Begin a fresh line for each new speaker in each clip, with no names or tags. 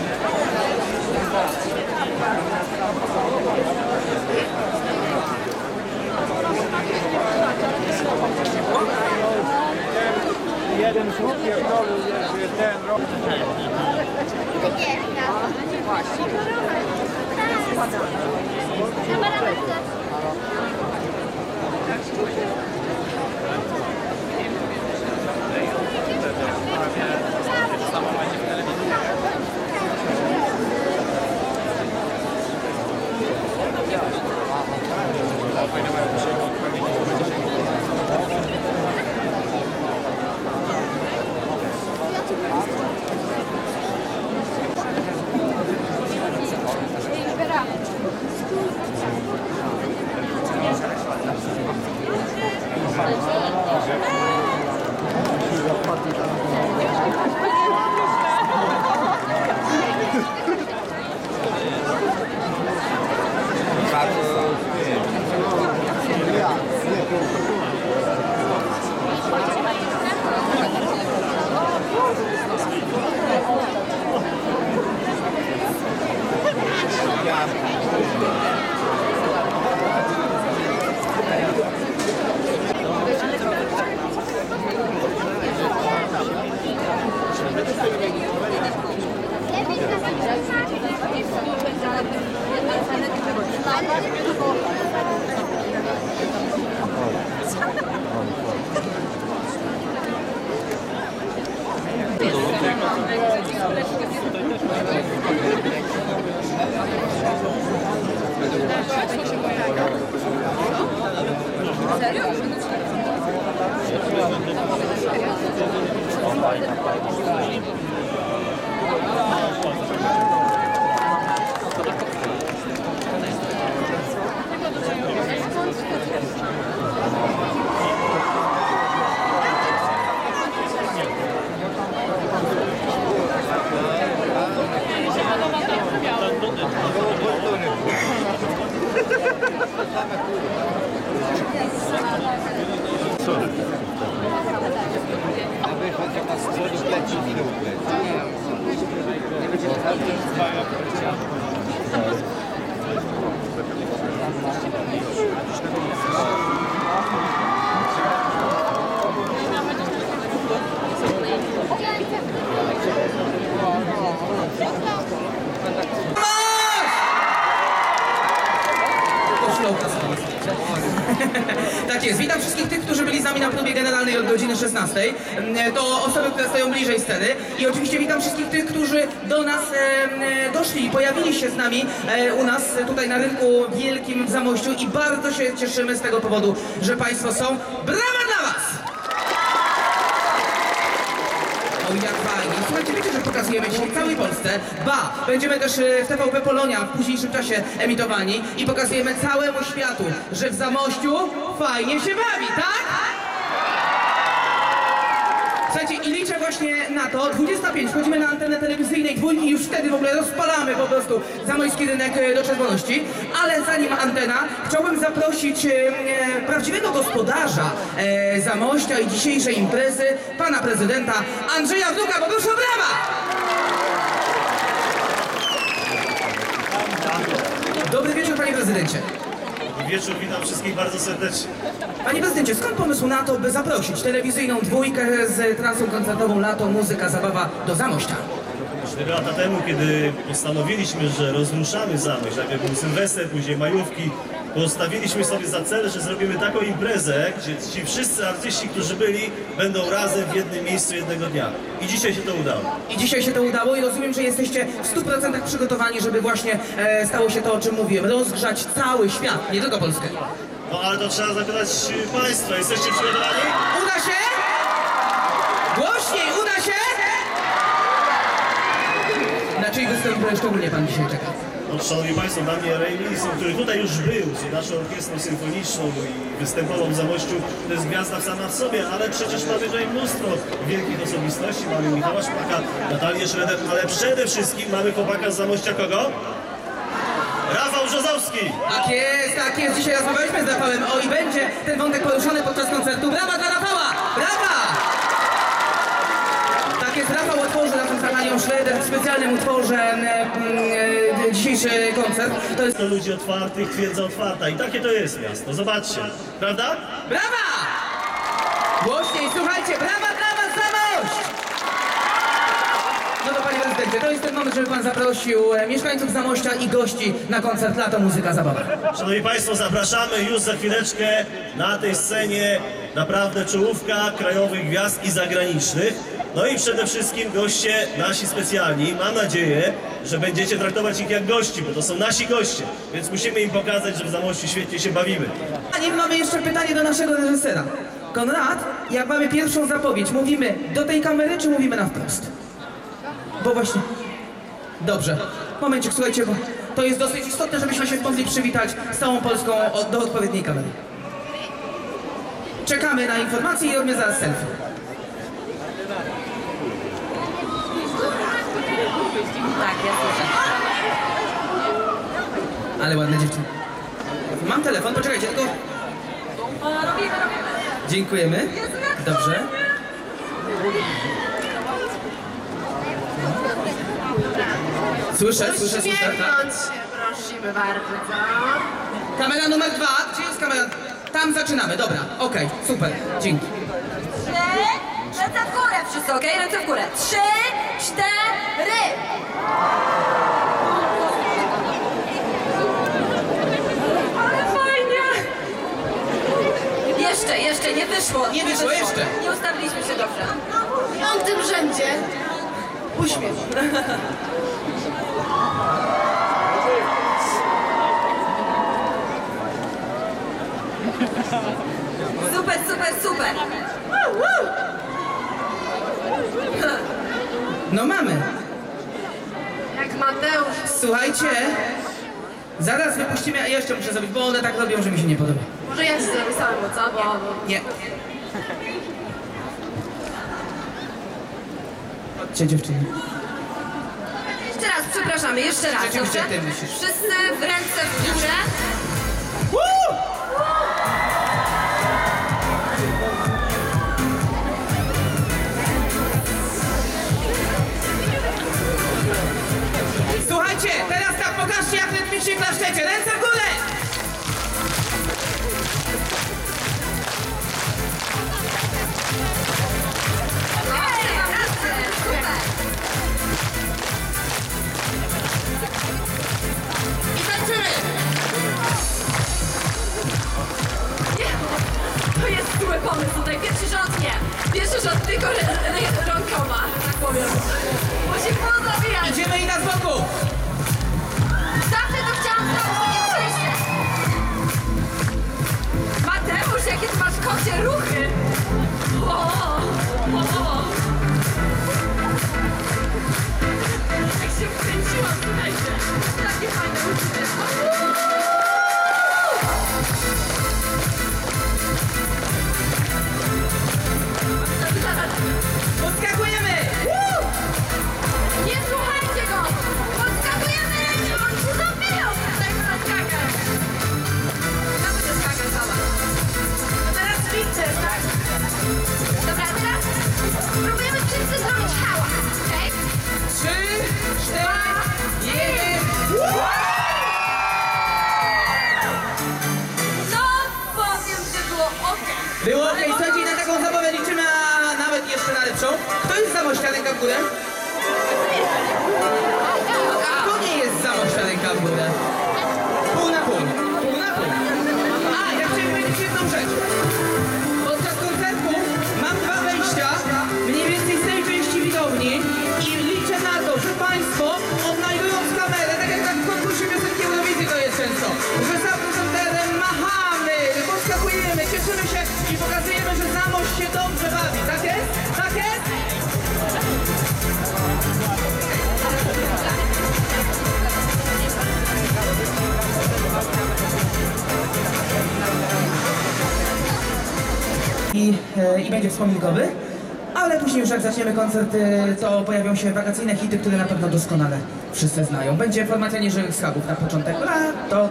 Jeden słup pierdolą, jest ten rok.
Tak jest, witam wszystkich tych, którzy byli z nami na próbie generalnej od godziny 16. To osoby, które stoją bliżej sceny. I oczywiście witam wszystkich tych, którzy do nas doszli i pojawili się z nami u nas tutaj na rynku wielkim w Zamościu i bardzo się cieszymy z tego powodu, że Państwo są. Brawa dla Was! O, jak fajnie. Słuchajcie, wiecie, że pokazujemy dzisiaj w całej Polsce. Ba, będziemy też w TVP Polonia w późniejszym czasie emitowani i pokazujemy całemu światu, że w Zamościu fajnie się bawi, tak? Słuchajcie, i liczę właśnie na to, 25, wchodzimy na antenę telewizyjnej dwójki i już wtedy w ogóle rozpalamy po prostu zamojski rynek do czerwoności. Ale zanim antena, chciałbym zaprosić prawdziwego gospodarza Zamościa i dzisiejszej imprezy, pana prezydenta Andrzeja Wnuka. Poproszę o brawa! Dobry wieczór, panie prezydencie.
Wieczór, witam wszystkich bardzo serdecznie.
Panie prezydencie, skąd pomysł na to, by zaprosić telewizyjną dwójkę z trasą koncertową Lato, muzyka, zabawa do Zamościa?
4 lata temu, kiedy postanowiliśmy, że rozruszamy Zamość, najpierw był Sylwester, później majówki, postawiliśmy sobie za cel, że zrobimy taką imprezę, gdzie ci wszyscy artyści, którzy byli, będą razem w jednym miejscu jednego dnia. I dzisiaj się to udało.
I dzisiaj się to udało i rozumiem, że jesteście w 100% przygotowani, żeby właśnie stało się to, o czym mówiłem, rozgrzać cały świat, nie tylko Polskę.
No ale to trzeba zapytać Państwa, jesteście przygotowani?
Uda się? Głośniej, uda się? Na czyj występ szczególnie pan dzisiaj czeka?
No, szanowni Państwo, dla mnie Ray Wilson, który tutaj już był z naszą orkiestrą symfoniczną i występował w Zamościu, to jest gwiazda sama w sobie, ale przecież mamy tutaj mnóstwo wielkich osobistości. Mamy Michała Szpaka, Natalię Schroeder, ale przede wszystkim mamy chłopaka z Zamościa kogo? Rafał Brzozowski!
Tak jest, dzisiaj rozmawialiśmy z Rafałem, o i będzie ten wątek poruszony podczas koncertu. Brawa dla Rafała! Brawa! Tak jest, Rafał otworzy razem z Natalią Schroeder tak w specjalnym utworze dzisiejszy koncert. To jest...
To ludzi otwartych, twierdza otwarta i takie to jest miasto, zobaczcie, prawda?
Brawa! Głośniej, słuchajcie, brawa, Zamość! No to panie prezydencie, to jest ten moment, żeby pan zaprosił mieszkańców Zamościa i gości na koncert Lato, Muzyka, Zabawa.
Szanowni Państwo, zapraszamy już za chwileczkę na tej scenie naprawdę czołówka krajowych gwiazd i zagranicznych. No i przede wszystkim goście nasi specjalni. Mam nadzieję, że będziecie traktować ich jak gości, bo to są nasi goście. Więc musimy im pokazać, że w Zamościu świetnie się bawimy.
A nie mamy jeszcze pytanie do naszego reżysera. Konrad, jak mamy pierwszą zapowiedź, mówimy do tej kamery, czy mówimy na wprost? Bo właśnie... Dobrze. Momencik, słuchajcie, bo to jest dosyć istotne, żebyśmy się mogli przywitać z całą Polską do odpowiedniej kamery. Czekamy na informacje i robimy zaraz selfie.
Tak, ja słyszę.
Ale ładne dziewczyny. Mam telefon, poczekajcie, tylko...
Robimy.
Dziękujemy. Dobrze. Słyszę, tak?
Uśmiechnąć się, prosimy bardzo.
Kamera numer 2. Gdzie jest kamera? Tam zaczynamy, dobra. Okej, super, dzięki.
3, ręce w górę wszyscy, okej? Ręce w górę. 3, 4. Ale fajnie. Jeszcze, nie wyszło.
Nie wyszło, jeszcze.
Nie ustawiliśmy się dobrze.
W 5. rzędzie.
Uśmiech.
Super.
No mamy.
Jak Mateusz.
Słuchajcie. Zaraz wypuścimy, a jeszcze muszę zrobić, bo one tak robią, że mi się nie podoba.
Może ja ci zrobię samemu, co? Bo...
Nie. Chodźcie dziewczyny.
Jeszcze raz, przepraszamy, jeszcze raz,
Rzeczywiście
dobrze?
ty musisz.
Wszyscy w ręce w górę.
Słuchajcie, teraz tak pokażcie, jak rytmicznie klaszczecie. Ręce w górę!
I tańczymy! Nie, to jest zły pomysł tutaj. Pierwszy rząd nie. Pierwszy rząd tylko rękoma, tak powiem. Musi pozabijać.
Idziemy i na z boku.
Zawsze to chciałam zrobić, takie przejście. Mateusz, jakie ty masz kocie ruchy. Jak się wkręciłam, słuchajcie. Takie fajne uczucie.
Podskakujemy!
Nie słuchajcie go! Podskakujemy ręcznie, on się zabiją! Tak na skakać! Ja będę skakać sama. To teraz widzę, tak? Dobra, teraz spróbujemy wszyscy zrobić hałas, okej?
3, 4, 1.
No, powiem, że było okej.
Było okej, słuchajcie, i na taką zabawę liczymy, a nawet jeszcze na lepszą. Kto jest z Zamościa, ręka w górę? A kto nie jest z Zamościa, ręka w górę? Pół na pół. Pół na pół. A, ja chciałem powiedzieć jedną rzecz. Podczas koncertu mam 2 wejścia, mniej więcej z tej części widowni i liczę na to, że Państwo odnajdując kamerę, tak jak w konkursie piosenki Eurowizji to jest często, że za prezenterem machamy, podskakujemy, cieszymy się i pokazujemy, że Zamość się dobrze bawi. Tak jest? Tak jest? I będzie wspominkowy, ale później już jak zaczniemy koncert, to pojawią się wakacyjne hity, które na pewno doskonale wszyscy znają. Będzie formacja nieżywych schagów na początek lato.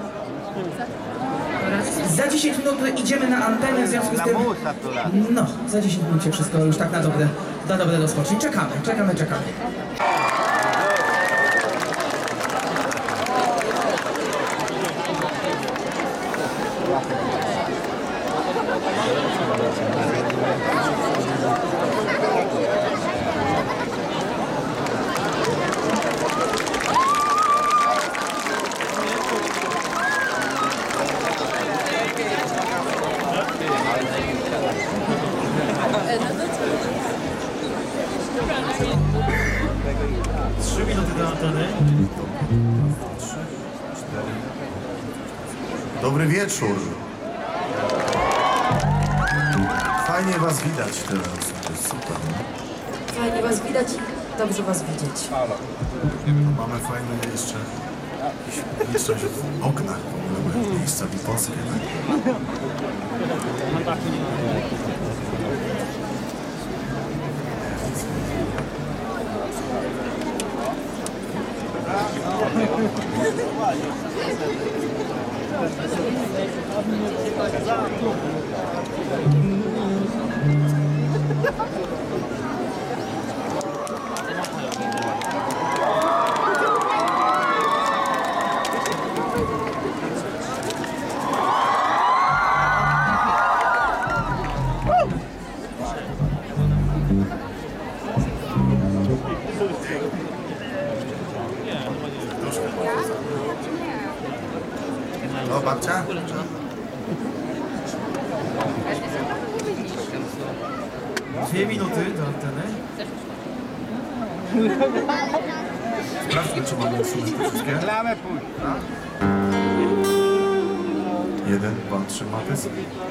Za 10 minut idziemy na antenę, w związku z tym... No, za 10 minut się wszystko już tak na dobre rozpocznie. Czekamy.
anteny.
Dobry wieczór. Fajnie was widać teraz. To jest super.
Fajnie was widać, dobrze was widzieć.
Mamy fajne jeszcze jakieś coś w oknach w ogóle, miejsca wiposkie. No, babcia?
2 minuty do anteny.
Sprawdźmy, czy mamy instrumenty wszystkie.
Klamę pójdź.
1, 2, 3, mapy.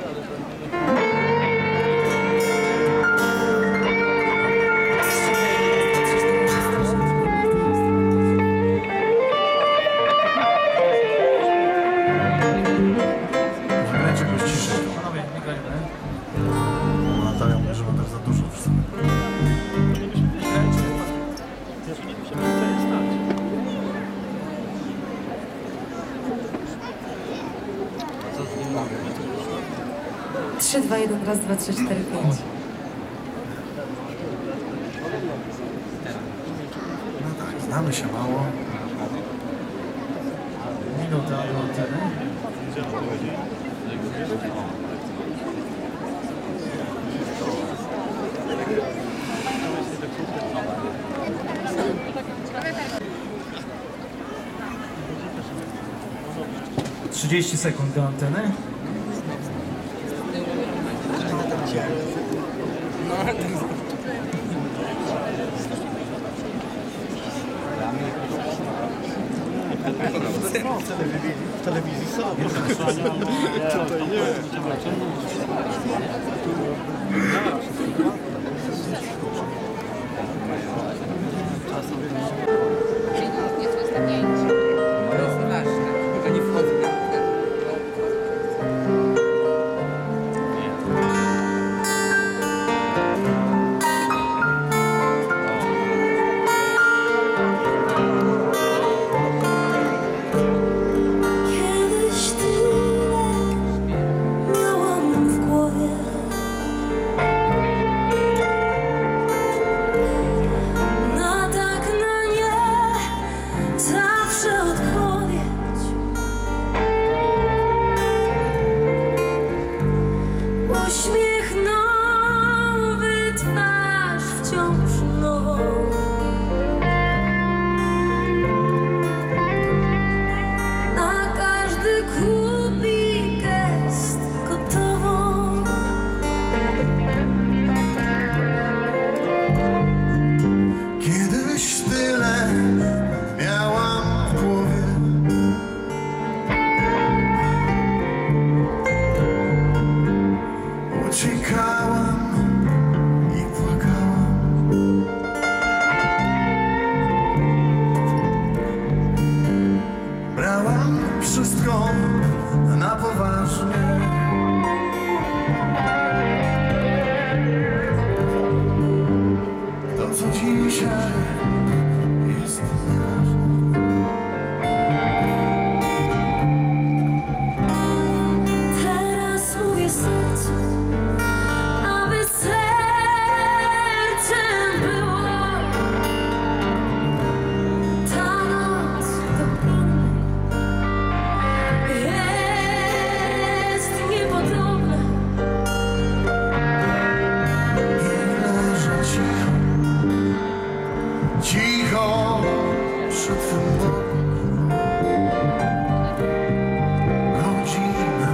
Panowie, nie grajmy.
Natalia mówi, że ma też za dużo wszystko.
Trzy, dwa, jeden, raz, dwa, trzy, cztery, pięć.
No tak, znamy się mało.
Minuta do anteny. Trzydzieści sekund do anteny.
W telewizji są.
Jest wystawienie. To jest ważne. A nie wchodzę.
Kiedyś tyle miałam w głowie, na tak, na nie zawsze odpowiedź. Uśmiech nowy, twarz wciąż nową. Na każdy głupi gest gotową.
Kiedyś tyle miałam w głowie. Uciekałam i płakałam. Brałam wszystko na poważnie. To, co dzisiaj jest nieważne.
Teraz mówię sercu, aby sercem było. Ta noc do innej jest niepodobna.
I leżę cicho, cicho przed twym domem. Godzina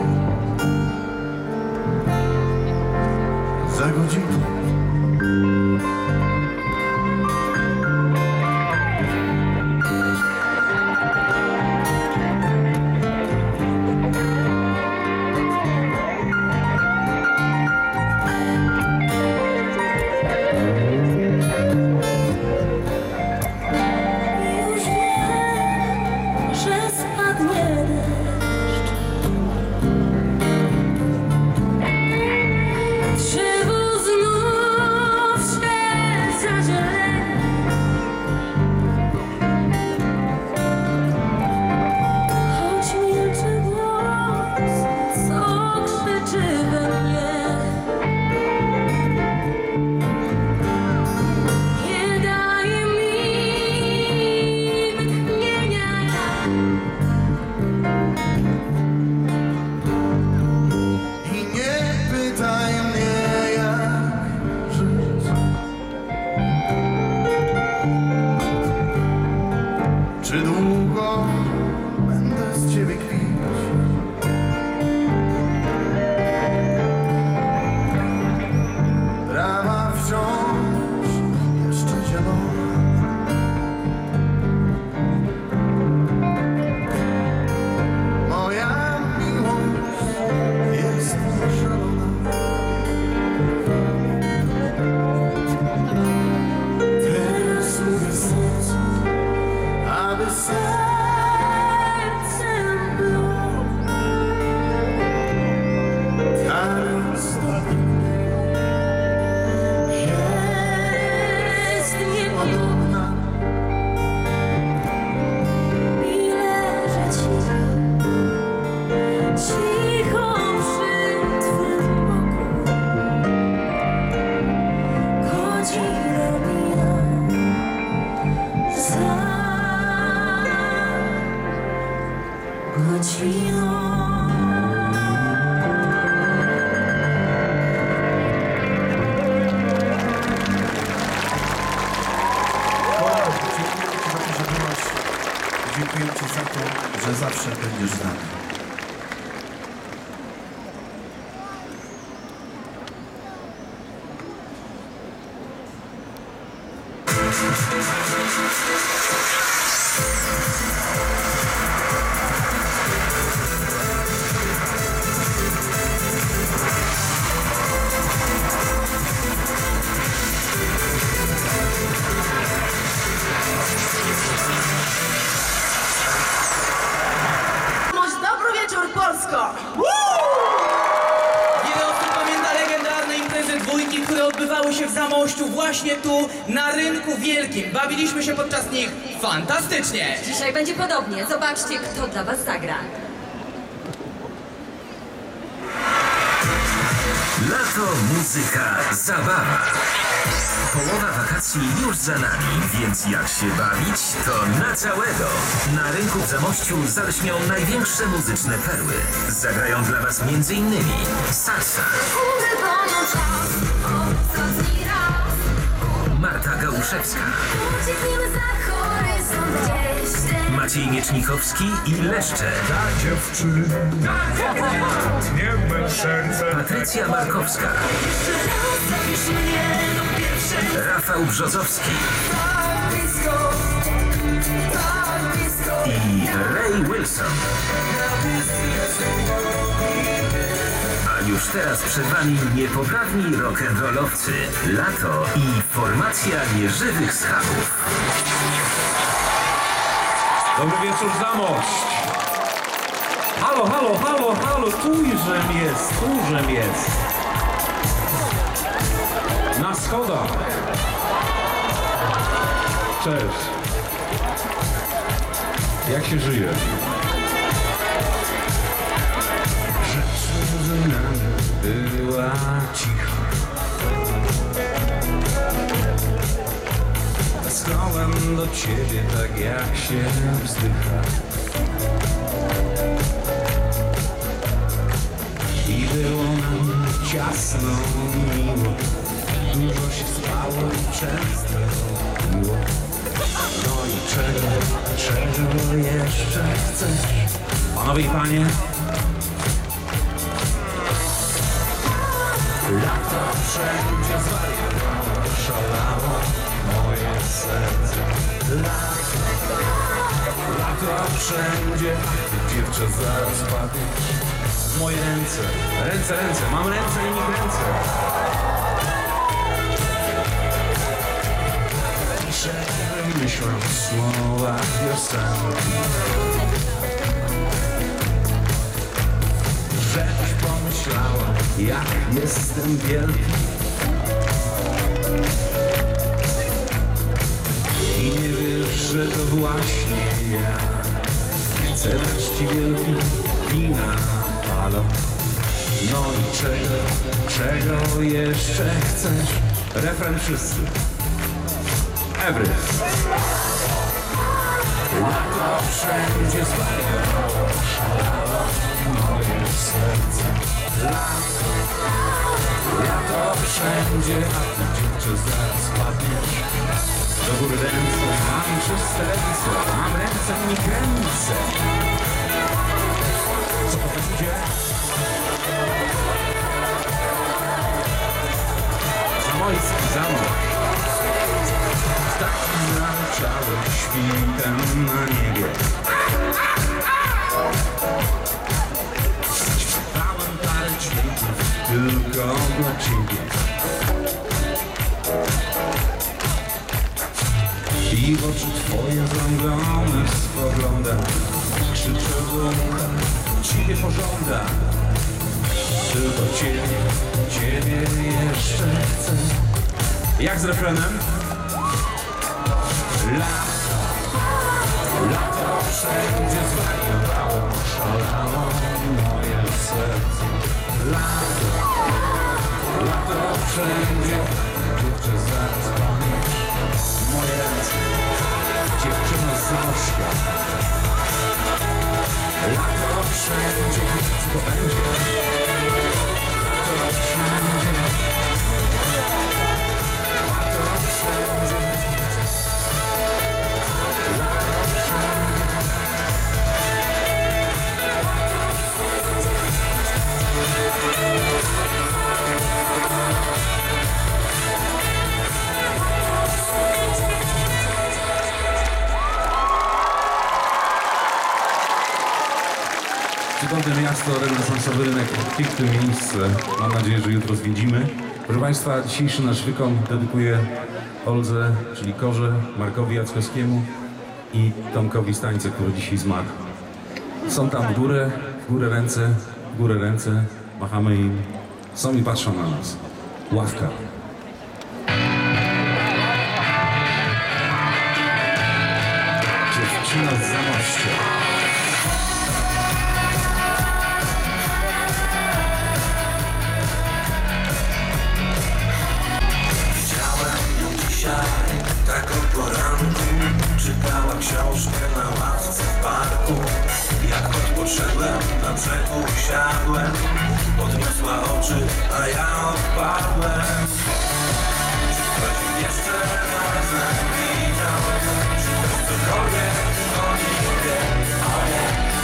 za godziną. Czy długo będę z ciebie kpić? Trawa wciąż jeszcze zielona. Moja miłość jest szalona. Teraz mówię sercu, aby sercem było. Teraz
Jest niepodobna, i leżę cicho przy twym boku. Godzina mija za godziną.
Dziękuję Ci za to, że zawsze będziesz z nami.
Dobry wieczór, Polsko! Wiele osób pamięta legendarne imprezy dwójki, które odbywały się w Zamościu właśnie tu, na Rynku Wielkim. Bawiliśmy się podczas nich fantastycznie.
Dzisiaj będzie podobnie. Zobaczcie, kto dla was zagra.
Lato, muzyka, zabawa. Połowa wakacji już za nami, więc jak się bawić, to na całego. Na Rynku w Zamościu zalśnią największe muzyczne perły. Zagrają dla Was m.in. Salsa, Marta Gałuszewska, Maciej Miecznikowski i Leszcze, Patrycja Markowska, Rafał Brzozowski i Ray Wilson. A już teraz przed Wami niepoprawni rock'n'rollowcy, Lato i formacja Nieżywych Schabów.
Dobry wieczór, Zamość. Halo, halo, halo, halo, tużem jest. Na schodach. Cześć. Jak się żyje? Rzecz między nami była cicha. Westchnąłem do ciebie tak jak się wzdycha. I było nam ciasno i miło. Dużo się spało i często miło. No i czego jeszcze chcesz? Panowie i panie, lato wszędzie zwariowało, szalało moje serce. Lato wszędzie, dziewczę zaraz padniesz w moje ręce. Ręce, mam ręce i nie kręcę. Piszę, myślę słowa piosenki. Żebyś pomyślała, jak jestem wielki. I nie wiesz, że to właśnie ja chcę dać ci wielki wina, halo. No i czego jeszcze chcesz? Refren wszyscy. Every. Lato wszędzie zwariowało, szalało moje serce. Lato wszędzie, a ty dziewczę zaraz padniesz. Do góry ręce, przez telewizor. Mam ręce, nie kręcę. Co to będzie? Zamojski zamok. Tak nauczały świtem na niebie. Śpiewałem parę dźwięków tylko dla ciebie. I w oczy twoje zrągane spoglądam. Krzyczę do ucha, ciebie pożąda. Tylko ciebie jeszcze chcę. Jak z refrenem? Lato wszędzie zwariowało, szalało moje serce. Lato wszędzie, dziewczę zaraz pamięć. Moje ręce, dziewczyna z Zamościa. Lato wszędzie, co to będzie? Lato wszędzie. Lato wszędzie. Cudowne miasto, renesansowy rynek, piękne miejsce. Mam nadzieję, że jutro zwiedzimy. Proszę Państwa, dzisiejszy nasz wykon dedykuję Oldze, czyli Korze, Markowi Jackowskiemu i Tomkowi Stańce, który dzisiaj zmarł. Są tam w górę ręce, machamy im. Są i patrzą na nas. Ławka. Dziewczyna z Zamościa.
Tak o poranku czytała książkę na ławce w parku. Jak podszedłem, na brzegu usiadłem. Podniosła oczy, a ja odpadłem. Czy ktoś jeszcze razem widział? Czy ktoś cokolwiek o nim wie? O nie.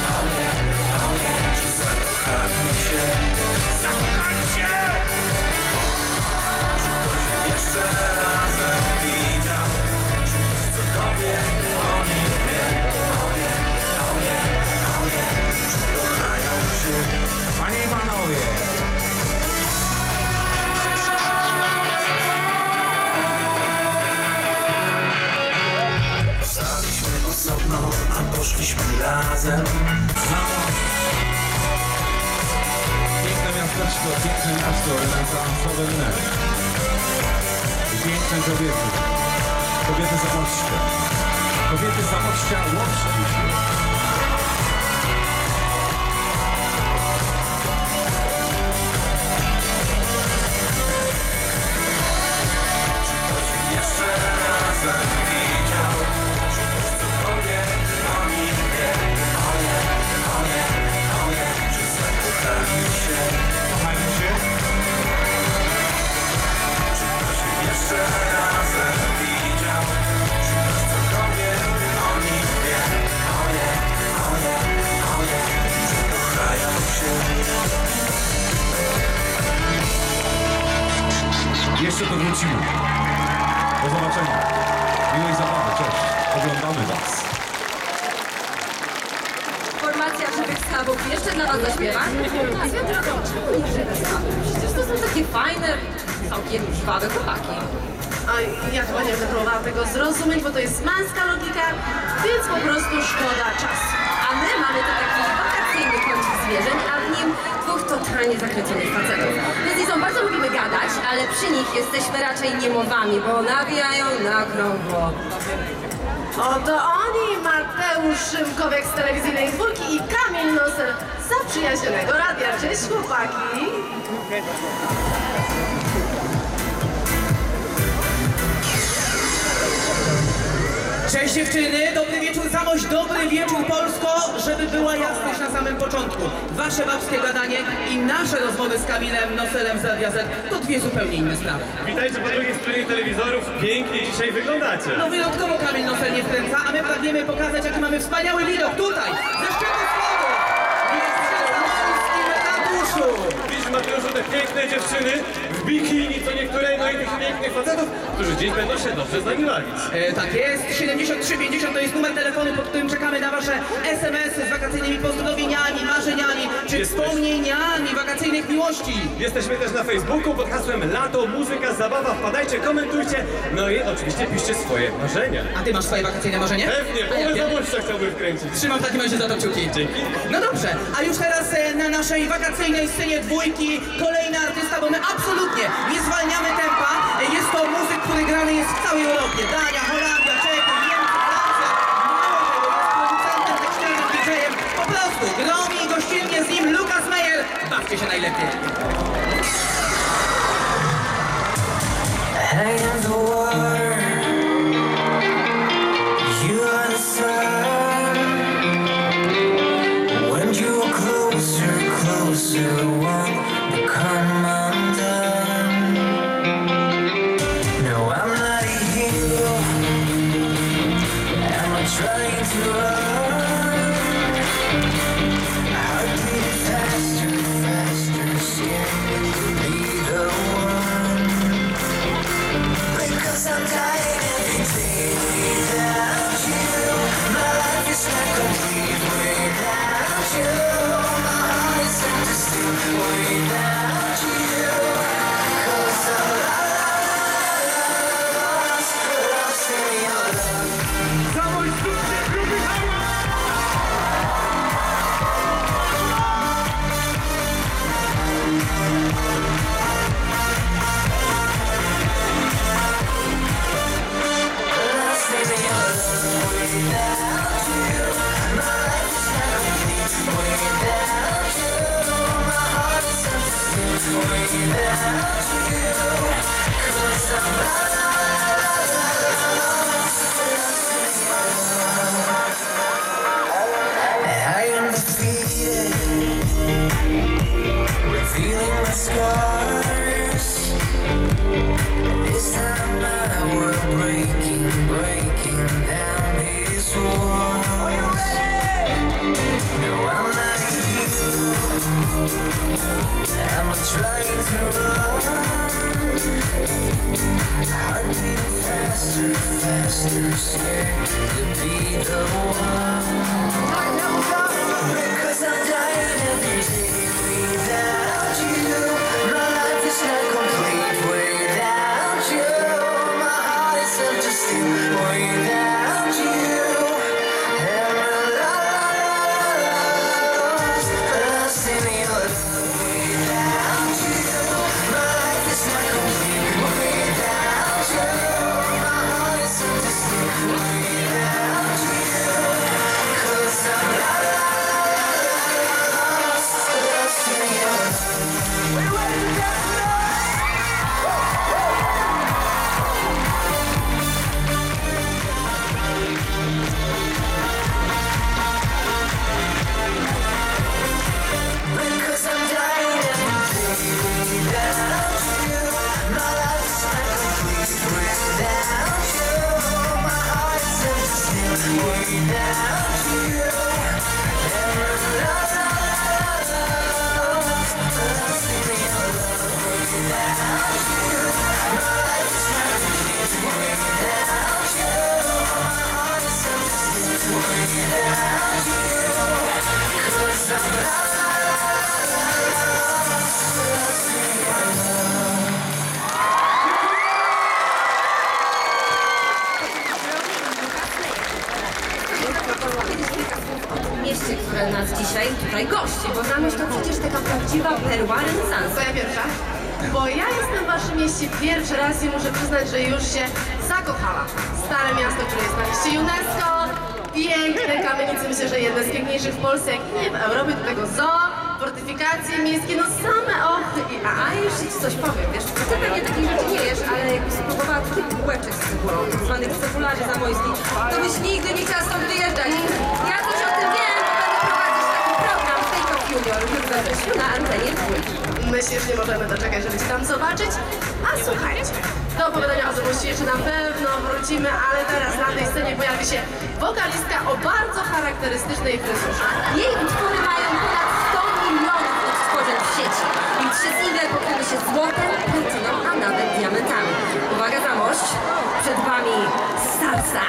Czy zakochali się? Zakochali się! Czy ktoś jeszcze razem widział? Czy ktoś cokolwiek o nim wie? O nie. Czy kochają się?
Panie i panowie!
Staliśmy osobno, a poszliśmy razem.
Piękne miasteczko, renesansowy rynek. I piękne kobiety. Kobiety Zamościa. Kobiety Zamościa, łączcie się.
Jeszcze razem widział, czy ktoś cokolwiek o nim wie? O nie. Czy zakochali się?
Kochajmy się.
Czy ktoś jeszcze razem widział? Czy ktoś cokolwiek o nim wie? O nie. Czy kochają się?
Jeszcze to wrócimy. Do zobaczenia. Miłej zabawy. Cześć. Oglądamy Was.
Formacja Żywych Skarbów jeszcze dla Was zaśpiewa. A swoją drogą, czemu nie Żywe Skarby? Przecież to są takie fajne, całkiem żwawe chłopaki.
Oj, ja chyba nie będę próbowała tego zrozumieć, bo to jest męska logika, więc po prostu szkoda czasu.
A my mamy tu taki wakacyjny kącik zwierzeń, a w nim dwóch totalnie zakręconych facetów. My z Izą bardzo lubimy gadać, ale przy nich jesteśmy raczej niemowami, bo nawijają na krągło.
Oto oni, Mateusz Szymkowiak z telewizyjnej Dwójki i Kamil Nosel z zaprzyjaźnionego radia. Cześć chłopaki!
Cześć dziewczyny, dobry wieczór Zamość, dobry wieczór Polsko, żeby była jasność na samym początku. Wasze babskie gadanie i nasze rozmowy z Kamilem Noselem z Radia Z to dwie zupełnie inne sprawy.
Witajcie po drugiej stronie telewizorów. Pięknie dzisiaj wyglądacie.
No wyjątkowo Kamil Nosel nie wkręca pragniemy pokazać, jaki mamy wspaniały widok tutaj, ze szczytu słodu. Jest przy zamojskim ratuszu.
Widzisz, Mateuszu, te piękne dziewczyny w bikini, co niektóre, no i tych pięknych facetów, którzy dziś będą się dobrze z nami bawić.
Tak jest, 7350 to jest numer telefonu, pod którym czekamy na wasze SMS-y z wakacyjnymi pozdrowieniami, marzeniami, czy wspomnieniami wakacyjnych miłości.
Jesteśmy też na Facebooku pod hasłem Lato, muzyka, zabawa, wpadajcie, komentujcie, no i oczywiście piszcie swoje marzenia.
A ty masz swoje wakacyjne marzenie?
Pewnie, połowę zamościa chciałbym wkręcić.
Trzymam w takim razie za to kciuki.
Dzięki.
No dobrze, a już teraz na naszej wakacyjnej scenie dwójki kolejny artysta, bo my absolutnie nie zwalniamy tempa. Jest to muzyk, który grany jest w całej Europie. Dania, Holandia, Czechy, Niemcy, Francja. Mało tego, jest producentem, tekściarzem, DJ-em. Po prostu gromi gościnnie z nim Lukas Meyer. Bawcie się najlepiej.
Head in the water, you are the sun. When you are closer, closer, one become undone. No, I'm not a hero. Am I trying to run? Heart beating faster, faster, scared to be the one. Because I'm dying every day without you. My life is not complete without you. My heart is empty still without you. 'Cause I'm lost in your love.
Zamojskie gruby
Lost in your love without you. My life is not complete without you. My heart is empty still without you. 'Cause I'm lost I am defeated, revealing my scars. This time I will breaking down these walls. No, I'm not here. I'm trying to run. Heart beating faster, faster, scared to be the one. Because I'm dying every day without you. My life is not complete without you. My heart is empty still without you. And I'm lost in your love without you. My life is not complete without you. My heart is empty still without you. 'Cause I'm lost in your love. Because I'm dying every day without you. My life is not complete without you. My heart is empty still without you. And I'm lost in your love without you. My life is not complete without you. My heart is empty still without you. 'Cause I'm lost.
Mieście, które nas dzisiaj tutaj gości, bo Zamyśl to przecież taka prawdziwa perła renesansu.
To ja pierwsza. Bo ja jestem w waszym mieście pierwszy raz i muszę przyznać, że już się zakochałam. Stare miasto, które jest na liście UNESCO, piękne kamienice, myślę, że jedne z piękniejszych w Polsce, jak nie w Europie, do tego zoo, fortyfikacje miejskie, no same ochy i
A jeszcze ci coś powiem, wiesz, ty pewnie takich rzeczy nie jesz, ale jakbyś spróbowała taki bułeczek z cebulą, tak zwanych cebularzy zamojskich, to byś nigdy nie chciała stąd wyjeżdżać. Ja coś o tym wiem, bo będę prowadzić taki program Take Off Junior już we wrześniu na antenie dwójki.
myślę, że nie możemy doczekać, żeby cię tam zobaczyć. A słuchajcie, Do opowiadania o zamości jeszcze na pewno wrócimy, ale teraz na tej scenie pojawi się wokalistka o bardzo charakterystycznej fryzurze.
Jej utwory mają ponad 100 milionów odtworzeń w sieci. I 3 single pokryły się złotem, platyną, a nawet diamentami. Uwaga, zamość! Przed wami Salsa!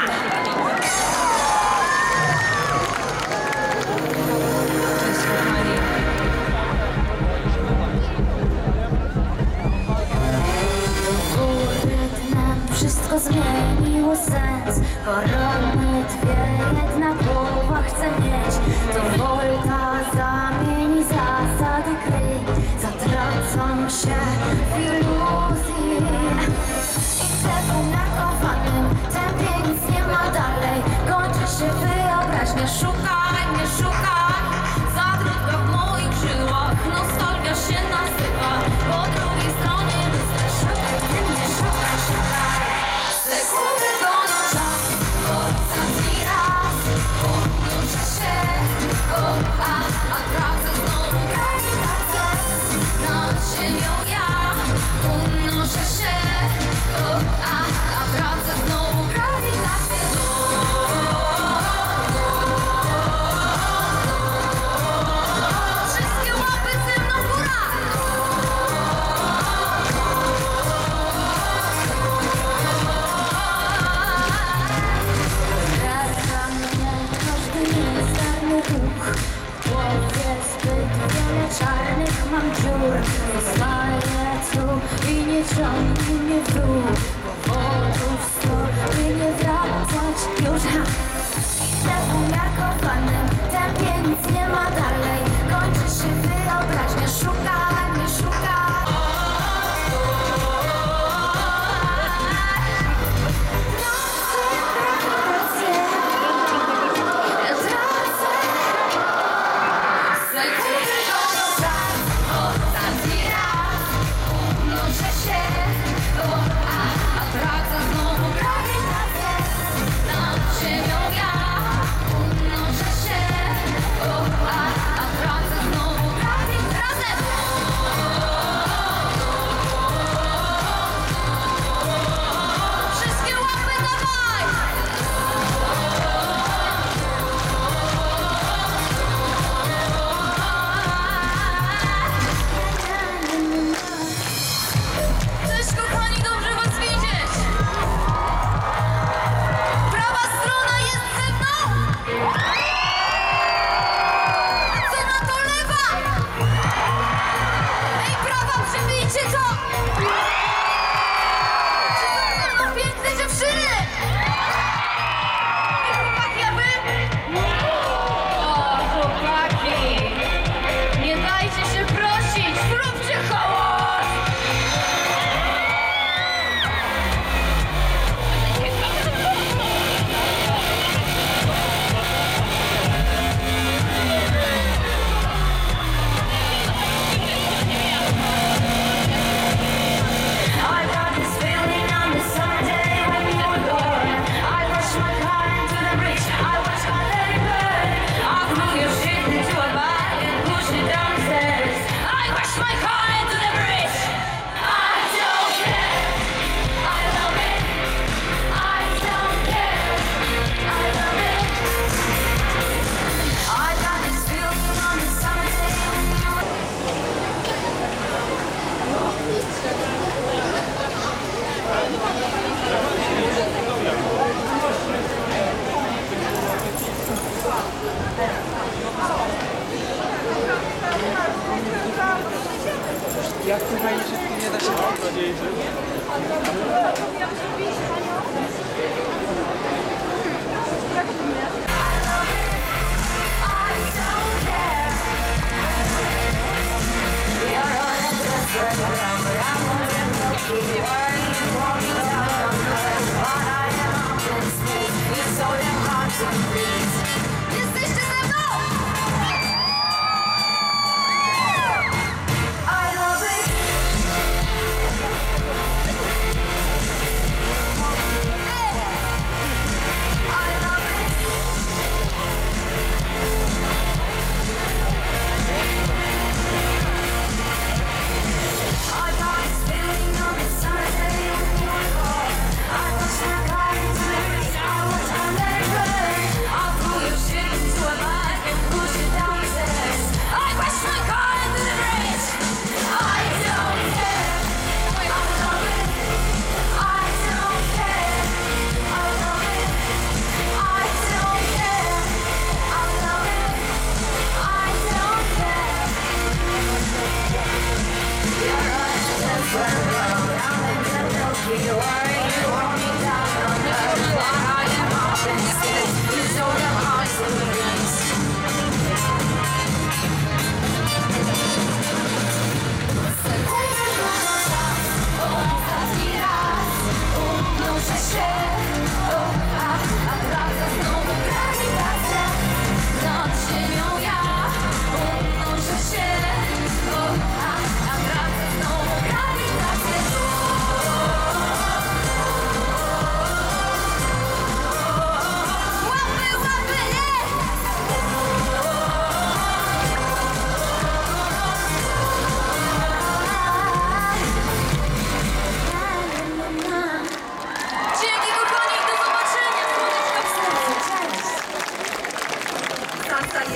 Cześć, kochani.
Wszystko zmieniło sens. Korony dwie, jedna głowa chce mieć. To Volta zamieni zasady gry. Zatracam się w iluzji. Idę w umiarkowanym tempie, nic nie ma dalej. Kończy się wyobraźnia, szukaj, nie szukaj. Zatrudka w moich żyłach, nostalgia się nazywa. Po drugiej stronie lustra, szukaj, ty mnie szukaj, szukaj. Sekundy gonią czas, ostatni raz. Unurzę się, a tracę znowu grawitację. Nad ziemią ja unoszę się, a tracę znowu grawitację. Wszystkie łapy ze mną w górach. Wraca mnie każdy niezdarny ruch. W głowie zbyt wiele czarnych mam dziur. Zostaję tu i nie ciągnie mnie w dół. Powodów 100, by nie wracać już. Idę w umiarkowanym tempie, nic nie ma dalej. Kończy się wyobraźnia, szukaj, nie szukaj. Sekundy gonią czas, ostatni raz. Unoszę się,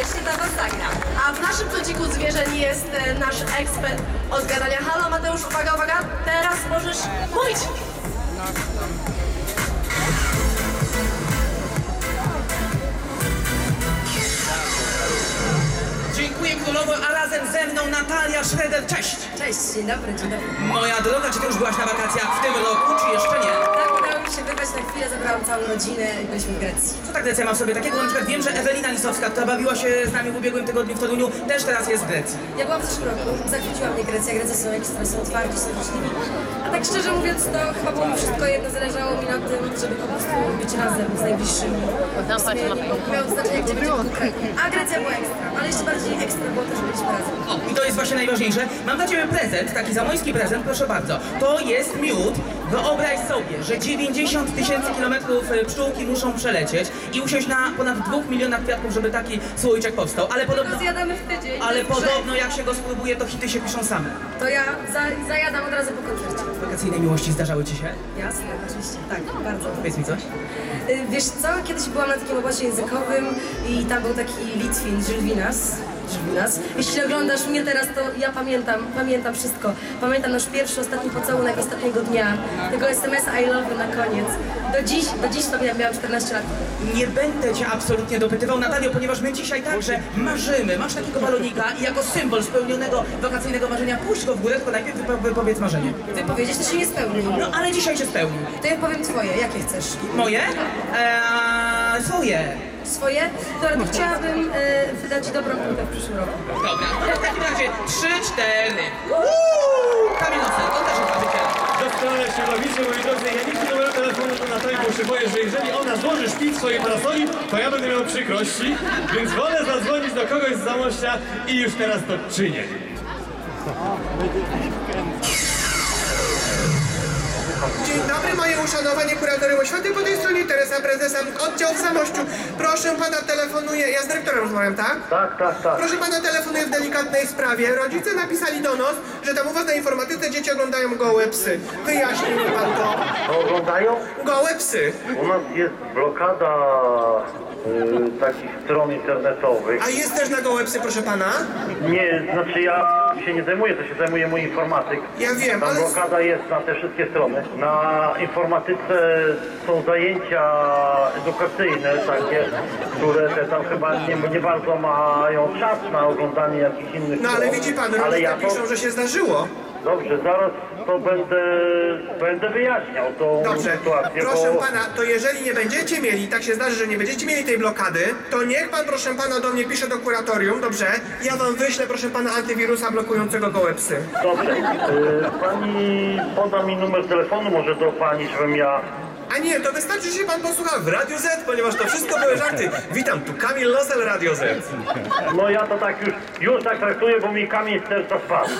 właśnie dla was zagra.
A w naszym kąciku zwierzeń jest nasz ekspert od gadania. Halo Mateusz, uwaga, uwaga, teraz możesz mówić.
Dziękuję królowo, a razem ze mną Natalia Schroeder. Cześć!
Cześć, dzień dobry, dzień dobry.
Moja droga, czy ty już byłaś na wakacjach w tym roku, czy jeszcze nie?
Tak, udało mi się wybrać na chwilę, zabrałam całą rodzinę i byliśmy w Grecji.
Co tak Grecja ma w sobie takiego? Na przykład wiem, że Ewelina Lisowska, która bawiła się z nami w ubiegłym tygodniu w Toruniu, też teraz jest w Grecji.
Ja byłam w zeszłym roku, zachwyciła mnie Grecja. Grecy są ekstra, są otwarci, są życzliwi. A tak szczerze mówiąc, to chyba było mi wszystko jedno, zależało mi na tym, żeby po prostu być razem z najbliższymi. Miało to znaczenie, gdzie będziemy konkretnie. A Grecja była ekstra, ale jeszcze bardziej ekstra było to, że byliśmy razem.
O, i to jest właśnie najważniejsze. Mam dla ciebie prezent, taki zamojski prezent, proszę bardzo. To jest miód. Wyobraź sobie, że 90 000 kilometrów pszczółki muszą przelecieć i usiąść na ponad 2 milionach kwiatków, żeby taki słoiczek powstał. Ale podobno,
To zjadamy w tydzień.
ale podobno jak się go spróbuje, to hity się piszą same.
To ja zajadam od razu po koncercie.
Wakacyjne miłości zdarzały ci się?
Jasne, oczywiście, tak, bardzo.
Powiedz mi coś.
Wiesz co, kiedyś byłam na takim obozie językowym i tam był taki Litwin, Żylwinas. Jeśli oglądasz mnie teraz, to ja pamiętam wszystko. Pamiętam nasz pierwszy, ostatni pocałunek ostatniego dnia, tego SMS-a I love you na koniec. Do dziś pamiętam, miałam 14 lat.
Nie będę cię absolutnie dopytywał, Natalio, ponieważ my dzisiaj także marzymy. Masz takiego balonika i jako symbol spełnionego wakacyjnego marzenia puść go w górę, tylko najpierw wypowiedz marzenie.
Wypowiedzieć to się nie spełni.
No ale dzisiaj się spełni.
To ja powiem twoje, jakie chcesz?
Moje? Swoje.
Swoje? Dobra, to chciałabym wydać ci dobrą płytę w przyszłym roku.
Dobra, no w takim razie 3, 4. Kamil Nosel, on też jest właścicielem.
Doskonale się bawicie, moi drodzy. Ja nigdy nie mam telefonu do Natalii, bo się boję, że jeżeli ona złoży szpic swojej parasoli, to ja będę miał przykrości, więc wolę zadzwonić do kogoś z Zamościa i już teraz to czynię.
Dzień dobry, moje uszanowanie kuratory oświaty, po tej stronie Teresa, prezesa oddziału w Zamościu. Proszę pana, telefonuję, ja z dyrektorem rozmawiam, tak?
Tak.
Proszę pana, telefonuję w delikatnej sprawie. Rodzice napisali do nas, że tam u was na informatyce dzieci oglądają gołe psy. Wyjaśnił mi pan to.
To oglądają?
Gołe psy.
U nas jest blokada takich stron internetowych.
A jest też na gołe psy, proszę pana?
Nie, znaczy ja się nie zajmuję, to się zajmuje mój informatyk.
Ja wiem,
Tam
ale...
blokada jest na te wszystkie strony. Na informatyce są zajęcia edukacyjne takie, które te tam chyba nie bardzo mają czas na oglądanie jakichś innych
No ale
stron.
widzi pan,
Ale
rodzice
ja to...
piszą, że się zdarzyło.
Dobrze, zaraz to będę wyjaśniał tą
Dobrze,
sytuację,
proszę
bo...
pana, to jeżeli nie będziecie mieli, tak się zdarzy, że nie będziecie mieli tej blokady, to niech pan, proszę pana, do mnie pisze do kuratorium, dobrze? Ja wam wyślę, proszę pana, antywirusa blokującego gołe psy.
Dobrze, pani poda mi numer telefonu może do pani, żebym ja...
A nie, to wystarczy, że się pan posłucha w Radio Z, ponieważ to wszystko były żarty. Witam, tu Kamil Nosel, Radio Z.
No ja to tak już tak traktuję, bo mi kamień z serca spadł.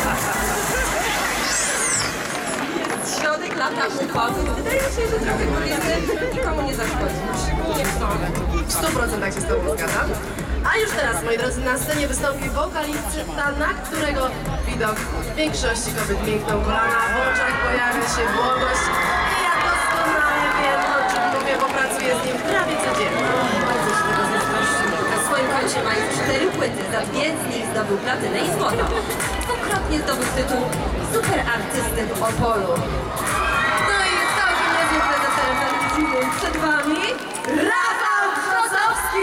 Środek lata upadł. Wydaje mi się, że trochę powiedzmy nikomu nie zaszkodzi. Szczególnie w stole.
W 100% się z tobą zgadzam. A już teraz, moi drodzy, na scenie wystąpi wokalista, na którego widok większości kobiet miękną kolana, w oczach pojawia się młodość. I ja doskonale wiem, o czym mówię, bo pracuję z nim prawie codziennie.
Bardzo się tego zazdroszczę. Na swoim koncie ma już 4 płyty. Za 2 z nich zdobył platynę i złoto. Dwukrotnie zdobył tytuł super artysty w Opolu. No i całkiem niezły prezenterem telewizyjnym przed wami Rafał Brzozowski!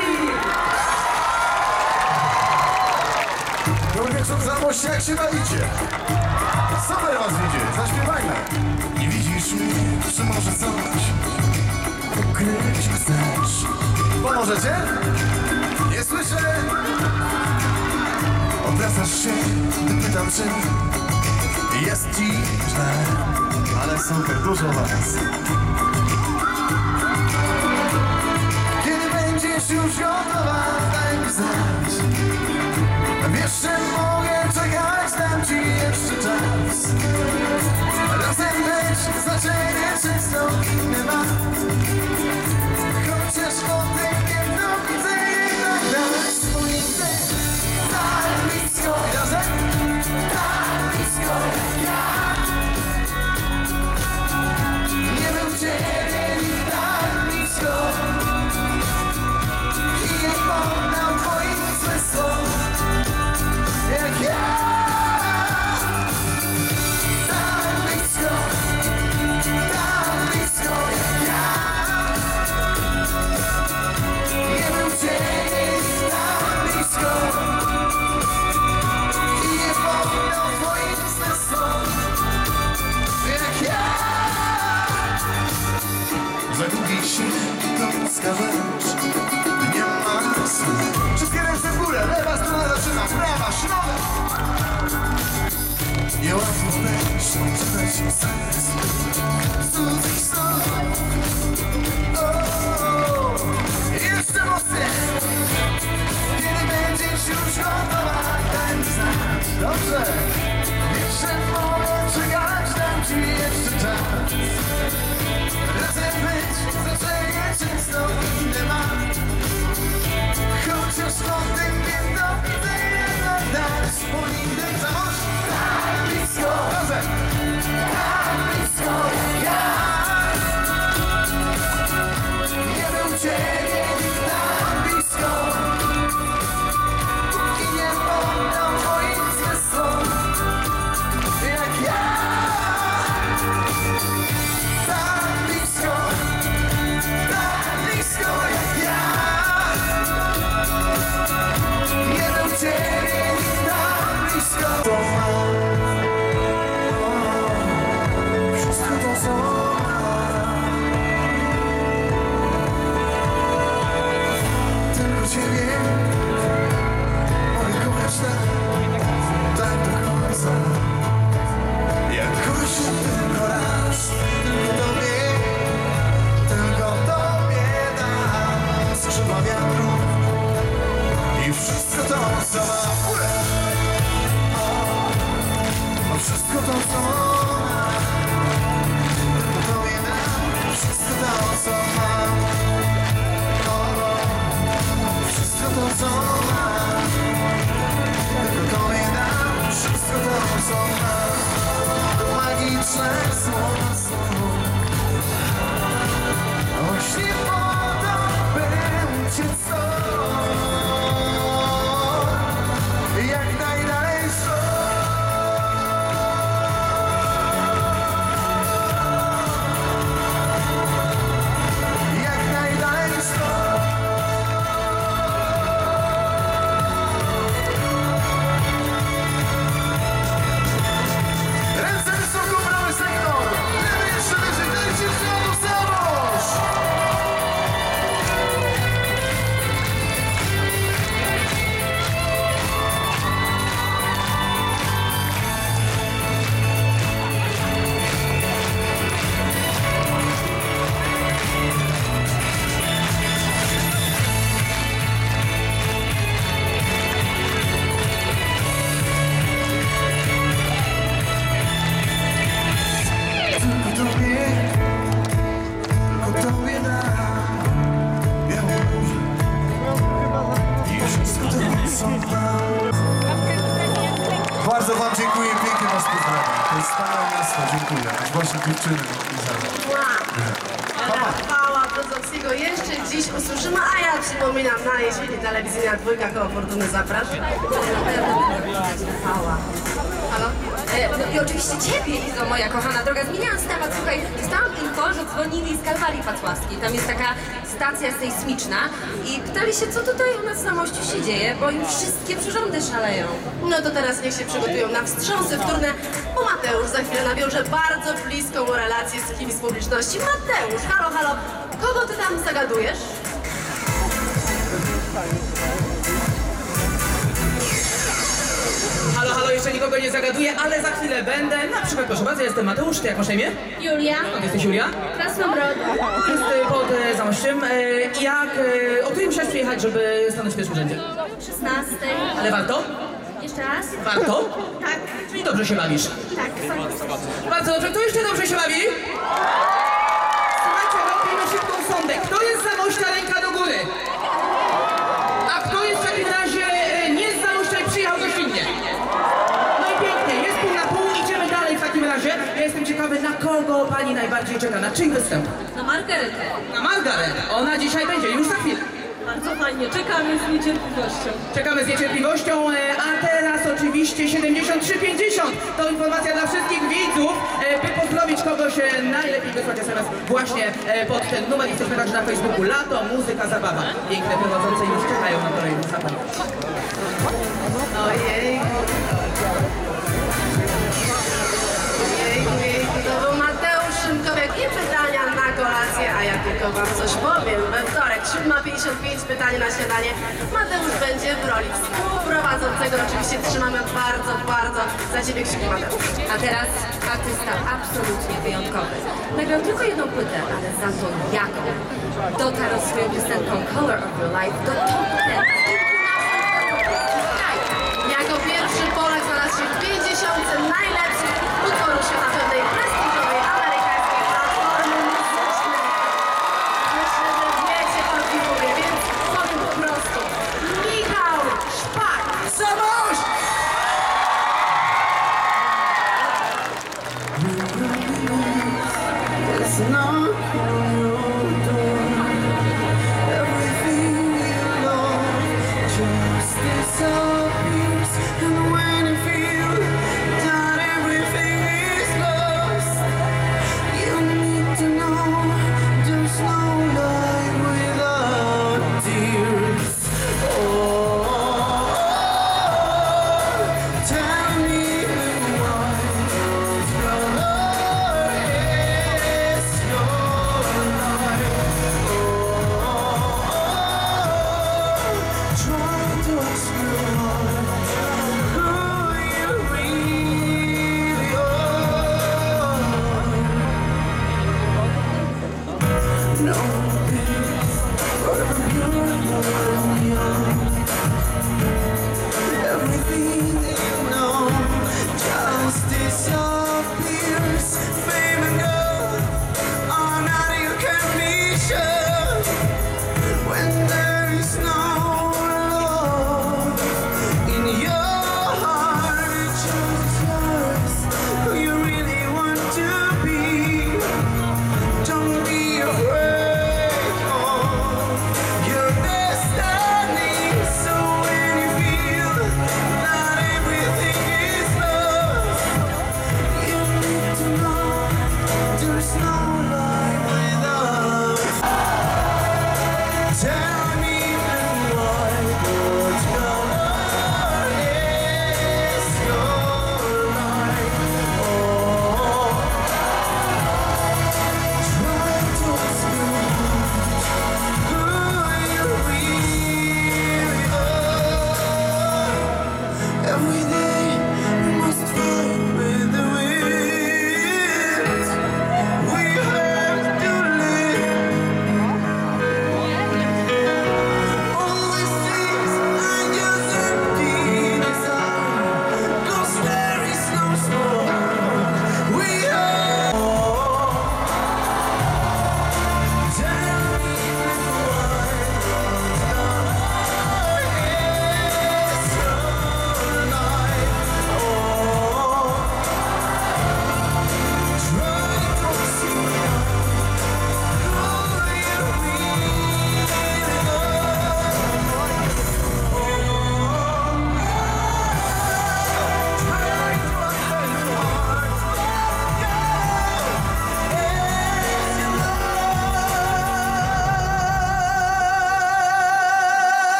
Dobry wieczór, Zamoście, jak się bawicie? Super was widzieć, zaśpiewajmy. Nie widzisz mnie, czy może coś ukryć chcesz? Pomożecie? Nie słyszę. Obracasz się, gdy pytam, czy jest ci źle, ale super, dużo was. Kiedy będziesz już gotowa, daj mi znać. Wiesz, że mogę czekać, dam ci jeszcze czas. Razem być, znaczenie często inny ma. Chociaż potem jedno widzę, jednak dać swoje chcę. Tak blisko, razem, tak blisko jak ja. Nie był ma wiatru i wszystko to sama. A wszystko to samo. Tylko to jedna, wszystko to co mam. Wszystko to co mam. Tylko to jedna, wszystko to co mam. Magiczne słowa są. Ośnie woda będzie co. Jak najdalej stąd. Jak najdalej stąd. Ręce wysoko, prawy sektor. Lewy jeszcze wyżej, dajcie znowu samość. Tylko tobie dam. I wszystko to co mam. Bardzo wam dziękuję, pięknie was pozdrawiam. To jest wspaniałe miasto, dziękuję. Aż właśnie dziewczyny
Rafała Brodowskiego jeszcze dziś usłyszymy, a ja przypominam na jesieni telewizyjna Dwójka koło Fortuny zapraszam. Rafała. Halo?
No i oczywiście ciebie, Izo, moja kochana droga. Zmieniałam temat, słuchaj, dostałam info, że dzwonili z Kalwarii Pacławskiej. Tam jest taka stacja sejsmiczna i pytali się, co tutaj u nas na mościu się dzieje, bo im wszystkie przyrządy szaleją.
No to teraz niech się przygotują na wstrząsy wtórne, bo Mateusz za chwilę nawiąże bardzo bliską relację z kimś z publiczności. Mateusz, halo, halo, kogo ty tam zagadujesz?
Halo, halo, jeszcze nikogo nie zagaduję, ale za chwilę będę. Na przykład, proszę bardzo, jestem Mateusz, ty jak masz na imię?
Julia.
Skąd jesteś, Julia?
Krasnobroda.
Jest pod Zamościem. O którym musiałeś przyjechać, żeby stanąć w pierwszym rzędzie?
16.
Ale warto?
Jeszcze raz?
Warto?
Tak.
Czyli dobrze się bawisz.
Tak.
Bardzo dobrze, kto jeszcze dobrze się bawi? Słuchajcie, robimy szybką sondę. Kto jest z Zamościa, ręka do góry? A kto jest w takim razie nie z Zamościa i przyjechał gościnnie? No i pięknie, jest pół na pół, idziemy dalej w takim razie. Ja jestem ciekawy, na kogo pani najbardziej czeka, na czyj występ?
Na Margaretę.
Na Margaret, ona dzisiaj będzie, już za chwilę.
Bardzo fajnie, czekamy z niecierpliwością.
Czekamy z niecierpliwością, a teraz oczywiście 7350. To informacja dla wszystkich widzów, by pozdrowić kogoś najlepiej wysłać SMS właśnie pod ten numer. Jesteśmy także na Facebooku. Lato, muzyka, zabawa. Piękne prowadzące już czekają na kolejny zapach.
Ojej. To był Mateusz Szymkowiak i pytania na kolację, a ja tylko wam coś powiem. We wtorek, 7:55, pytanie na śniadanie. Mateusz będzie w roli współprowadzącego. Oczywiście trzymamy bardzo, bardzo za ciebie kciuki, Mateusz.
A teraz artysta absolutnie wyjątkowy. Nagrał tylko jedną płytę, ale za to jaką. Dotarł swoją piosenką Color of Your Life do top 10.
Jako pierwszy Polak znalazł się w 50 najlepszych utworów świata pewnej prestiżowej amerykańskiej platformy muzycznej. Myślę, że wiecie, o kim mówię, więc powiem po prostu. Michał Szpak!
Samość!
Everything you know.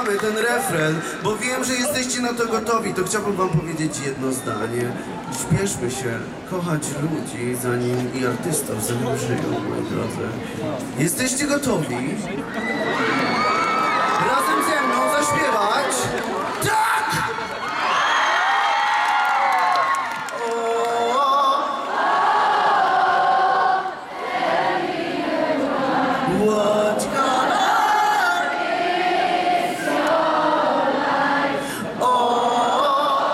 zaśpiewamy ten refren, bo wiem, że jesteście na to gotowi, to chciałbym wam powiedzieć jedno zdanie. Śpieszmy się kochać ludzi, zanim i artystów, zanim żyją, moi drodzy. Jesteście gotowi? Razem ze mną zaśpiewać? Tak! What gonna be your life? Oh,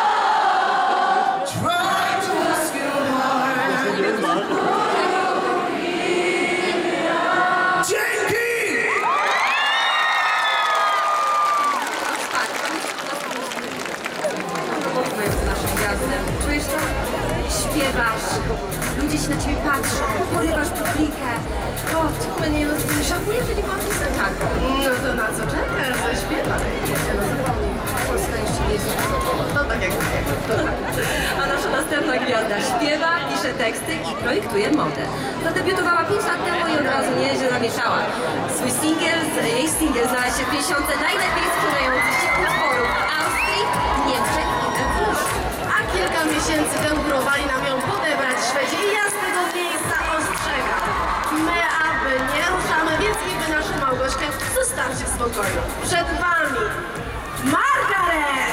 try to ask your heart. Dzięki!
Jest naszym gwiazdem. Czujesz to? Śpiewasz, ludzie się na ciebie patrzą, porywasz publikę. O, tu mnie żałuję, że nie byłam piosenkarką.
No to na co czekasz? Zaśpiewaj.
Polska jeszcze nie jest.
To tak jak
A nasza następna gwiazda śpiewa, pisze teksty i projektuje modę. Zadebiutowała 5 lat temu i od razu nieźle zamieszała. Jej singiel znalazł się w 50 najlepiej sprzedających się utworów w Austrii, Niemczech i we Włoszech.
A kilka miesięcy temu próbowali nam ją podebrać Szwedzi i ja z tego miejsca ostrzegam. My aby nie ruszamy, więc niby naszą Małgośkę zostawcie w spokoju. Przed wami Margaret!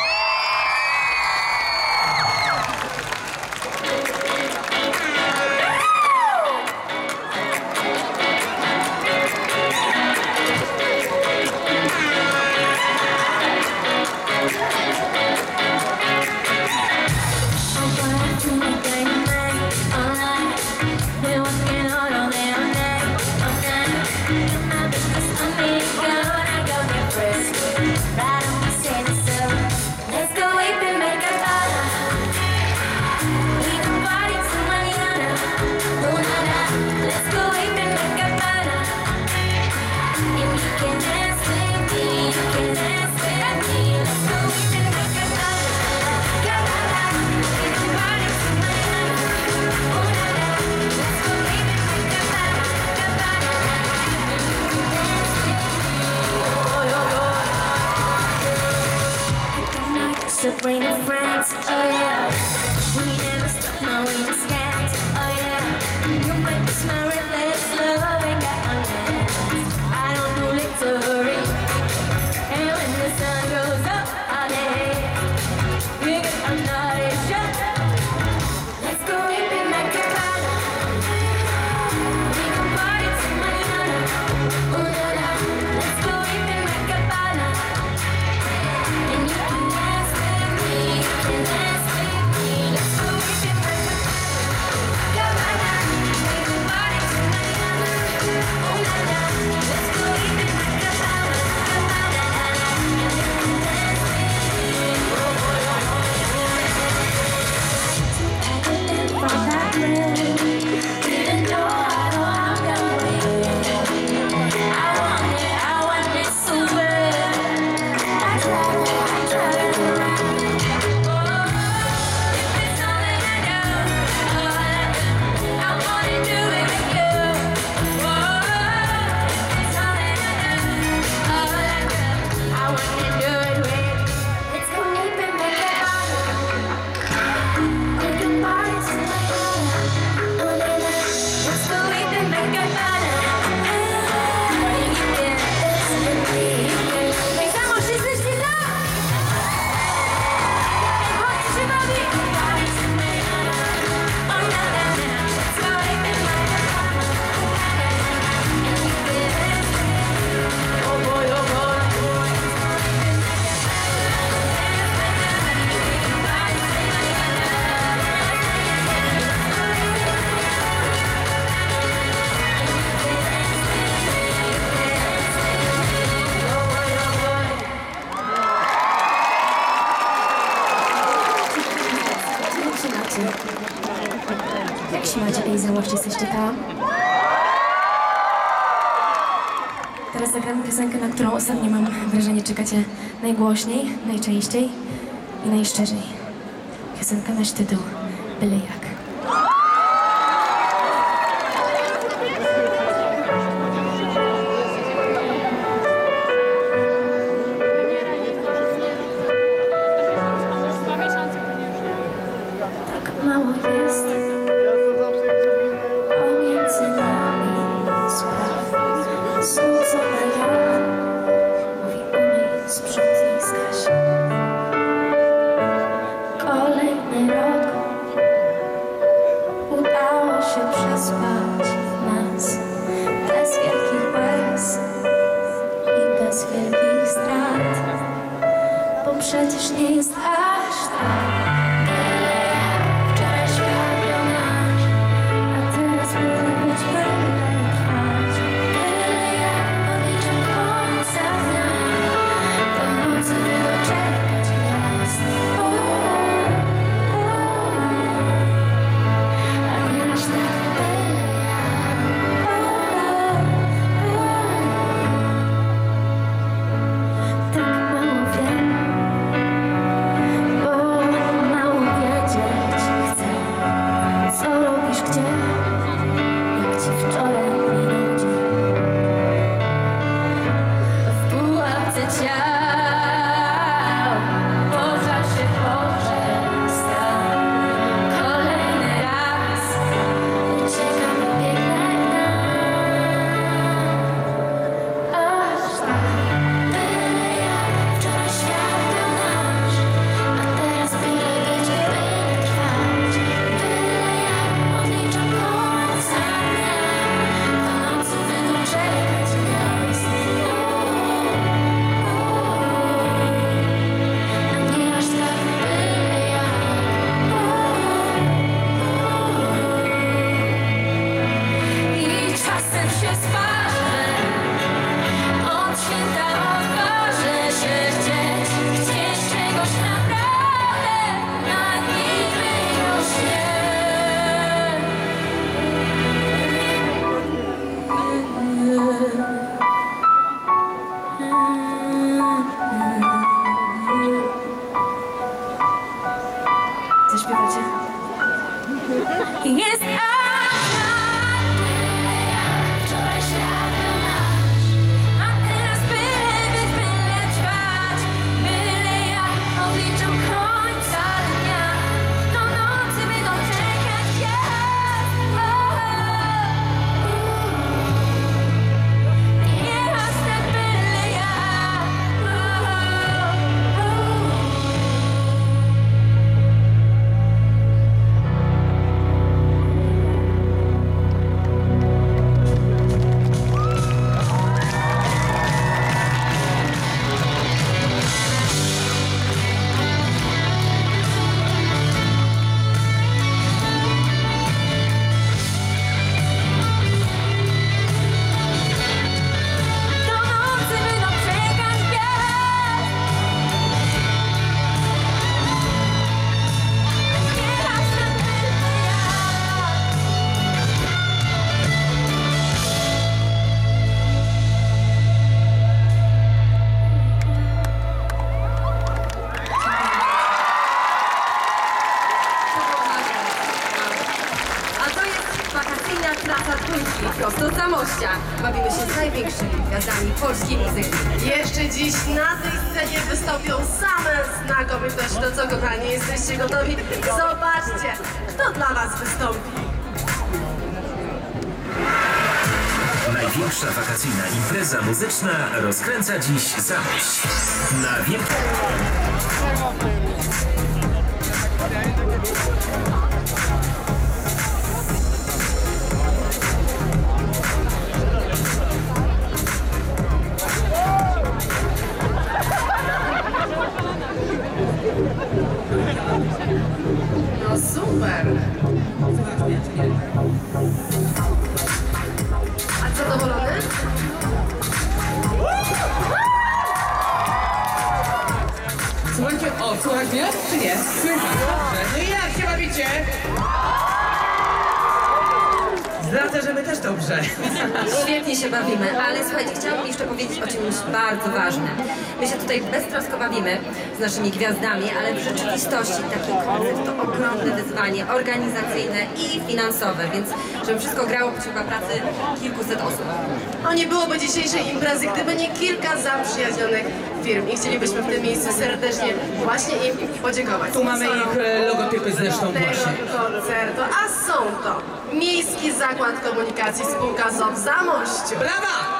Bring the friends, oh yeah. We never stop, no we just can't, oh yeah. You make me smile, let's love and get on it. I don't do little hurry. And when the sun goes up, all day, we get on the let's go deep in my cabana. We can party till mañana. Oh la la, let's go deep in my cabana. And you can dance with me, you can dance with me. Let's go deep in my cabana. We can party till mañana. Oh la la, let's go deep in my cabana. And you can dance with me. From that room, even though I know I'm your way, I want it so bad. I try to if it's something I do, I wanna do it with you. If it's something I do, I wanna do it with. Let's go deep in my we can party tonight. Oh la la, let's go deep in my cabana. You can dance with me. Tak samo wszyscy śpiewa. Chodź się bawi. Oh la la, let's go deep in my cabana. Oh boy, oh boy. Jak się macie tej załości, jesteście tam? Teraz zagramy piosenkę, na którą ostatnio mam wrażenie czekacie najgłośniej, najczęściej i najszczerzej. Piosenka nosi tytuł Byle jak. jest pomiędzy nami spraw. Znudzona ja mówi umyj, sprzątnij, zgaś. Kolejny rok udało się przespać nas bez wielkich łez i bez wielkich strat, bo przecież nie jest aż tak. Wczoraj świat miał nasz, a teraz byle być, byle trwać. Byle ja odliczam końca dnia, do nocy tylko czekać gwiazd. A nie aż tak byle ja. Tak mało wiem, bo mało wiedzieć chcę, co robisz gdzie, jak ci wczoraj nie rodzi. W pułapce ciał pożar się poprzestał. Kolejny raz uciekam i biegnę aż tak. Byle jak wczoraj świat był nasz, a teraz byle być, byle trwać. Byle jak odliczam końca dnia, do nocy będą czekać gwiazd. A nie aż tak byle jak. I czasem się sparzę, od święta odważę się chcieć czegoś naprawdę, a nigdy już nie. Zaśpiewacie? Jest aż tak byle jak wczoraj świat był nasz, a teraz byle być, byle trwać. Byle jak odliczam końca dnia, do nocy będą czekać gwiazd. Nie aż tak byle jak. Do nocy będą czekać gwiazd. Nie aż tak byle jak.
A to jest wakacyjna trasa trójki prosto z Zamościa. Bawimy się z największymi gwiazdami polskiej muzyki.
Jeszcze dziś na tej scenie wystąpią same znakomitości. To co, kochani, jesteście gotowi? Zobaczcie, kto dla was wystąpi.
Największa wakacyjna impreza muzyczna rozkręca dziś Zamość. Na wielki...
No super. A zadowolony?
Słuchajcie, o, słuchać mnie? Czy nie? Słychać, dobrze. No i jak się bawicie? Zdradzę, że my też dobrze.
Świetnie się bawimy, ale słuchajcie, chciałabym jeszcze powiedzieć o czymś bardzo ważnym. My się tutaj beztrosko bawimy z naszymi gwiazdami, ale w rzeczywistości taki koncert to ogromne wyzwanie organizacyjne i finansowe, więc żeby wszystko grało, potrzeba pracy kilkuset osób.
No nie byłoby dzisiejszej imprezy, gdyby nie kilka zaprzyjaźnionych firm i chcielibyśmy w tym miejscu serdecznie właśnie im podziękować.
Tu mamy ich logotypy zresztą
tego
właśnie.
koncertu, a są to Miejski Zakład Komunikacji spółka ZOO w Zamościu.
Brawa!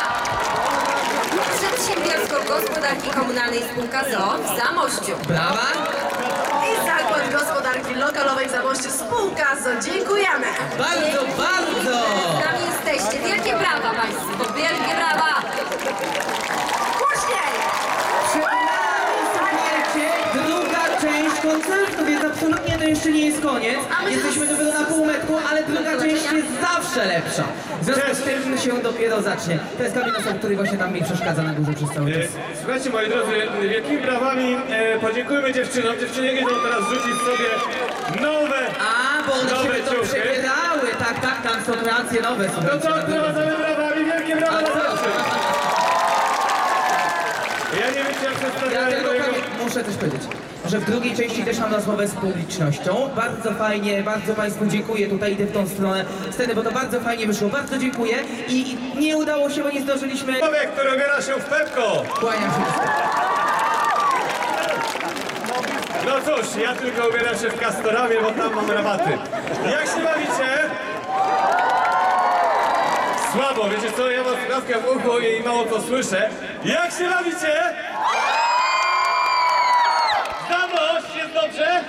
Przedsiębiorstwo-Gospodarki Komunalnej spółka ZOO w Zamościu.
Brawa!
I Zakład Gospodarki Lokalowej w Zamościu spółka ZOO. Dziękujemy!
Bardzo, bardzo!
Tam jesteście. Wielkie brawa Państwo, wielkie brawa!
Głośniej!
Przed nami, słuchajcie, druga część koncertu, więc absolutnie to jeszcze nie jest koniec. Jesteśmy dopiero na półmetku, ale druga część jest zawsze lepsza. W związku z tym się dopiero zacznie. To jest Kamil Nosek, który właśnie tam mi przeszkadza na górze przez cały czas.
Słuchajcie, moi drodzy, wielkimi brawami podziękujmy dziewczynom. Dziewczyny idą teraz rzucić sobie nowe
Bo one
nowe
się to
ciuchy.
przebierały, tak, tam są kreacje nowe.
No to odprowadzamy brawami, wielkie brawa dla dziewczyn. Ja nie wiem, czy jak przedstawiałem
Ja tylko
mojego...
muszę też powiedzieć, że w drugiej części też mam rozmowę z publicznością. Bardzo fajnie, bardzo Państwu dziękuję. Tutaj idę w tą stronę sceny, bo to bardzo fajnie wyszło. Bardzo dziękuję i nie udało się, bo nie zdążyliśmy...
Człowiek, który ubiera się w Pepko.
Kłaniam się.
No cóż, ja tylko ubieram się w Castoramie, bo tam mam rabaty. Jak się bawicie? Słabo, wiecie co, ja mam słuchawkę w uchu i mało to słyszę. Jak się bawicie? Zamość, jest dobrze?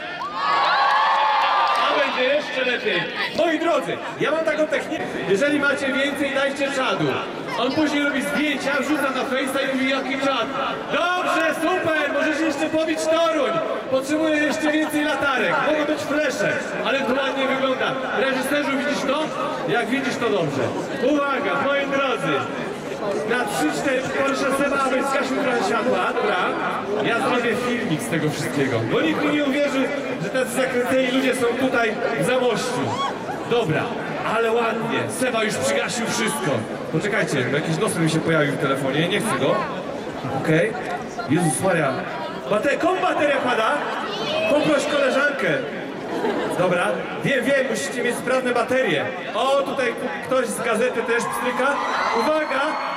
A będzie jeszcze lepiej. Moi drodzy, ja mam taką technikę. Jeżeli macie więcej, dajcie czadu. On później robi zdjęcia, wrzuca na Face'a i mówi jaki czad. Dobrze, super, możesz jeszcze pobić Toruń. Potrzebuję jeszcze więcej latarek. Mogą być flesze, ale to ładnie wygląda. Reżyserzu, widzisz to? Jak widzisz, to dobrze. Uwaga, moi drodzy. Na 3-4 proszę Seba, abyś zgasił trochę światła, dobra? Ja zrobię filmik z tego wszystkiego, bo nikt mi nie uwierzy, że tacy zakręceni ludzie są tutaj w Zamościu. Dobra, ale ładnie, Seba już przygasił wszystko. Poczekajcie, bo jakiś nos mi się pojawił w telefonie, nie chcę go. Okej. Jezus Maria. Komu bateria pada? Poproś koleżankę. Dobra, wiem, musicie mieć sprawne baterie. O, tutaj ktoś z gazety też pstryka. Uwaga!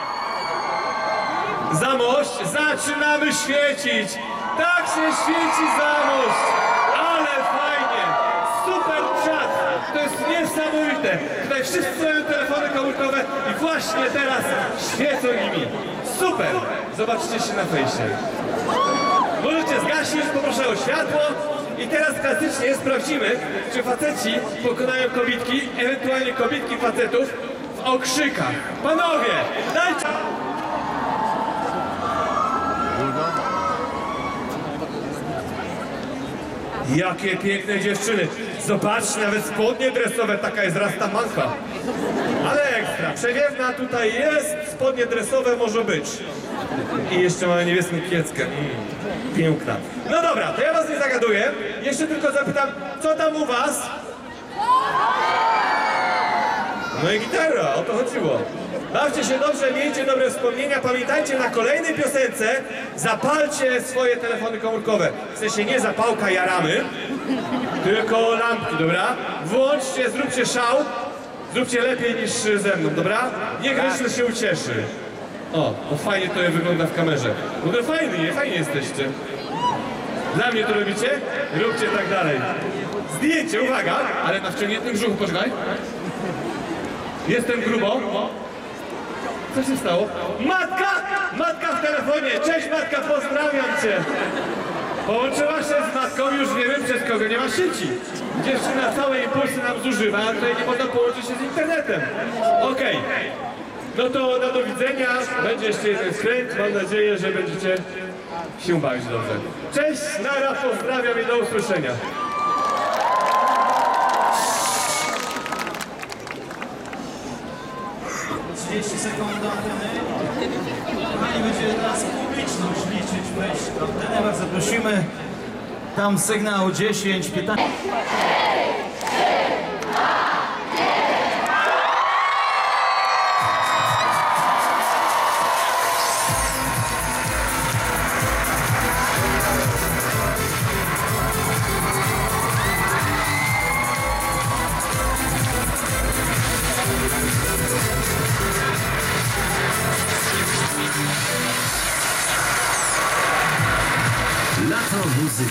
Zamość, zaczynamy świecić! Tak się świeci Zamość! Ale fajnie! Super czas! To jest niesamowite! Tutaj wszyscy mają telefony komórkowe i właśnie teraz świecą nimi. Super! Zobaczcie się na fejsie. Możecie zgasić, poproszę o światło. I teraz klasycznie sprawdzimy, czy faceci pokonają kobitki, ewentualnie kobitki facetów w okrzykach. Panowie, dajcie... Jakie piękne dziewczyny. Zobaczcie, nawet spodnie dresowe, taka jest rastamanka. Ale ekstra, przewiewna tutaj jest, spodnie dresowe może być. I jeszcze mamy niebieską kieckę. Piękna. No dobra, to ja was nie zagaduję. Jeszcze tylko zapytam, co tam u was? No i gitara, o to chodziło. Bawcie się dobrze, miejcie dobre wspomnienia. Pamiętajcie, na kolejnej piosence zapalcie swoje telefony komórkowe. W sensie nie zapałka jaramy, tylko lampki, dobra? Włączcie, zróbcie szał. Zróbcie lepiej niż ze mną, dobra? Niech Ryszard się ucieszy. O, fajnie to wygląda w kamerze. No to fajnie jesteście. Dla mnie to robicie? Róbcie tak dalej. Zdjęcie, uwaga, ale na wciągniętym brzuchu, poczekaj. Jestem grubo. Co się stało? Matka! Matka w telefonie! Cześć matka, pozdrawiam cię! Połączyła się z matką, już wiemy przez kogo nie ma sieci. Dziewczyna całe impulsy nam zużywa, a tutaj nie można połączyć się z internetem. Okej. No to do widzenia. Będzie jeszcze jeden skręt. Mam nadzieję, że będziecie się bawić dobrze. Cześć, nara, pozdrawiam i do usłyszenia.
Sekund do anteny. Kochani, będzie teraz publiczność liczyć wejść do anteny. Bardzo prosimy. Tam sygnał 10, 15.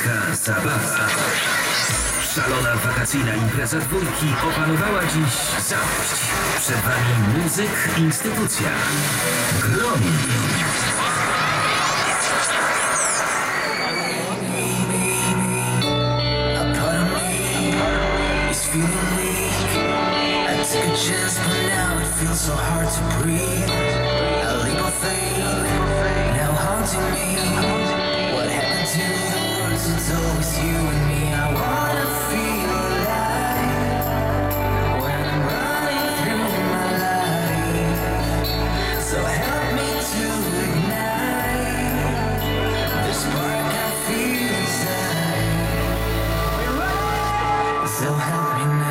muzyka, zabawa. Szalona wakacyjna impreza dwójki opanowała dziś zadość. Przed wami muzyk, instytucja. Gromi.
Chance, but now it feels so hard to breathe. A leap of faith, now haunting me. What happened to the words? It's always you and me. I wanna feel alive when I'm running through my life. So help me to ignite the spark I feel inside. So help me now.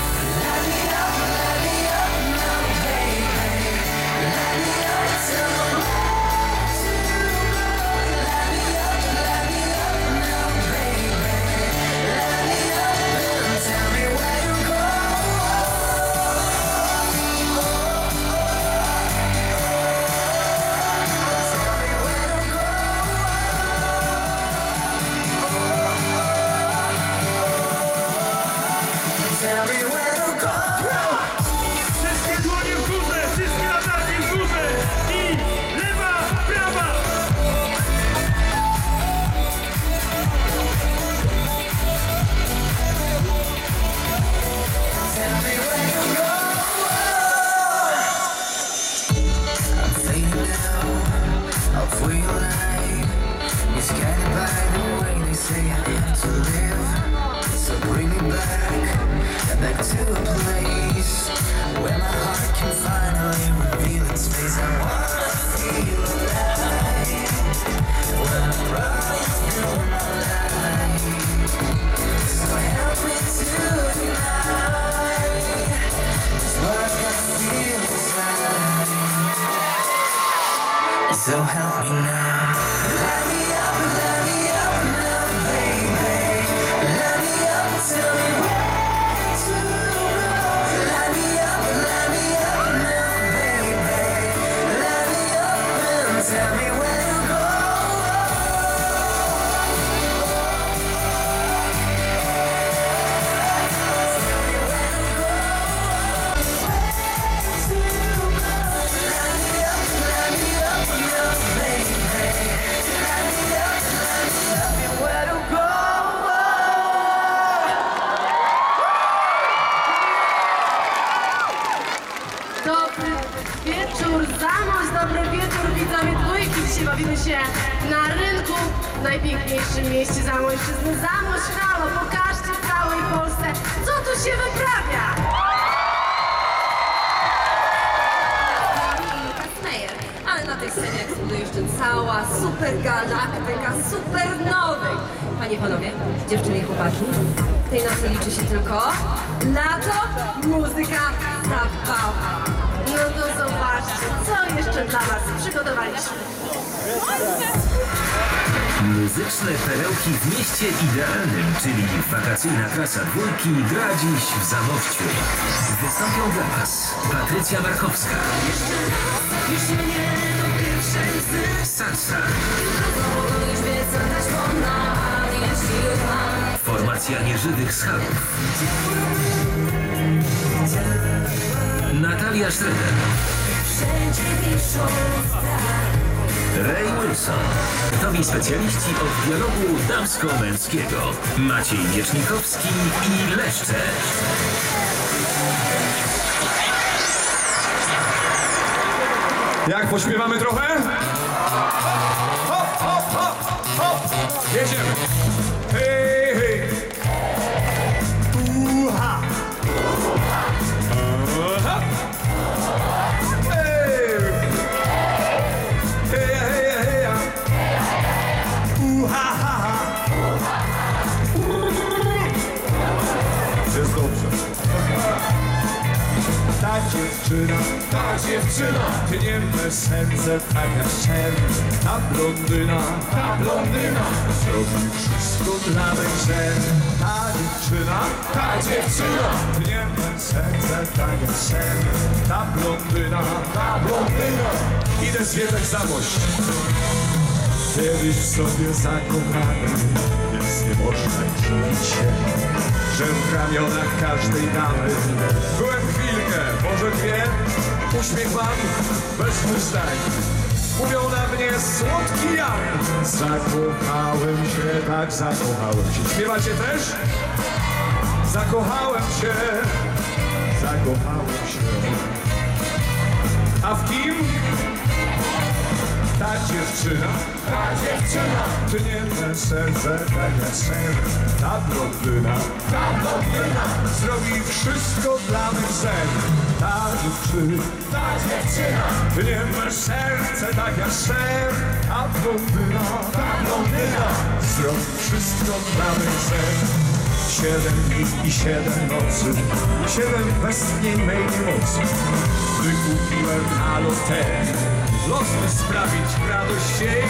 Back to a place where my heart can finally reveal its face. I wanna feel alive when I'm running through my life. So help me tonight, it's what I feel inside. So help me now. Let me up now, baby. Let me up, tell me where. Tell me where to go.
Dobry wieczór, Zamość, dobry wieczór, widzowie dwójki. Dzisiaj bawimy się na rynku w najpiękniejszym mieście Zamojszczyzny. Zamość, halo, pokażcie w całej Polsce, co tu się wyprawia.
Ale na tej scenie eksploduje jeszcze cała super galaktyka supernowej. Panie i panowie, dziewczyny i chłopaki, w tej nocy liczy się tylko lato, muzyka, zabawa.
No to zobaczcie, co jeszcze dla was przygotowaliśmy.
Muzyczne perełki w mieście idealnym, czyli wakacyjna trasa dwójki, gra dziś w Zamościu. Wystąpią dla was Patrycja Markowska, Salsa, formacja Nieżywych Schalów, Natalia Schroeder, Ray Wilson. Gotowi specjaliści od dialogu damsko-męskiego. Maciej Miecznikowski i Leszcze.
Jak pośpiewamy trochę? Hop, hop, hop, hop! Jedziemy! Hej, hej! Uha! Aha! Hej! Hej, hej, hej! Uha, ha, ha! Jest dobrze. Ta dziewczyna, tniemy serce tak jak sen. Ta blondyna, zrobi wszystko dla mych żen. Ta dziewczyna, tniemy serce tak jak sen. Ta blondyna, idę zwiedzać Zamość. Kiedyś w sobie zakochany, jest można dziwić się, że w ramionach każdej damy byłem chwilkę, może dwie, uśmiech wam bez wystań. Mówią na mnie słodki Jan. Zakochałem się, tak zakochałem się. Śpiewacie też? Zakochałem się, zakochałem się. A w kim? Ta dziewczyna, czy nie ten serce, tak jak sen, ta blondyna, zrobi wszystko dla mych sen. Ta dziewczyna, ty nie masz serce, tak jak sen, a blondyna, zrobi wszystko dla mych sen. 7 dni i 7 nocy, 7 westchnień mej mocy. Wykupiłem na loterii, los by sprawić radość jej.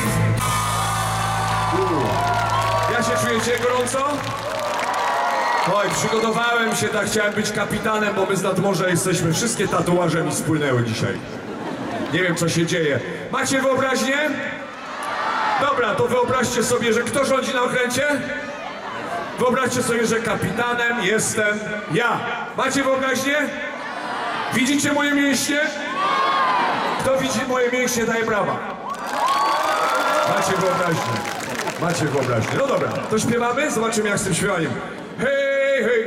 Ja się czujecie gorąco? Oj, przygotowałem się, tak chciałem być kapitanem, bo my z nadmorza jesteśmy, wszystkie tatuaże mi spłynęły dzisiaj. Nie wiem, co się dzieje. Macie wyobraźnię? Dobra, to wyobraźcie sobie, że kto rządzi na okręcie? Wyobraźcie sobie, że kapitanem jestem ja. Macie wyobraźnię? Widzicie moje mięśnie? Kto widzi moje mięśnie, daje brawa. Macie wyobraźnię. Macie wyobraźnię. No dobra, to śpiewamy? Zobaczymy, jak z tym śpiewaniem. Hej, hej.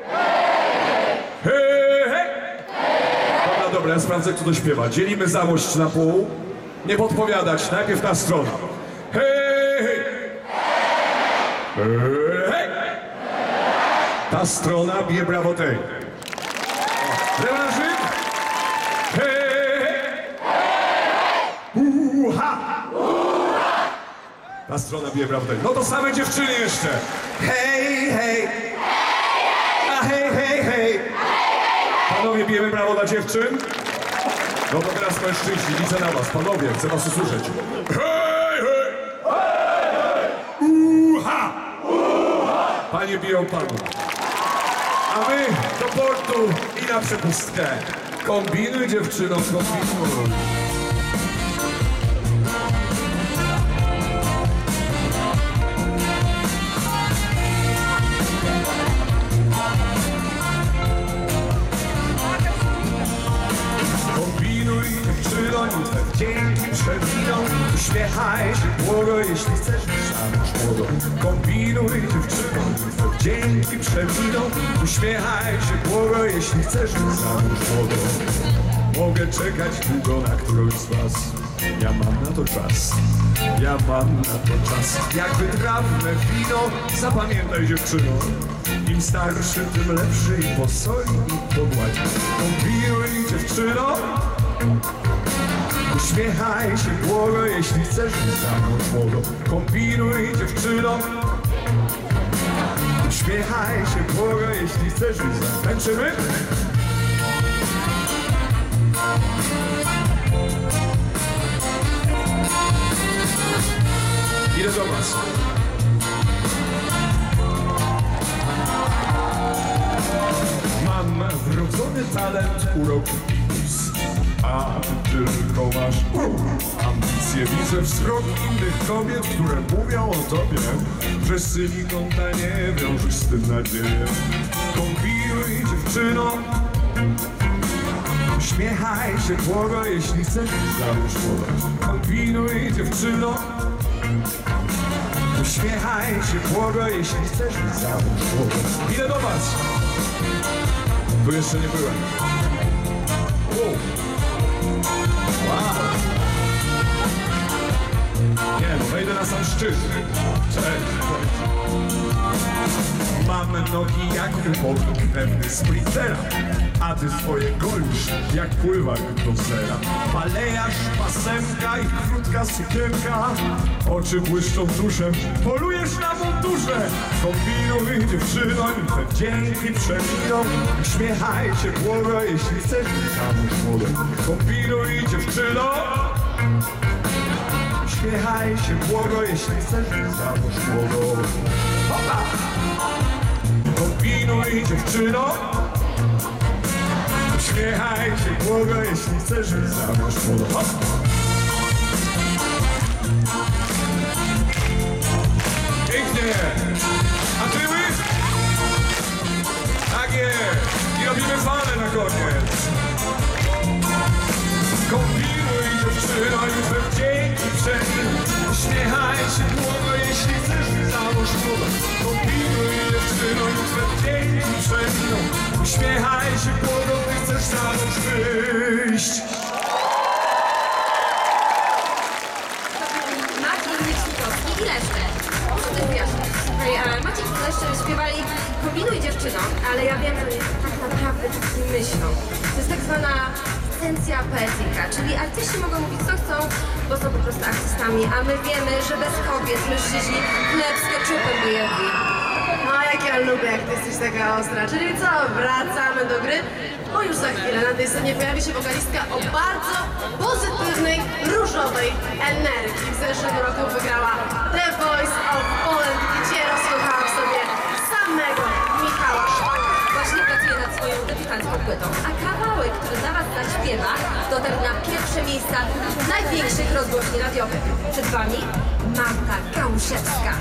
Hej, hej. Dobra, ja sprawdzę, kto to śpiewa. Dzielimy zamość na pół. Nie podpowiadać, najpierw ta strona. Hej, hej. Hej, hej. Ta strona bije brawo tej. Rewanżyk. Hej, hej. Uha. Ta strona bije brawo tej. No to same dziewczyny jeszcze. Hej, hej. A hej, hej, hej. Panowie, bijemy brawo dla dziewczyn. No to teraz mężczyźni, liczę na was. Panowie, chcę was usłyszeć. Hej, hej. Uha. Panie biją panu. A my do portu i na przepustkę. Kombinuj, dziewczyno, kombinuj. Kombinuj, dziewczyno, niech dzięki przewiną. Uśmiechaj się, błogo, jeśli chcesz zamąż młodo. Kombinuj, dziewczyno, niech dzięki przewiną. Uśmiechaj się, błogo, jeśli chcesz zamąż młodo. Mogę czekać długo na którąś z was. Ja mam na to czas. Ja mam na to czas. Jak wytrawne wino, zapamiętaj, dziewczyno. Im starszy, tym lepszy i posoli i pogładzi. Kombinuj, dziewczyno. Uśmiechaj się, błogo, jeśli chcesz zamąż młodo. Kombinuj, dziewczyno. Uśmiechaj się, błogo, jeśli chcesz zamąż. Tańczymy? Idę do was. Mam wrodzony talent, urok i plus. A ty tylko masz ambicje. Widzę wzrok innych kobiet, które mówią o tobie, że silikonta nie wiążesz z tym nadzieję. Kombinuj, dziewczyno. Uśmiechaj się, błogo, jeśli chcesz zamąż młodo. Kombinuj, dziewczyno. Uśmiechaj się, błogo, jeśli chcesz zamąż młodo. Idę do was. Tu jeszcze nie byłem. Wow. Nie, no wejdę na sam szczyt. Cześć. Mam nogi jak upoki krewny sprintera, a ty swoje golisz jak pływak do zera. Malejarz, pasemka i krótka sukienka, oczy błyszczą duszem, polujesz na mundurze. Kombinuj, dziewczyno, te dzięki przeminą. Uśmiechaj się, błogo, jeśli chcesz zamąż młodo. Kombinuj, dziewczyno. Uśmiechaj się, błogo, jeśli chcesz zamąż młodo. Hopa! Kombinuj, dziewczyno. Uśmiechaj się, błogo, jeśli chcesz zamąż młodo. Hop! Pięknie! dziewczyno, już we wdzięki wszędzie. Uśmiechaj się długo, jeśli chcesz, załóż ślub. Kombinuj dziewczyno, już we wdzięki wszędzie. Uśmiechaj się długo, gdy chcesz załóż wyjść.
Maciej Miecznikowski i Leszcze. Co ty wyjaśnić? Maciej i Leszcze śpiewali Kombinuj dziewczyno, ale ja wiem, że tak naprawdę tak nie myślą. To jest tak zwana licencja poetyka, czyli artyści mogą mówić co chcą, bo są po prostu artystami, a my wiemy, że bez kobiet mężczyźni chleb z keczupem by jedli.
No jak ja lubię, jak ty jesteś taka ostra. Czyli co, wracamy do gry? Bo już za chwilę na tej scenie pojawi się wokalistka o bardzo pozytywnej, różowej energii. W zeszłym roku wygrała The Voice of Poland, gdzie rozkochała w sobie samego Michała Szpaka.
Właśnie pracuje nad swoją debiutancką płytą, a kawałek, który dla was zaśpiewa, dotarł na pierwsze miejsca największych rozgłośni radiowych. Przed wami Marta Kałuszewska.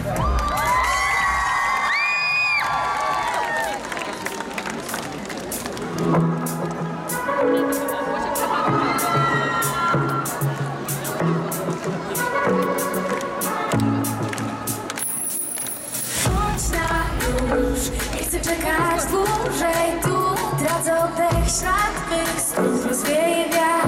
Chodź na już, nie chcę czekać dłużej tu. Tracę oddech, ślad mych słów rozwieje wiatr.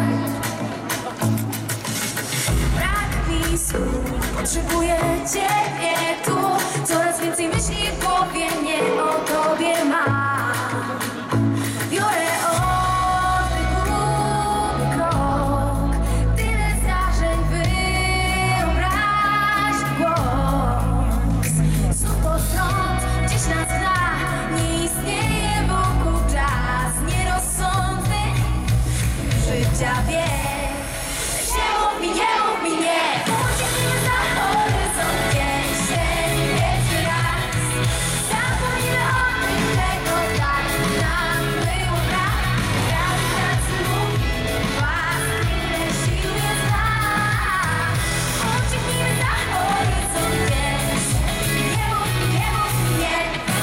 Brak mi słów, potrzebuję ciebie tu. Coraz więcej myśli w głowie, nie o tobie mam. Biorę oddech, głupi krok. Tyle zdarzeń, wyobraź głos. Znów pod prąd, gdzieś nas gna. Nie istnieje wokół czas nierozsądny życia wie. Nie mów mi nie. Ucieknijmy za horyzont gdzieś ten pierwszy raz. Zapomnijmy o tym, czego tak nam było brak. Grawitacji mówi was, tyle sił jest nas. Ucieknijmy za horyzont gdzieś. Nie mów mi nie.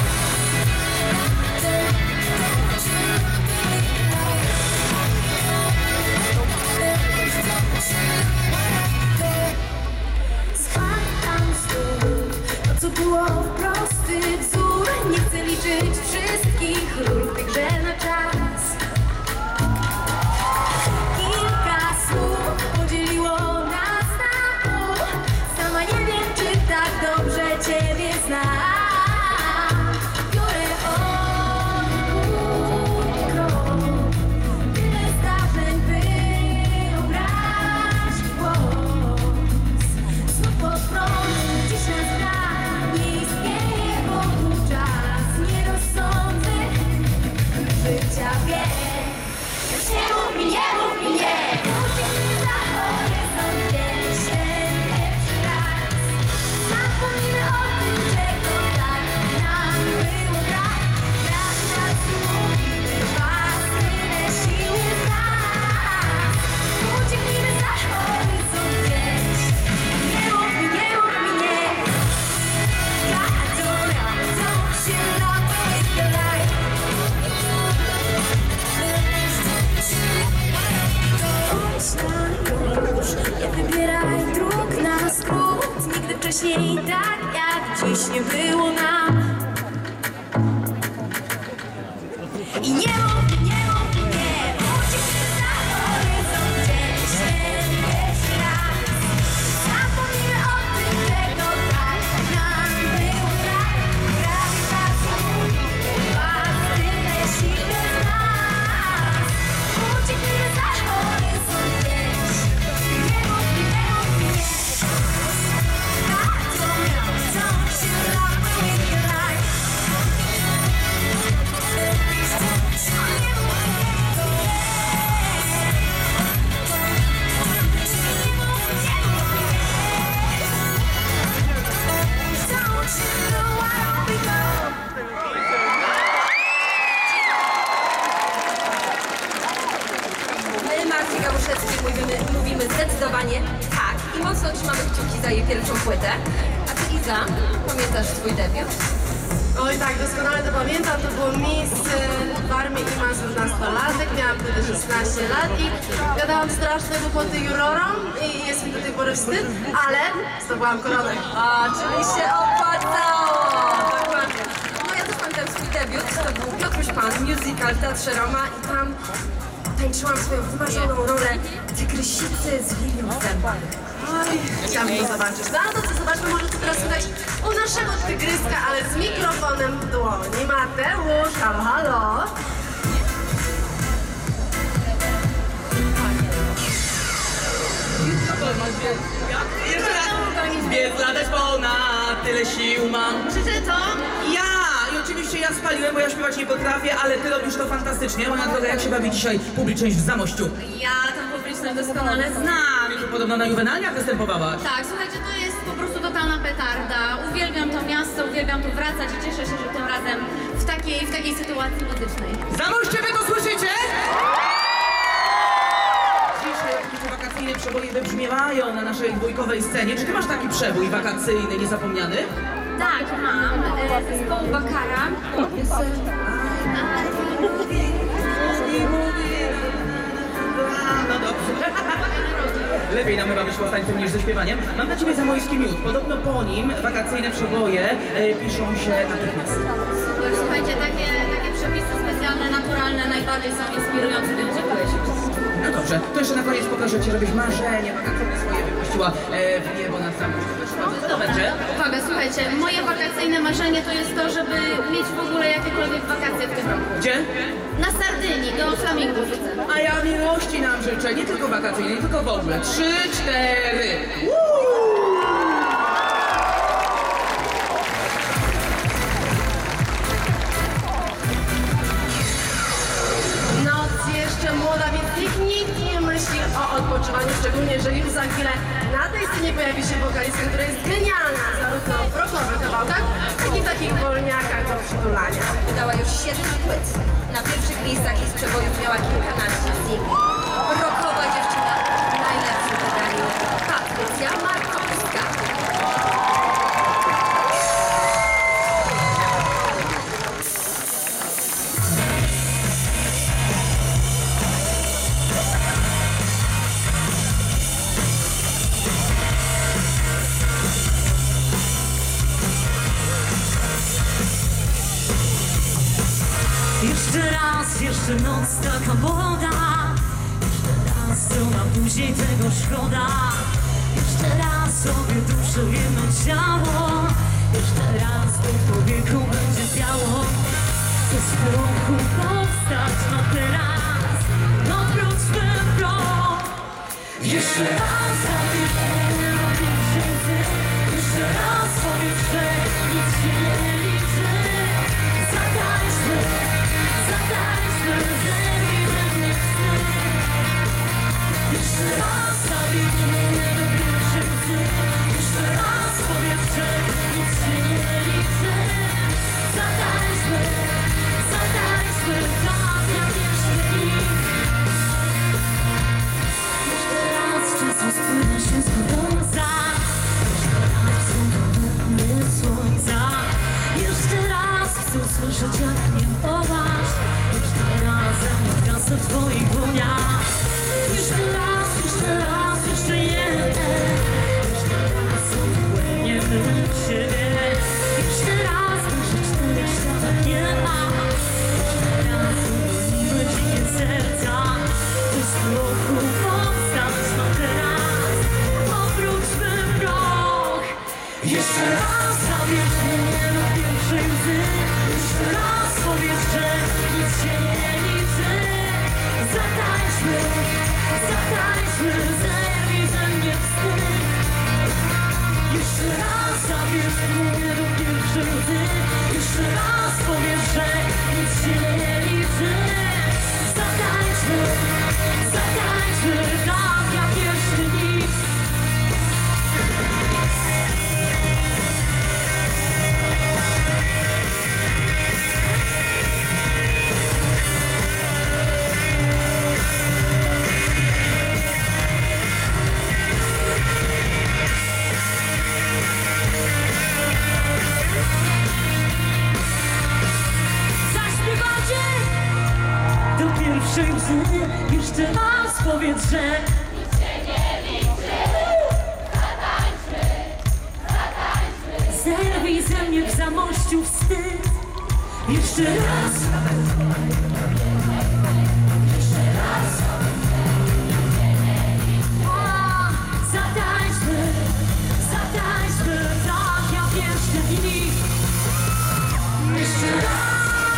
Spadam znów, to co było prosty wzór. Nie chcę liczyć wszystkich ról w tej grze na czas. Kilka słów podzieliło nas na pół. Sama nie wiem, czy tak dobrze ciebie znam. Biorę oddech, krok. Tyle zdarzeń, wyobraź głos. Znów pod prąd, gdzieś nas gra. Nie istnieje wokół czas nierozsądny życia wie. Nie mów mi nie. Ucieknij za horyzont gdzieś ten pierwszy raz. Zapomnijmy o tym, czego tak nam było brak. Grawitacji mówimy was, tyle sił jest nas. Ucieknijmy za horyzont gdzieś. Nie mów mi nie. Don't you love me with the light? Chodź na już, nie wybieraj dróg na skrót. Nigdy wcześniej tak jak dziś nie było nam. I nie mów mi nie. Ucieknij za horyzont gdzieś ten pierwszy raz. Zapomnijmy o tym, czego tak nam było brak. Grawitacji mówimy was, tyle sił jest nas. Ucieknijmy za horyzont gdzieś. Nie mów mi nie. Don't you love me with the light?
My, Marcie Kałuszewskiej, mówimy zdecydowanie tak i mocno trzymamy kciuki za jej pierwszą płytę. A ty, Iza, pamiętasz swój debiut?
Oj tak, doskonale to pamiętam, to było Miss Warmii i Mas 15-latek, miałam wtedy 16 lat i gadałam straszne głupoty jurorom i jest mi do tej pory wstyd, ale zdobyłam koronę.
Oczywiście opłacało! Dokładnie. No ja też pamiętam swój debiut, to był Piotruś Pan, musical w Teatrze Roma i tam tańczyłam swoją wymarzoną rolę tygrysicy z lilią w zębach.
Oj, chciałabym to zobaczyć. No to co, zobaczmy, może co teraz słychać u naszego tygryska, ale z mikrofonem w dłoni. Mateusz, halo, halo.
Jeszcze raz. Biec latać ponad, tyle sił mam.
Krzyczy to?
Ja! I oczywiście ja spaliłem, bo ja śpiewać nie potrafię, ale ty robisz to fantastycznie. Moja droga, jak się bawi dzisiaj publiczność w Zamościu?
Ja tam publiczność doskonale znam.
Podobno na juwenaliach występowałaś.
Tak, słuchajcie, to jest po prostu totalna petarda. Uwielbiam to miasto, uwielbiam tu wracać i cieszę się, że tym razem w takiej sytuacji muzycznej.
Zamoście, wy to słyszycie? Dzisiaj wakacyjne przeboje wybrzmiewają na naszej dwójkowej scenie. Czy ty masz taki przebój wakacyjny, niezapomniany?
Tak, mam. Zespołu Bakara.
No dobrze. Lepiej nam chyba wyszło z tańcem niż ze śpiewaniem. Mam dla ciebie zamojski miód. Podobno po nim wakacyjne przeboje piszą się natychmiast.
Super, słuchajcie, takie przepisy specjalne, naturalne najbardziej są inspirujące, więc dziękuję się.
No dobrze, to jeszcze na koniec pokażę ci, żebyś marzenie wakacyjne swoje wypuściła w niebo nad Zamościem. Co to będzie?
Uwaga, słuchajcie, moje wakacyjne marzenie to jest to, żeby mieć w ogóle jakiekolwiek wakacje w tym roku.
Gdzie?
Na Sardynii, do Flamingo rzucę.
A ja miłości nam życzę, nie tylko wakacyjnej, nie tylko w ogóle. 3, 4.
Noc jeszcze młoda, więc nikt nie myśli o odpoczywaniu, szczególnie, że już za chwilę na tej scenie pojawi się wokalistka, która jest genialna, zarówno w rockowych kawałkach, jak i w takich wolniakach do przytulania.
Wydała już 7 płyt. Na pierwszych miejscach jej z przebojów miała kilkanaście singli. Rockowa dziewczyna w najlepszym wydaniu. Patrycja Markowska.
Jeszcze raz, jeszcze noc taka młoda. Jeszcze raz, co nam później tego szkoda. Jeszcze raz sobie duszę jedno ciało. Jeszcze raz po człowieku będzie biało. Co z prochu powstać ma teraz. Odwróćmy krok. Jeszcze raz zabierz mnie na piękny. Jeszcze raz powiedz, że nic się nie liczy. Zatańczmy, zatańczmy, zerwijmy mnie sny. Jeszcze raz zabierz mnie do pierwszej łzy. Jeszcze raz powiedz, że nic się nie liczy. Zatańczmy, zatańczmy, tak jak jeszcze nikt. Jeszcze raz czasem spływa się z gorąca. Jeszcze raz są doletnie słońca. Jeszcze raz chcę usłyszeć, jak mnie wołasz. Jeszcze raz zamiast w twoich dłoniach. Jeszcze raz, jeszcze jeden. Jeszcze raz upłyniemy siebie. Jeszcze raz może 4 świata nie ma. Jeszcze raz uwolnimy dzikie serca. Ty z prochu powstać ma teraz. Obróćmy krok. Jeszcze raz zabierz mnie do pierwszej łzy. Jeszcze raz powiedz, że nic się nie liczy. Zatańczmy, zatańczmy, zerwij ze mnie wstyd. Jeszcze raz zabierz mnie do pierwszej łzy. Jeszcze raz powiedz, że nic się nie liczy. Zatańczmy, zatańczmy, tak jak jeszcze nic. zawsze im zły. Jeszcze raz powiedz, że zerwij ze mnie w Zamościu wstyd. Jeszcze raz. Jeszcze raz. Zatańczmy, zatańczmy tak jak jeszcze dni. Jeszcze raz.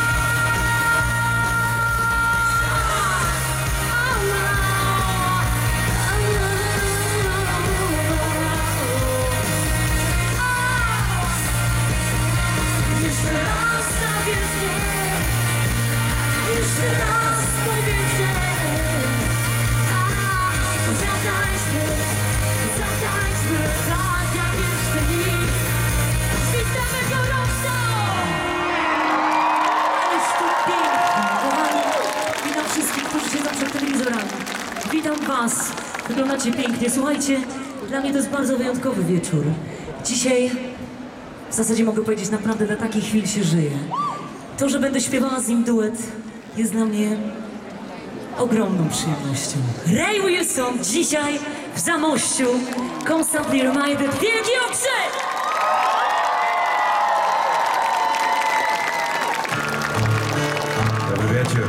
Jeszcze raz powiedz nie. Jeszcze raz powiedz nie. Zatańczmy, zatańczmy tak jak jeszcze nikt. Witamy gorąco! Ależ to pięknie, kochani. Witam wszystkich, którzy siedzą przed telewizorami. Witam was. Wyglądacie pięknie. Słuchajcie, dla mnie to jest bardzo wyjątkowy wieczór. Dzisiaj w zasadzie mogę powiedzieć, naprawdę dla takich chwil się żyje. To, że będę śpiewała z nim duet, jest dla mnie ogromną przyjemnością. Ray Wilson dzisiaj w Zamościu. Constantly Reminded. Wielki okrzyk!
Dobry wieczór.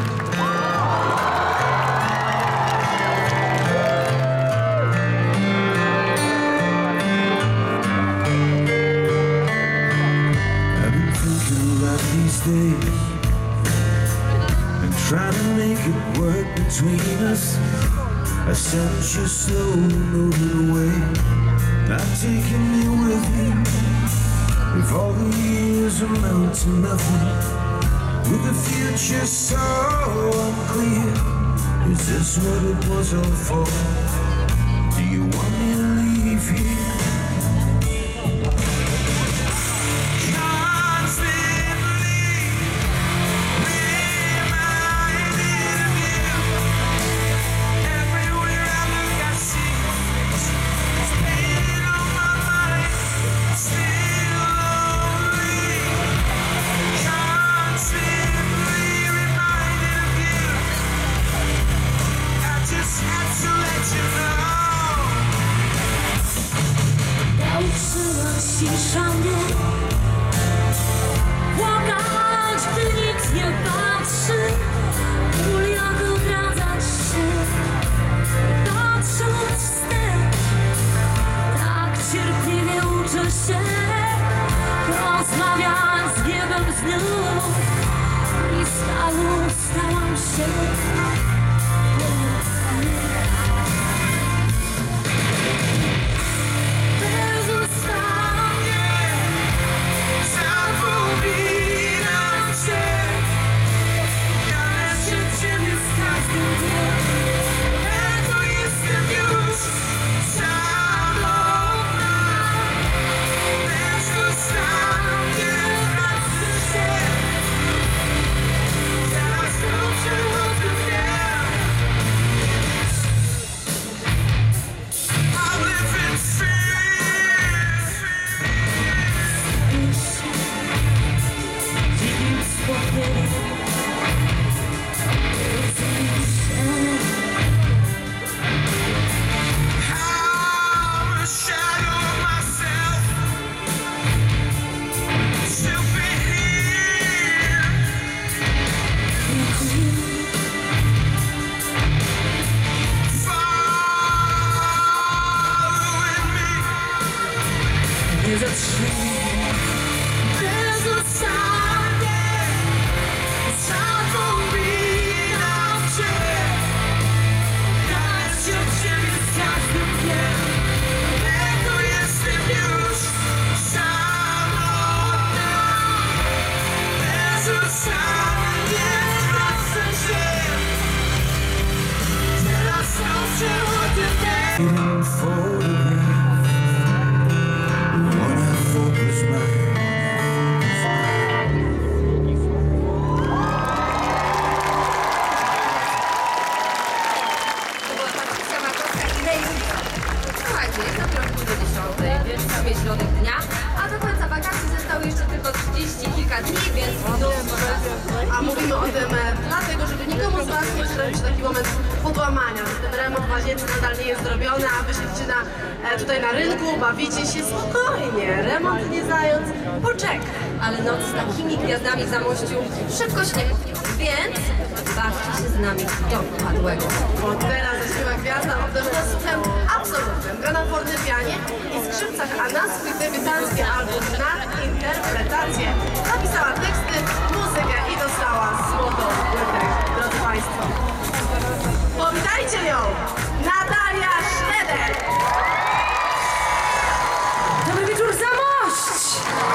Days and try to make it work between us. I sense you slowly moving away, not taking me with you. If all the years amount to nothing, with the future so unclear, is this what it was all for? Do you want me to leave here?
Cisza mnie, płakać, gdy nikt nie patrzy, ból jak odradzać się, patrząc wstecz, tak cierpliwie uczę się, rozmawiać z niebem znów i stałam się.
Yeah.
się taki moment podłamania, że ten remont w łazience nadal nie jest zrobiony, a wy siedzicie tutaj na rynku, bawicie się spokojnie, remont nie zając, poczekaj.
Ale noc z takimi gwiazdami w Zamościu szybko się nie kończy, więc bawcie się z nami do upadłego.
Bo teraz zaśpiewa gwiazda obdarzona słuchem absolutnym. Gra na fortepianie i skrzypcach, a na swój debiutancki album na interpretację napisała teksty, muzykę i dostała złotą płytę, drodzy Państwo. Powitajcie ją! Natalia Szreder!
Dobry wieczór, Zamość!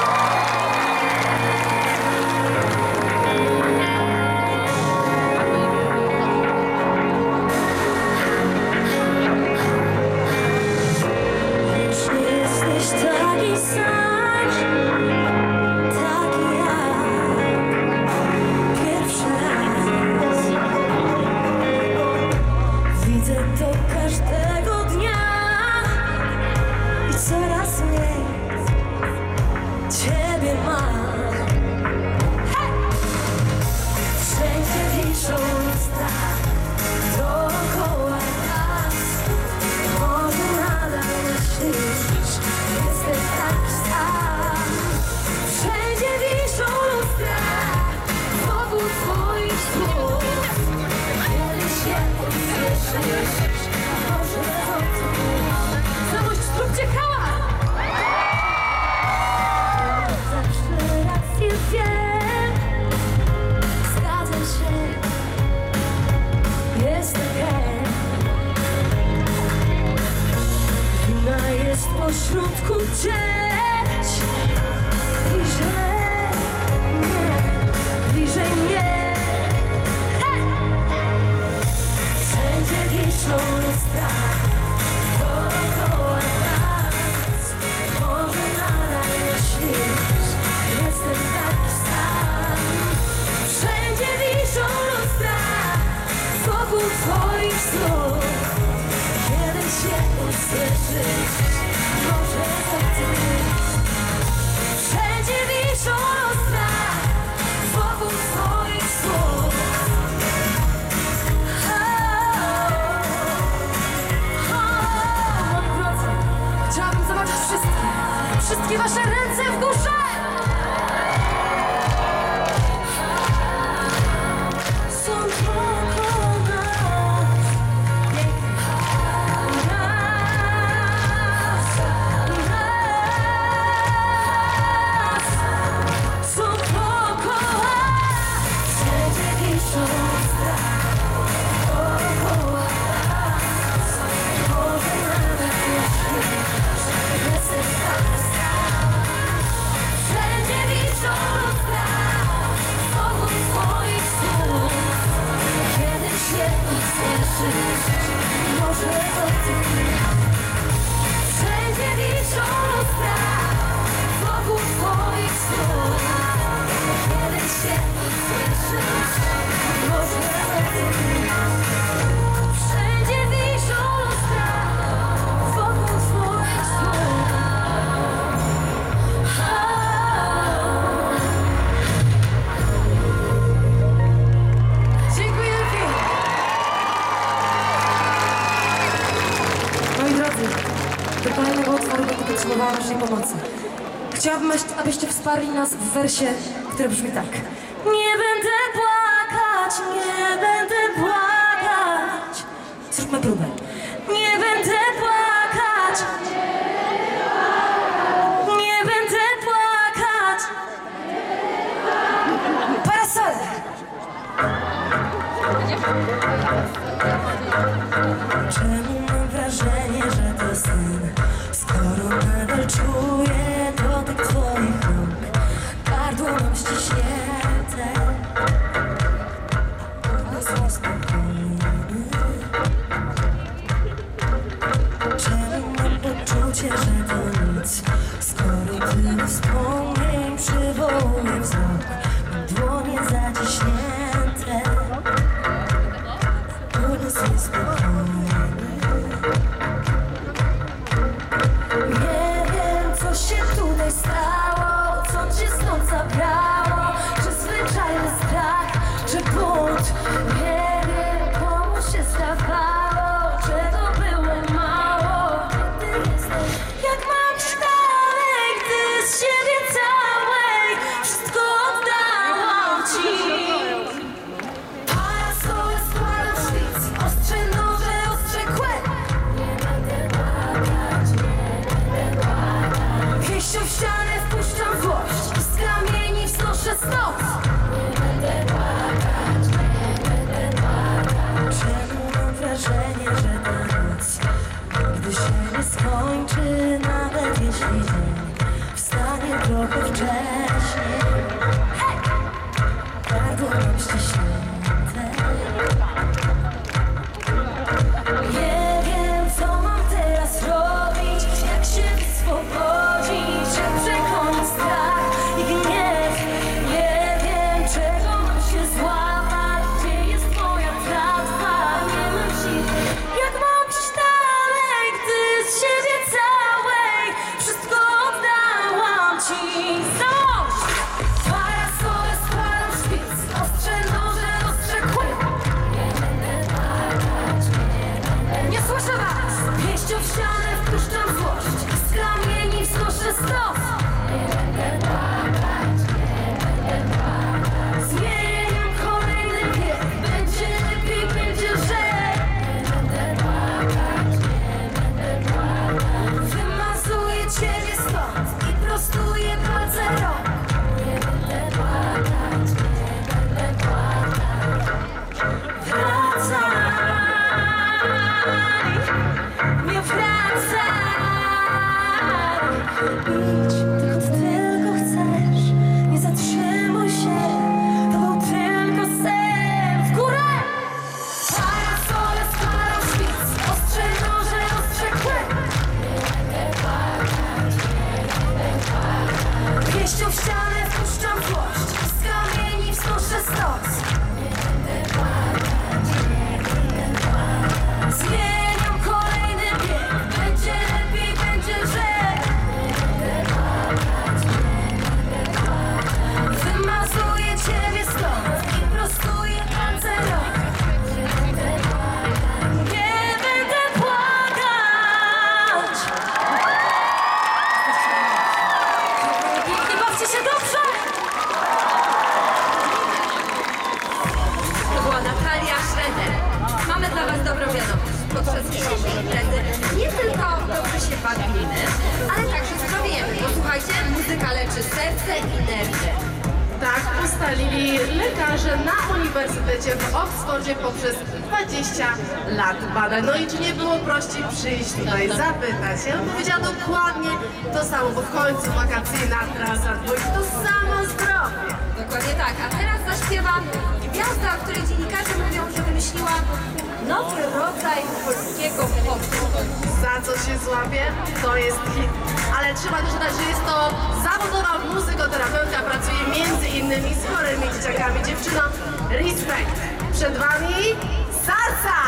Jesteś taki sam, taki jak pierwszy raz. Widzę to każdego dnia i coraz mniej Ciebie mam. Wszędzie wiszą lista dookoła nas. Może nadal myślisz, jesteś taki sam. Wszędzie wiszą lustra wokół twoich słów. Kiedyś je usłyszysz, może o tym. Zamość, zróbcie hałas! Zawsze rację wiem, zgadzam się, jest okej. Wina jest pośrodku gdzieś, bliżej mnie. Hej! Wszędzie wiszą lustra dookoła nas. Może nadal myślisz, jestem taki sam. Wszędzie wiszą lustra wokół twoich słów. Kiedyś je usłyszysz, może to ty. Wszędzie wiszą lustra wokół twoich słów. Moi drodzy, chciałabym zobaczyć wszystkie wasze ręce w górze! Są dookoła nas. Są dookoła. Wszędzie wiszą lustra dookoła nas. Może nadal myślisz, jesteś taki sam. Wszędzie wiszą lustra wokół twoich słów. Kiedyś je usłyszysz, może to ty. Wszędzie wiszą lustra wokół twoich słów. Kiedyś je usłyszysz, może to ty. Wszędzie wiszą lustra wokół twoich słów. Dziękuję pięknie.
Moi drodzy, do kolejnego utworu będę potrzebowała waszej pomocy. Chciałabym, abyście wsparli nas w wersie, który brzmi tak.
Nie będę płakać, nie będę płakać.
Zróbmy próbę.
Nie będę płakać. Nie będę płakać.
Parasole!
Czemu mam wrażenie, że to sen? Skoro nadal czuję dotyk twoich rąk. Gardło mam ściśnięte. Umysł spokojny. Czemu mam poczucie, że to nic? Skoro tyle wspomnień przywołuje wzrok. Mam dłonie zaciśnięte. Umysł spokojny. byłam szczęśliwy. Nie wiem, co mam teraz robić, jak się wyswobodzić, jak przekonać strach i gniew. Nie wiem, czego mam się złapać, gdzie jest moja tratwa. Nie mam sił, jak mam iść dalej, gdy z siebie całej wszystko oddałam ci. Zamość! Parasole składam szpic, ostrze noże, ostrze kły. Nie będę płakać, nie słyszę was! Pięścią w ścianę wpuszczam złość, z kamieni wznoszę stos. Nie będę płakać, nie będę płakać. Zmieniam kolejny bieg, będzie lepiej, będzie lżej. Nie będę płakać, nie będę płakać. Wymazuję ciebie stąd i prostuję palce rąk. Nie będę płakać, nie będę płakać. Wracaj, nie wracaj. Idź, dokąd tylko chcesz, nie zatrzymuj się, to był tylko sen. W górę! Parasole składam szpic, ostrze noże, ostrze kły. Nie będę płakać, nie będę płakać. Pięścią w ścianę wpuszczam złość, z kamieni wznoszę stos. Nie będę płakać, nie będę płakać. Zmieniam kolejny bieg, będzie lepiej, będzie lżej. Nie będę płakać, nie będę płakać. Wymazuję ciebie stąd i prostuję palce rąk. Nie będę płakać, nie będę płakać. Pięknie, bawcie się dobrze!
To była Natalia Schroeder. Mamy dla was dobrą wiadomość. Podczas dzisiejszej imprezy nie tylko dobrze się bawimy, ale także zdrowiejemy. Posłuchajcie, muzyka leczy serce i nerwy.
Tak ustalili lekarze na Uniwersytecie w Oksfordzie poprzez 20 lat badań. No i czy nie było prościej przyjść tutaj, zapytać? Ja bym powiedziała dokładnie to samo, bo w końcu wakacyjna trasa dwójki, to samo zdrowie.
Dokładnie tak, a teraz zaśpiewa gwiazda, o której dziennikarze mówią, że wymyśliła nowy rodzaj polskiego popu.
Za co się złapie, to jest hit. Ale trzeba też dodać, że jest to zawodowa muzykoterapeutka, pracuje między innymi z chorymi dzieciakami. Dziewczyno, respekt. Przed wami Salsa!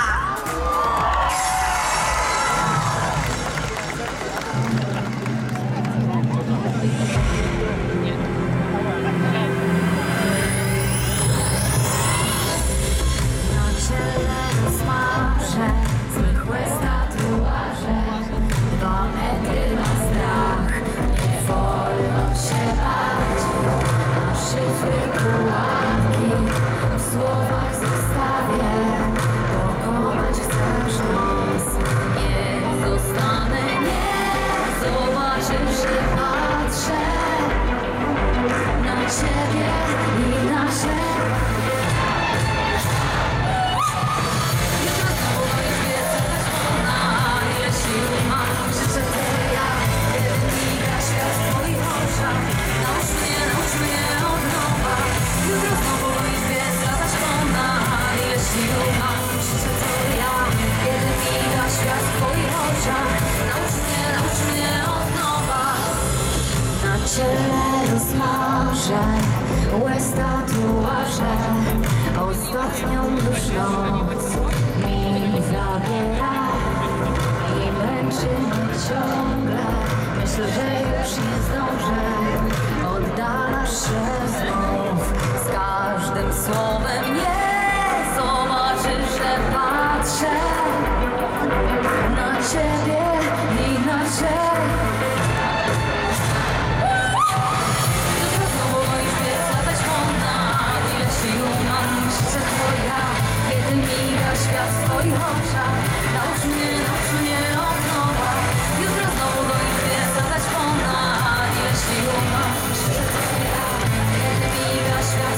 Na ciele rozmarze, zwykłe tatuaże, 2 metry na strach, nie wolno się bać. Na szyfry pułapki, w słowach zostawię, pokonać chcesz nos. Nie zostanę, nie zobaczysz, że patrzę na ciebie i na siebie. Na ciele rozmarzę, łez tatuaże, ostatnią już noc mi zabiera i męczy mnie ciągle. Myślę, że już nie zdążę, oddalasz się znów z każdym słowem. Nie zobaczysz, że patrzę na ciebie i na ciebie. Kiedy miga świat w twoich oczach, naucz mnie od nowa. Jutro znowu do izby zadać ponad. Ile sił mam, że to ja. Kiedy miga świat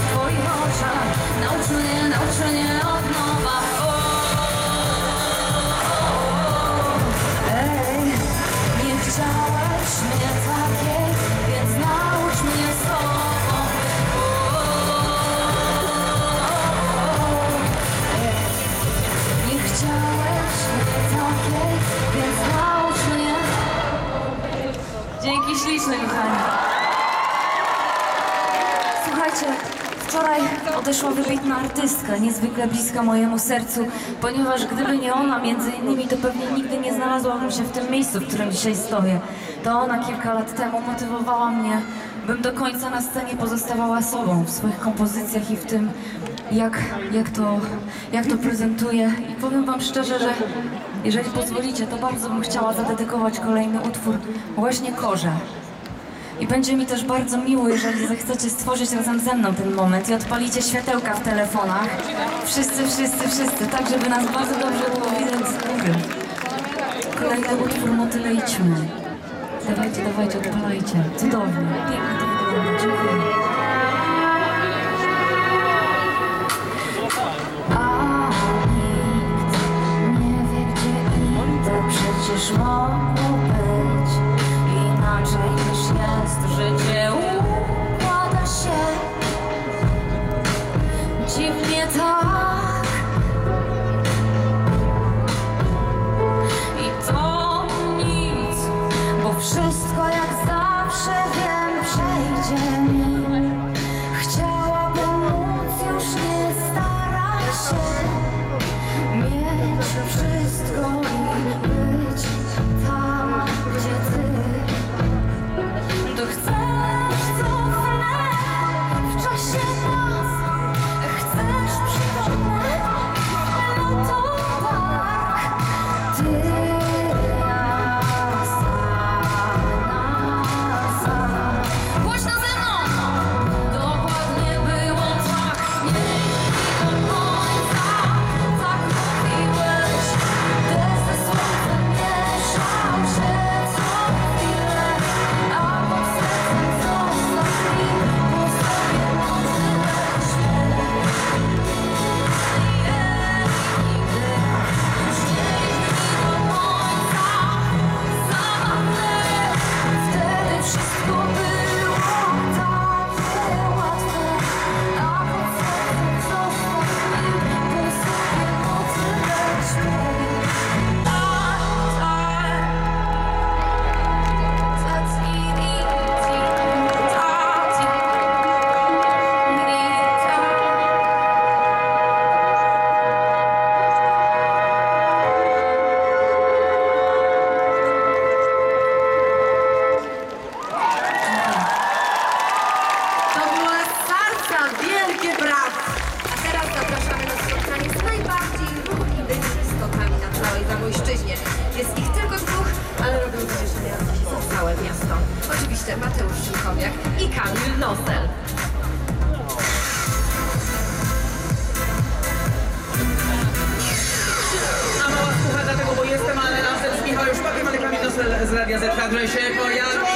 Wczoraj odeszła wybitna artystka, niezwykle bliska mojemu sercu, ponieważ gdyby nie ona między innymi, to pewnie nigdy nie znalazłabym się w tym miejscu, w którym dzisiaj stoję. To ona kilka lat temu motywowała mnie, bym do końca na scenie pozostawała sobą w swoich kompozycjach i w tym, jak to prezentuję. I powiem wam szczerze, że jeżeli pozwolicie, to bardzo bym chciała zadedykować kolejny utwór właśnie Korze. I będzie mi też bardzo miło, jeżeli zechcecie stworzyć razem ze mną ten moment i odpalicie światełka w telefonach. Wszyscy, tak żeby nas bardzo dobrze było widać z góry. Kolejny utwór Motyle i ćmy. Dawajcie, odpalajcie. Cudownie, pięknie to wygląda. Dziękuję. Przecież mogło być inaczej niż jest. Życie układa się dziwnie tak. I to nic, bo wszystko jak zawsze wiem przejdzie mi. Chciałabym móc już nie starać się mieć wszystko i być tam, gdzie ty. To chcesz cofnę w czasie nas, chcesz przypomnę, no to tak. Ty, ja, sam. Głośno ze mną! Dokładnie było tak, nie do końca. Tak mówiłeś, deszcz ze słońcem mieszał się co chwilę, a pod sercem został mi po sobie motyle śmiech. Nigdy już nie idź do końca, zabawne. Wtedy wszystko było takie łatwe, a pod sercem został mi po sobie motyle śmiech.
To była salsa, wielkie brawo!
A teraz zapraszamy na spotkanie z najbardziej ruchliwymi istotami na całej Zamojszczyźnie. Jest ich tylko dwóch, ale robią wycieszenia za całe miasto. Oczywiście Mateusz Szymkowiak i Kamil Nosel.
A mała słucha dlatego, bo jestem, ale nas też Michał już pakiem, ale Kamil Nosel z Radia Z, także się pojawi.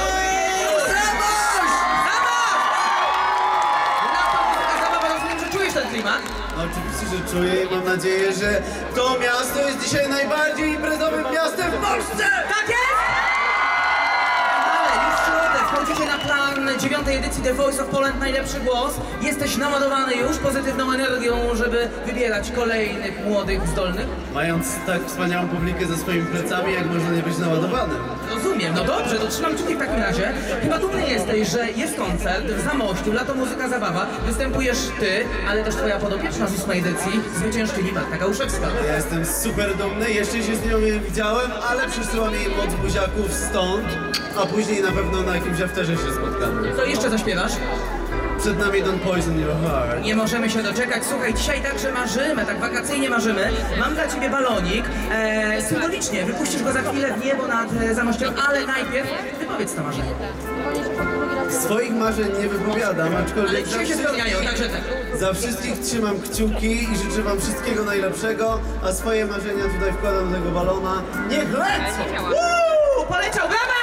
Klimat?
Oczywiście, że czuję i mam nadzieję, że to miasto jest dzisiaj najbardziej imprezowym miastem w Polsce!
Tak jest! Ale już w środę wchodzicie na plan 9. edycji The Voice of Poland Najlepszy Głos. Jesteś naładowany już pozytywną energią, żeby wybierać kolejnych młodych, zdolnych?
Mając tak wspaniałą publikę za swoimi plecami, jak można nie być naładowanym?
Rozumiem, no dobrze, to trzymam kciuki w takim razie. Chyba dumny jesteś, że jest koncert w Zamościu, Lato Muzyka Zabawa. Występujesz ty, ale też twoja podopieczna z 8. edycji, zwyciężczyni Marta Kałuszewska.
Ja jestem super dumny, jeszcze się z nią nie widziałem, ale przysyłam jej moc buziaków stąd, a później na pewno na jakimś afterze się spotkamy.
Co jeszcze zaśpiewasz?
Przed nami Don't Poison Your Heart.
Nie możemy się doczekać. Słuchaj, dzisiaj także marzymy, tak wakacyjnie marzymy. Mam dla ciebie balonik. Symbolicznie wypuścisz go za chwilę w niebo nad Zamościem, ale najpierw wypowiedz to marzenie.
Swoich marzeń nie wypowiadam, aczkolwiek
Ale dzisiaj się spełniają, także tak.
za wszystkich trzymam kciuki i życzę wam wszystkiego najlepszego, a swoje marzenia tutaj wkładam do tego balona. Niech lecą!
Poleciał, brawa!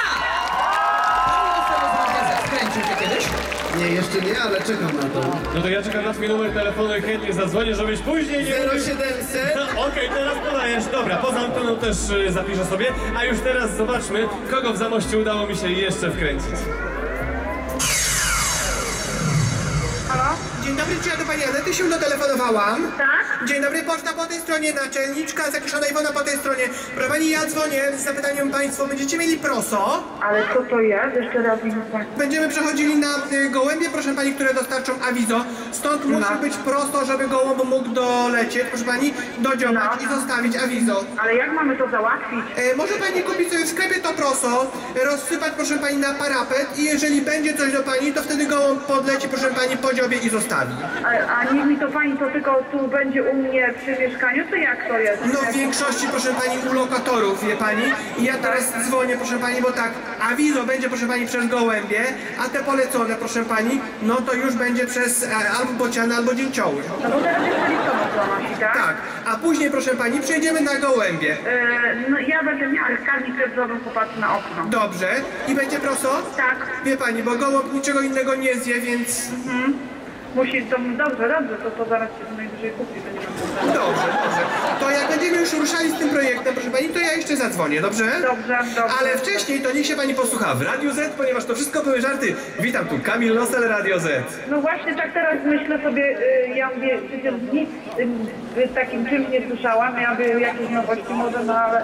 Kręcił się kiedyś?
Nie, jeszcze nie, ale czekam na to.
No to ja czekam na twój numer telefonu i chętnie zadzwonię, żebyś później nie...
0700?
Okej, teraz podajesz. Dobra, poza anteną też zapiszę sobie. A już teraz zobaczmy, kogo w Zamościu udało mi się jeszcze wkręcić.
Halo? Dzień dobry.
dobry, czy ja do pani Anety się dotelefonowałam?
Tak?
Dzień dobry, poczta po tej stronie, naczelniczka, zakieszona Iwona po tej stronie. Proszę pani, ja dzwonię z zapytaniem państwo, będziecie mieli proso?
Ale co to jest? Jeszcze raz mi
Będziemy przechodzili na gołębie, proszę pani, które dostarczą awizo. Stąd musi być prosto, żeby gołąb mógł dolecieć, proszę pani, dodziobać i zostawić awizo.
Ale jak mamy to załatwić?
Może pani kupić sobie w sklepie to proso, rozsypać, proszę pani, na parapet i jeżeli będzie coś do pani, to wtedy gołąb podleci, proszę pani, podziobie i zostawi.
A niech mi to pani to tylko tu będzie u mnie przy mieszkaniu, to jak to jest?
No w większości, proszę pani, u lokatorów, wie pani. I ja teraz dzwonię, proszę pani, bo tak, awizo będzie, proszę pani, przez gołębie, a te polecone, proszę pani, no to już będzie przez albo bociany, albo dzięcioły.
No bo teraz jeszcze listonosz donosi, tak?
Tak, a później, proszę pani, przejdziemy na gołębie.
No ja będę miała karnik krew popatrzy na okno.
Dobrze. I będzie proso?
Tak.
Wie pani, bo gołąb niczego innego nie zje, więc...
Musi, to dobrze, to zaraz się najwyżej kupi, to nie ma problemu.
Dobrze. To jak będziemy już ruszali z tym projektem, proszę pani, to ja jeszcze zadzwonię, dobrze?
Dobrze.
Ale wcześniej to niech się pani posłucha w Radiu Z, ponieważ to wszystko były żarty. Witam tu, Kamil Nosel, Radio Z.
No właśnie tak teraz myślę sobie, ja mówię, przecież nic takim czymś nie słyszałam, ja by jakieś nowości może, no ale...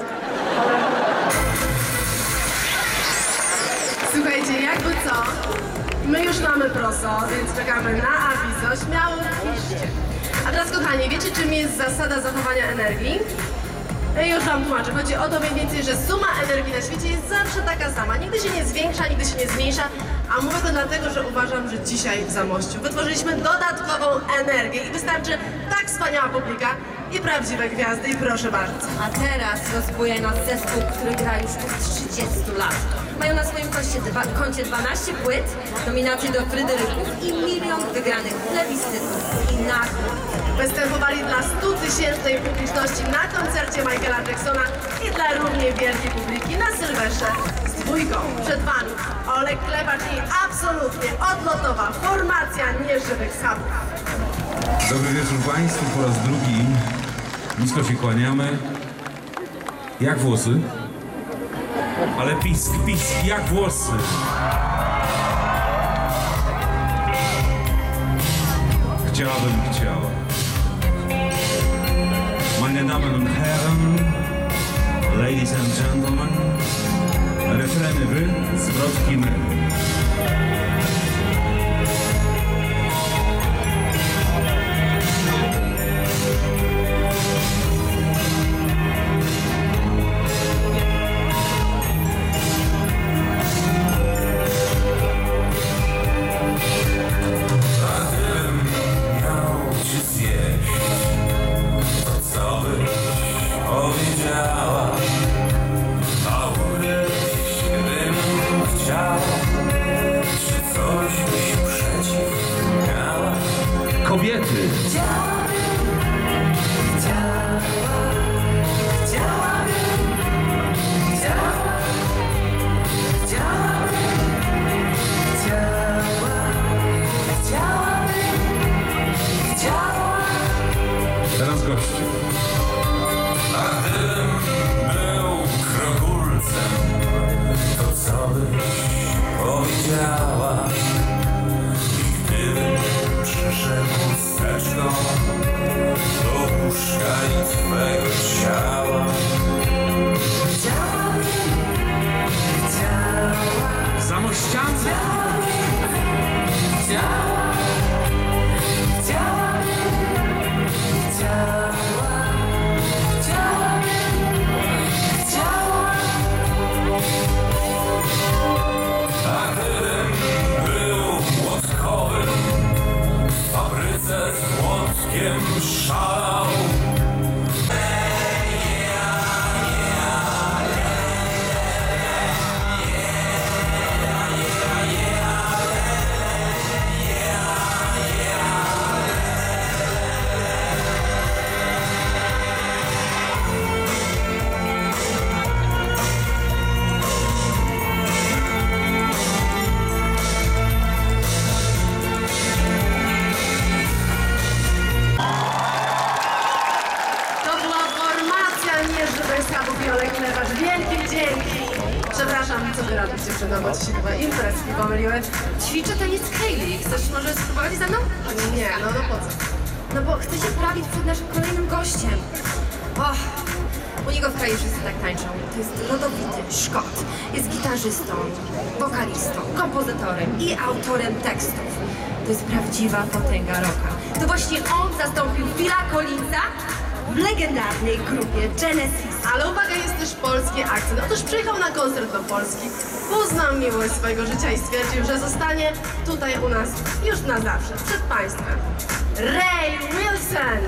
Słuchajcie, jakby co? My już mamy proso, więc czekamy na awizo, śmiało piszcie. A teraz kochani, wiecie czym jest zasada zachowania energii? Już wam tłumaczę. Chodzi o to mniej więcej, że suma energii na świecie jest zawsze taka sama. Nigdy się nie zwiększa, nigdy się nie zmniejsza. A mówię to dlatego, że uważam, że dzisiaj w Zamościu wytworzyliśmy dodatkową energię i wystarczy tak wspaniała publika i prawdziwe gwiazdy i proszę bardzo.
A teraz rozbuje nas zespół, który gra już od 30 lat. Mają na swoim koncie 12 płyt, nominacje do Fryderyków i 1 000 000 wygranych plebiscytów i nagród.
Występowali dla 100-tysięcznej publiczności na koncercie Michaela Jacksona i dla równie wielkiej publiki na Sylwestrze z dwójką. Przed wami Olek Klepacz i absolutnie odlotowa formacja nieżywych schabów.
Dobry wieczór Państwu, po raz drugi. Nisko się kłaniamy. Jak włosy? Ale pisk, jak włosy. Chciała. Meine Damen und Herren, Ladies and Gentlemen, refreny wy, zwrotki my. Kobiety. Teraz goście.
A gdybym był krogulcem, to co byś powiedziała? I gdybym przyszedł wsteczną do łóżka i twego ciała,
Zamościance.
a gdybym był młotkowym, w fabryce z młotkiem szalał.
Przepraszam, co wy robisz, dziewczyno, bo ci się chyba imprezki pomyliły.
Ćwiczę taniec Hayley. Chcesz może spróbować ze mną?
Nie, no po co?
No bo chcę się poprawić przed naszym kolejnym gościem. Och, u niego w kraju wszyscy tak tańczą. To jest rodowity Szkot. Jest gitarzystą, wokalistą, kompozytorem i autorem tekstów. To jest prawdziwa potęga rocka. To właśnie on zastąpił Phila Collinsa w legendarnej grupie Genesis.
Ale uwaga, jest też polski akcent. Otóż przyjechał na koncert do Polski, poznał miłość swojego życia i stwierdził, że zostanie tutaj u nas już na zawsze, przed państwem. Ray Wilson!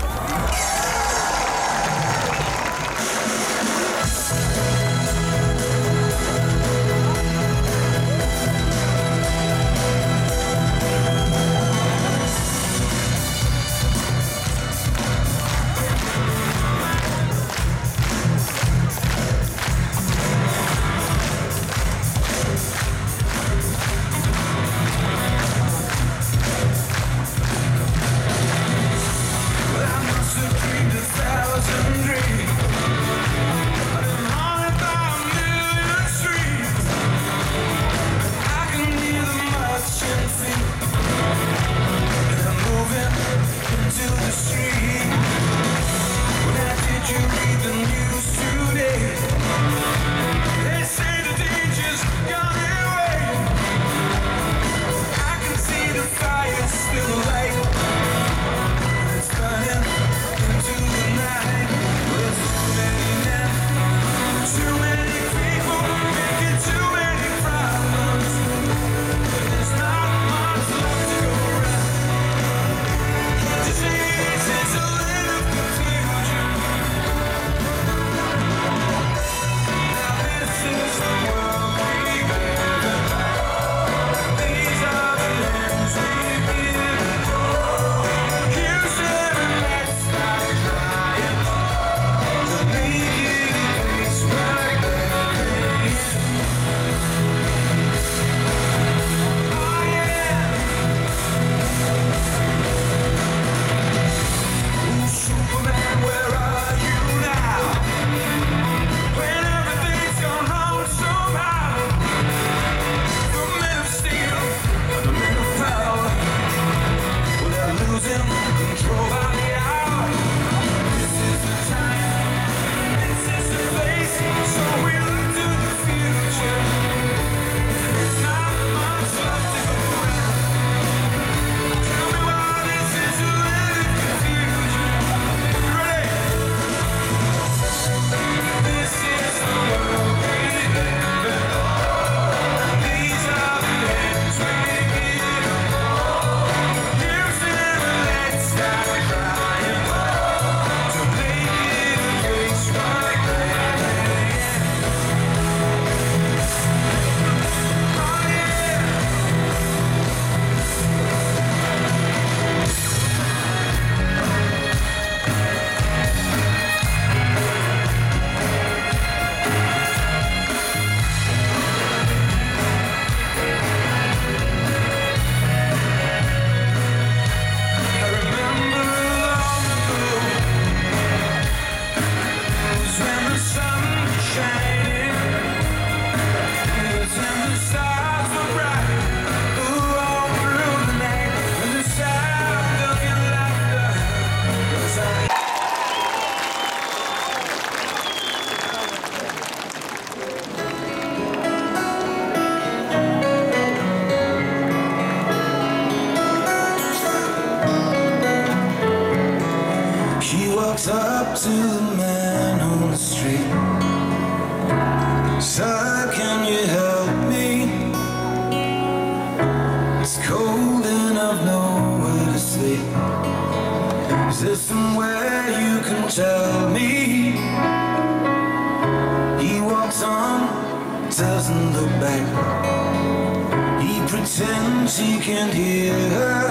walks up to the man on the street. Sir, can you help me? It's cold and I've nowhere to sleep. Is there somewhere you can tell me? He walks on, doesn't look back. He pretends he can't hear her.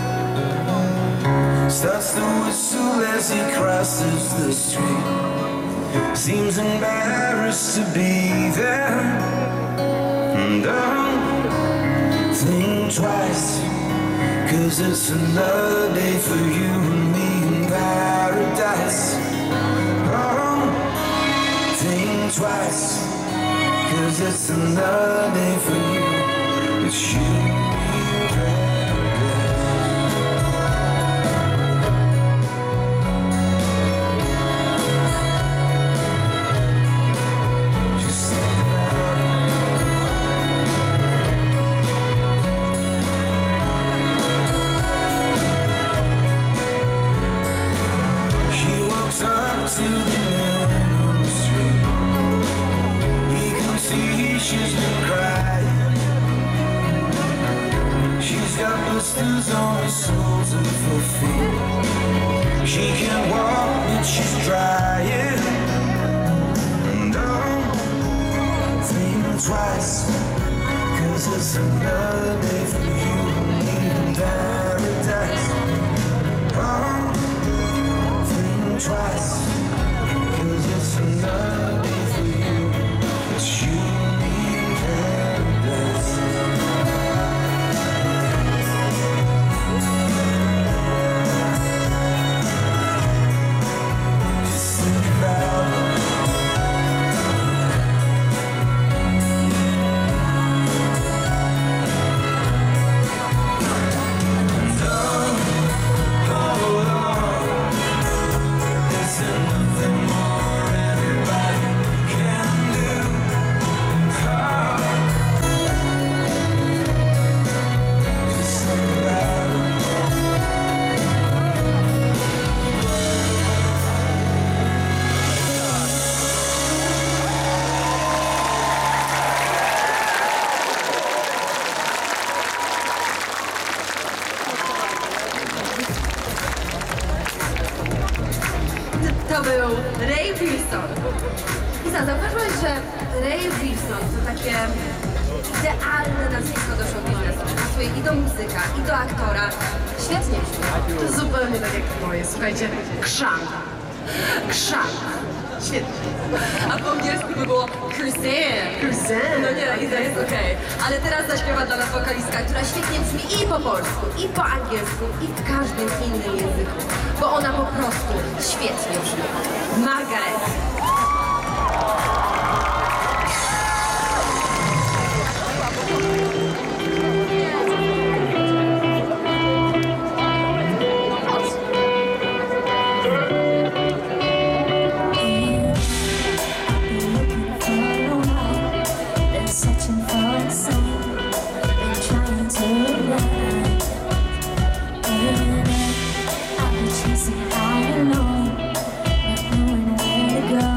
Starts to whistle as he crosses the street. Seems embarrassed to be there. And don't think twice, 'cause it's another day for you and me in paradise. Don't think twice, 'cause 'cause it's another day for you. It's you. Up to the man on the street, he can see she's been crying. She's got blisters on the soles of her feet. She can't walk and she's trying. And don't think twice, 'cause it's another day for you in paradise. Oh, twice, 'cause it's another day for you. It's you in paradise. Just think about it. And hold on. Nothing more anybody can do. Just think about it.
To był Ray Wilson. Lisa, zauważyłaś, że Ray Wilson to takie idealne nazwisko do show biznesu. Pasuje i do muzyka, i do aktora. Świetnie brzmi.
To zupełnie tak jak moje, słuchajcie, krzan. Krzan. Świetnie.
A po angielsku by było Kruzan.
Kruzan.
No nie, i to jest okej. Ale teraz zaśpiewa dla nas wokalistka, która świetnie brzmi i po polsku, i po angielsku, i w każdym innym języku. Bo ona po prostu świetnie brzmi. Margaret.
Searching for a sign, been trying to run. I've been chasing all alone, not knowing where to go.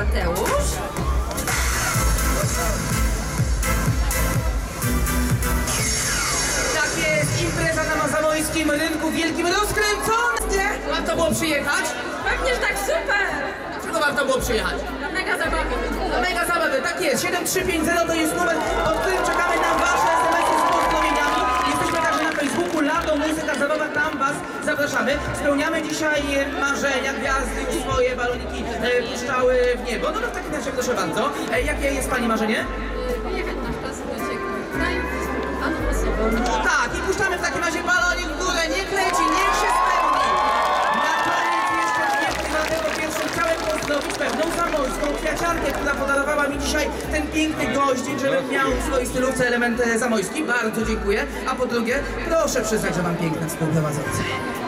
Mateusz.
Tak jest, impreza na zamojskim rynku wielkim rozkręcona. Warto było przyjechać?
Pewnie, że tak, super!
Dlaczego warto było przyjechać?
Na mega zabawy.
Na mega zabawy, tak jest. 7350 to jest numer, od którym czekamy na wasze SMS-y z pozdrowieniami. Jesteśmy także na Facebooku, Lato, Muzyka, Zabawa, tam was zapraszamy. Spełniamy dzisiaj marzenia, gwiazdy już swoje baloniki puszczały w niebo. No to w takim razie proszę bardzo. Jakie jest pani marzenie?
Wyjechać na wczasy do ciebie. Panom osobom.
Tak, i puszczamy w takim razie balonik w górę, niech leci, niech się spełni. Na koniec jeszcze dlatego pierwszą chciałem pozdrowić pewną zamojską kwiaciarkę, która podarowała mi dzisiaj ten piękny goździk, żebym miał w swojej stylówce element zamojski. Bardzo dziękuję. A po drugie, proszę przyznać, że mam piękne współprowadzące.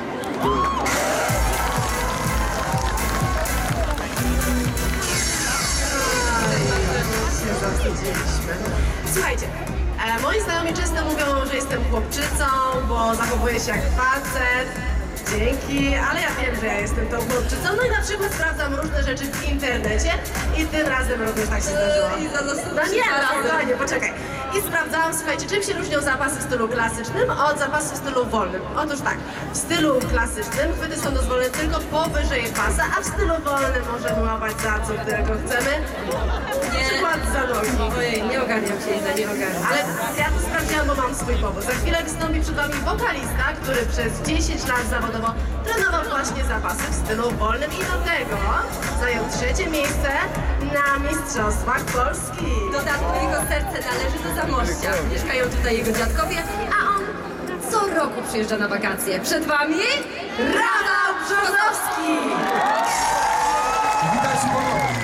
Słuchajcie, moi znajomi często mówią, że jestem chłopczycą, bo zachowuję się jak facet. Dzięki, ale ja wiem, że ja jestem tą chłopczycą. No i na przykład sprawdzam różne rzeczy w internecie i tym razem również tak się zdarzyło. No nie, spokojnie, poczekaj. I sprawdzałam, słuchajcie, czym się różnią zapasy w stylu klasycznym od zapasów w stylu wolnym. Otóż tak, w stylu klasycznym chwyty są dozwolone tylko powyżej pasa, a w stylu wolnym możemy łapać za co tylko chcemy. Na przykład za nogi.
Ojej, nie ogarniam się, Iza, nie ogarniam.
Ale ja to sprawdziłam, bo mam swój powód. Za chwilę wystąpi przed wami wokalista, który przez 10 lat zawodowo trenował właśnie zapasy w stylu wolnym i do tego zajął 3. miejsce na Mistrzostwach Polski.
W dodatku jego serce należy do Zamościa. Mieszkają tutaj jego dziadkowie, a on co roku przyjeżdża na wakacje. Przed wami Rafał Brzozowski!
Witajcie ponownie.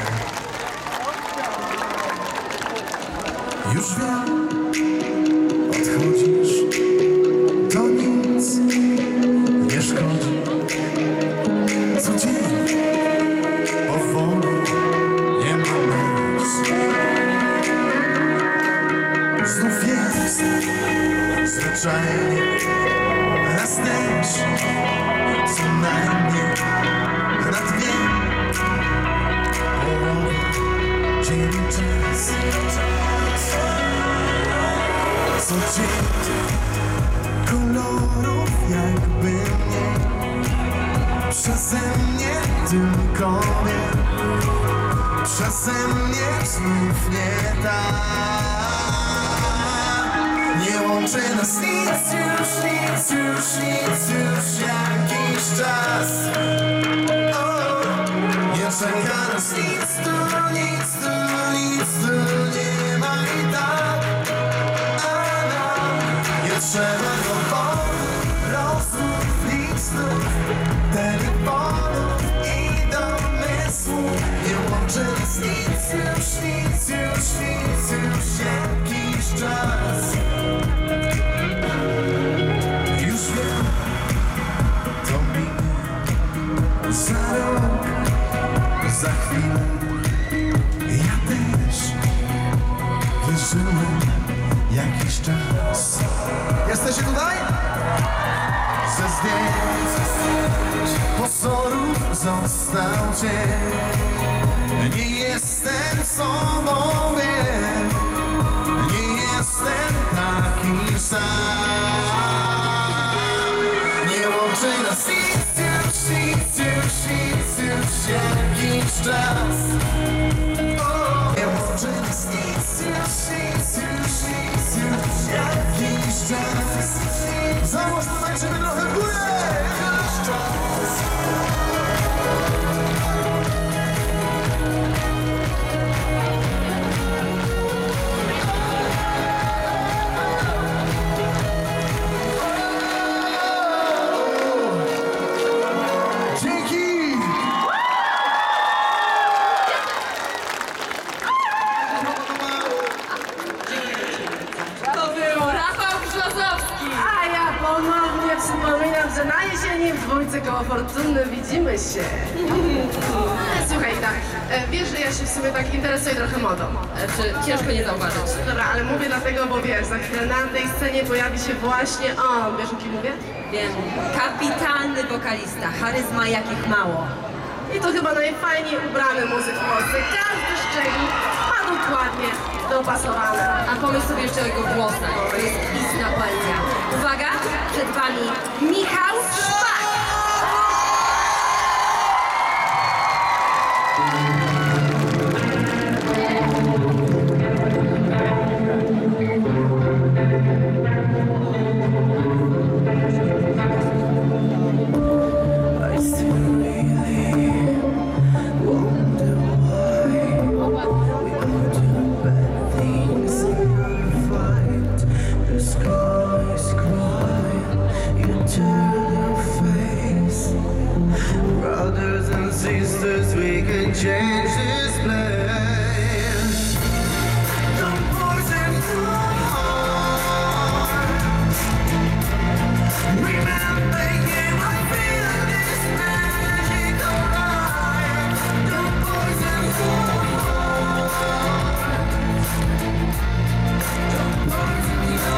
Już wiem, odchodzisz, to nic nie szkodzi. Co dzień powoli nie ma nic. Znów jest zwyczajnie raz też, co najmniej na 2 połowy dzieli czas. Co dzień kolorów jakby nie przeze mnie tylko nie, przeze mnie znów nie tak. Nie łączy nas nic już, nic już, nic już jakiś czas. Nie czeka nas nic tu, nic tu, nic tu nie ma i tak. Nie trzeba dowodów, rozmów, listów, telefonów i domysłów. Nie łączy nas nic już, nic już, nic już jakiś czas. Już wiem, to minie za rok, za chwilę. Ja też wierzyłem jakiś czas. Jesteście tutaj? Ze zdjęć pozorów został cień. Nie jestem sobą, wiem. Nie jestem taki sam. Nie łączy nas nic już, nic już, nic już jakiś czas. Nie łączy nas nic już, nic już, nic już jakiś czas. Załóż, tańczymy trochę w górę! Jakiś czas. Dzięki!
To był
Rafał Brzozowski!
A ja ponownie przypominam, że na jesieni w dwójce koło Fortuny widzimy się. Słuchaj, tak, wiesz, że ja się w sumie tak interesuję trochę modą.
Czy ciężko nie zauważyć?
Dobra, ale mówię dlatego, bo wiesz, za chwilę na tej scenie pojawi się właśnie on. Wiesz, o kim mówię?
Wiem, kapitalny wokalista, charyzma jakich mało.
I to chyba najfajniej ubrany muzyk w Polsce. Każdy szczegół ma dokładnie dopasowany.
A pomyśl sobie jeszcze o jego głosach. To jest istna poezja. Uwaga, przed wami Michał Szpak.
Brothers and sisters, we can change this place. Don't poison your heart. Remember you, I feel this magical light. Don't poison your heart. Don't poison your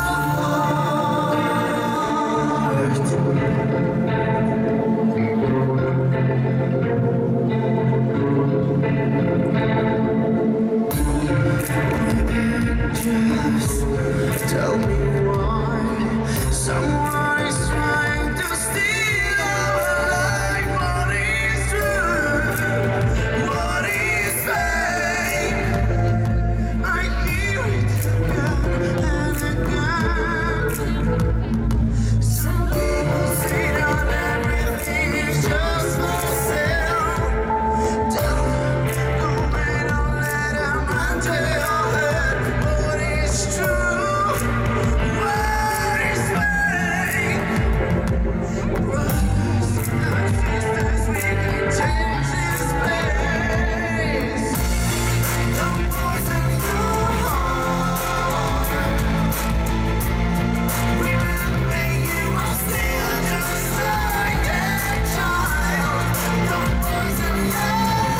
tell me why someone is trying to steal our life. What is true? What is fake? I hear it again and again. Some people say that everything is just for sale. Tell them, go and don't let them enter your head. What is true? What is fake? Brothers and sisters, we can change this place. Don't poison your heart. Remember you are still just like a child. Don't poison your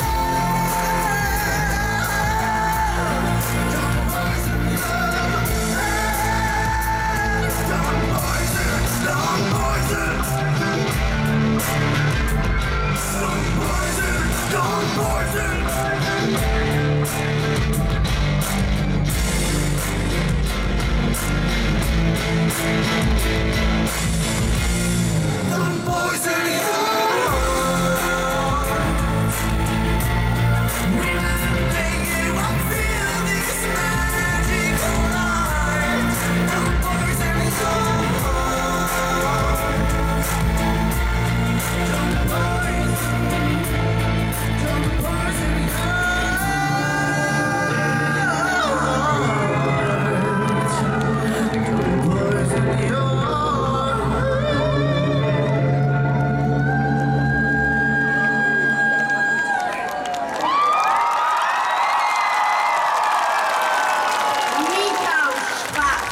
Michał Szpak.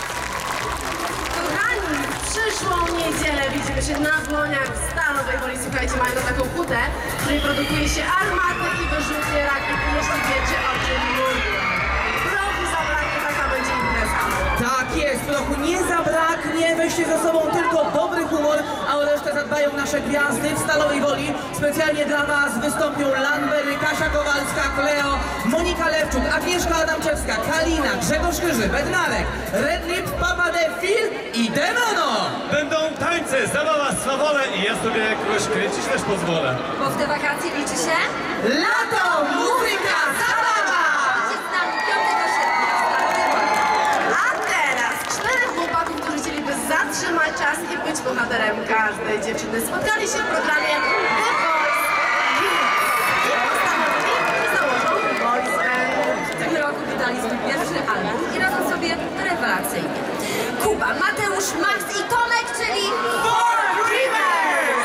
Kochani, w przyszłą niedzielę widzimy się na Błoniach w Stalowej Woli. Słuchajcie, mają taką hutę, w której produkuje się armaty i wyrzutnie rakiet. I jeśli wiecie, o czym mówię. Prochu zabraknie, taka będzie impreza.
Tak jest, prochu nie zabraknie, weźcie ze sobą tylko dobry humor, a o resztę zadbają nasze gwiazdy w Stalowej Woli. Specjalnie dla was wystąpią Lanbery, Kasia Kowalska, Kleo, Monika Lewczuk, Agnieszka Adamczewska, Kalina, Grzegorz Chyży, Bednarek, Redlip, Papa de Phil i Demono!
Będą tańce, zabawa, swawole i ja sobie jakoś kręcić też pozwolę.
Bo w te wakacje liczy się
lato, muzyka, zabawa!
Będzie z nami 5 sierpnia w Stalowej Woli.
A teraz 4 chłopaków, którzy chcieliby zatrzymać czas i być bohaterem każdej dziewczyny, spotkali się w programie The Voice Kids i postanowili, że założą Voice Band.
W tym roku wydali swój pierwszy album i radzą sobie rewelacyjnie. Kuba, Mateusz, Max i Tomek, czyli
Four Dreamers!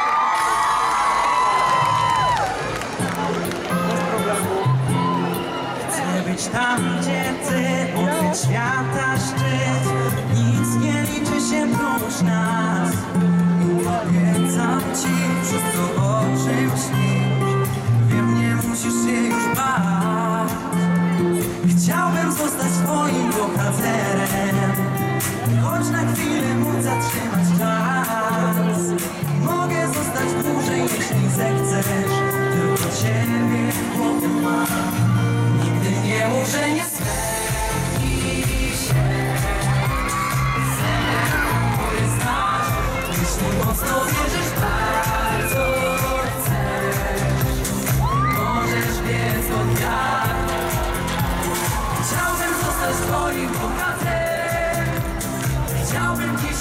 Chcę być tam, gdzie ty, odkryć świata szczyt. Nic nie liczy się prócz nas. Obiecam ci wszystko, o czym śnisz. Wiem, nie musisz się już bać. Chciałbym zostać twoim bohaterem, choć na chwilę móc zatrzymać czas. Mogę zostać dłużej, jeśli zechcesz.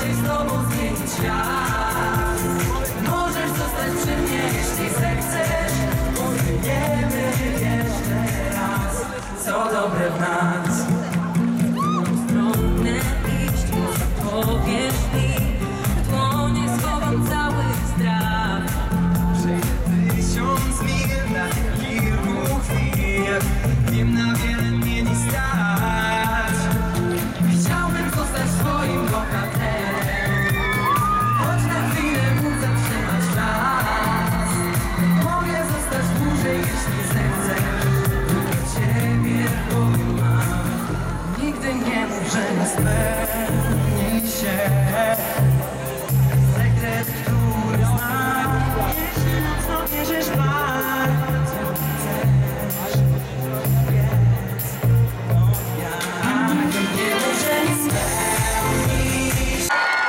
i z tobą zmienić świat. Możesz zostać przy mnie, jeśli zechcesz. Pożyjemy jeszcze raz, co dobre w nas. Stronę iść, może powiesz mi, w dłonie schowam cały strach. Przejdę 1000 mil na kilku chwil, wiem na wiele mnie nie stać. Chciałbym zostać swoim bohaterem, choć na chwilę móc zatrzymać czas. Mogę zostać dłużej, jeśli zechcesz, tylko ciebie mam. Nigdy nie mów, że nie spełni się sekret, który znam. Jeśli mocno wierzysz bardzo chcesz, jest to ja. Nie mów, że nie spełnisz.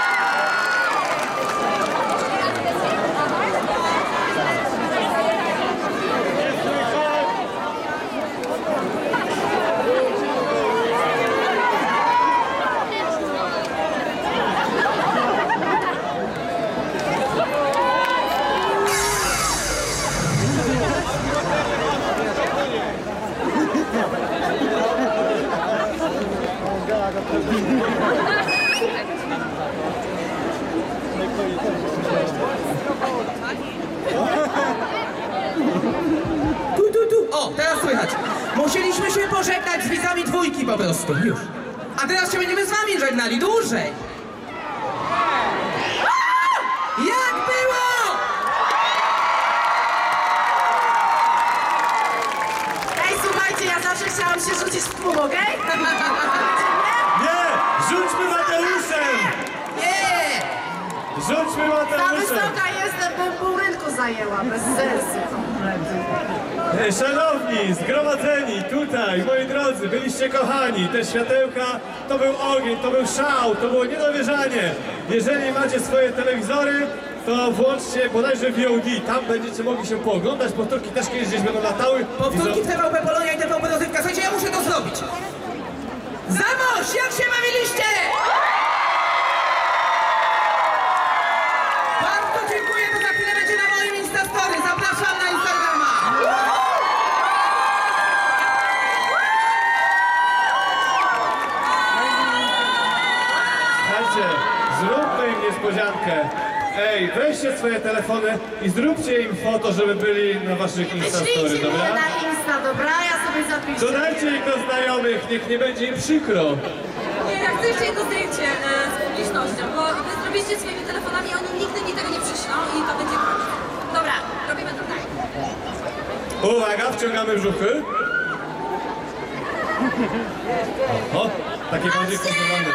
O, teraz słychać. Musieliśmy się pożegnać z widzami dwójki po prostu, już. A teraz się będziemy z wami żegnali dłużej. Jak było?
Ej, słuchajcie, ja zawsze chciałam się rzucić w tłum, okej?
Nie! Rzućmy Mateuszem!
Nie!
Rzućmy
Za
Mateuszem!
wysoka jestem, bym pół rynku zajęła, bez sensu kompletnie.
Szanowni, zgromadzeni tutaj, moi drodzy, byliście kochani. Te światełka to był ogień, to był szał, to było niedowierzanie. Jeżeli macie swoje telewizory, to włączcie bodajże VOD. Tam będziecie mogli się pooglądać. Powtórki też kiedyś gdzieś będą latały.
Powtórki w TVP Polonia i TVP Rozrywka. Słuchajcie, ja muszę to zrobić. Zamość, jak się bawiliście? Bardzo dziękuję, to za chwilę będzie na moim Instastory. Zapraszam na Instagrama.
Słuchajcie, zróbmy im niespodziankę. Ej, weźcie swoje telefony i zróbcie im foto, żeby byli na waszych Instastory,
Wyślijcie mnie
dobra?
na Insta, dobra? Ja sobie zapiszę.
Dodajcie ich do znajomych, niech nie będzie im przykro.
Nie, ja chcę jeszcze jedno zdjęcie z publicznością, bo wy zrobiliście swoimi telefonami, oni nigdy mi tego nie przyślą i to będzie koniec. Dobra, robimy to tak.
Uwaga, wciągamy brzuchy. O, takie bardziej kontrolowane.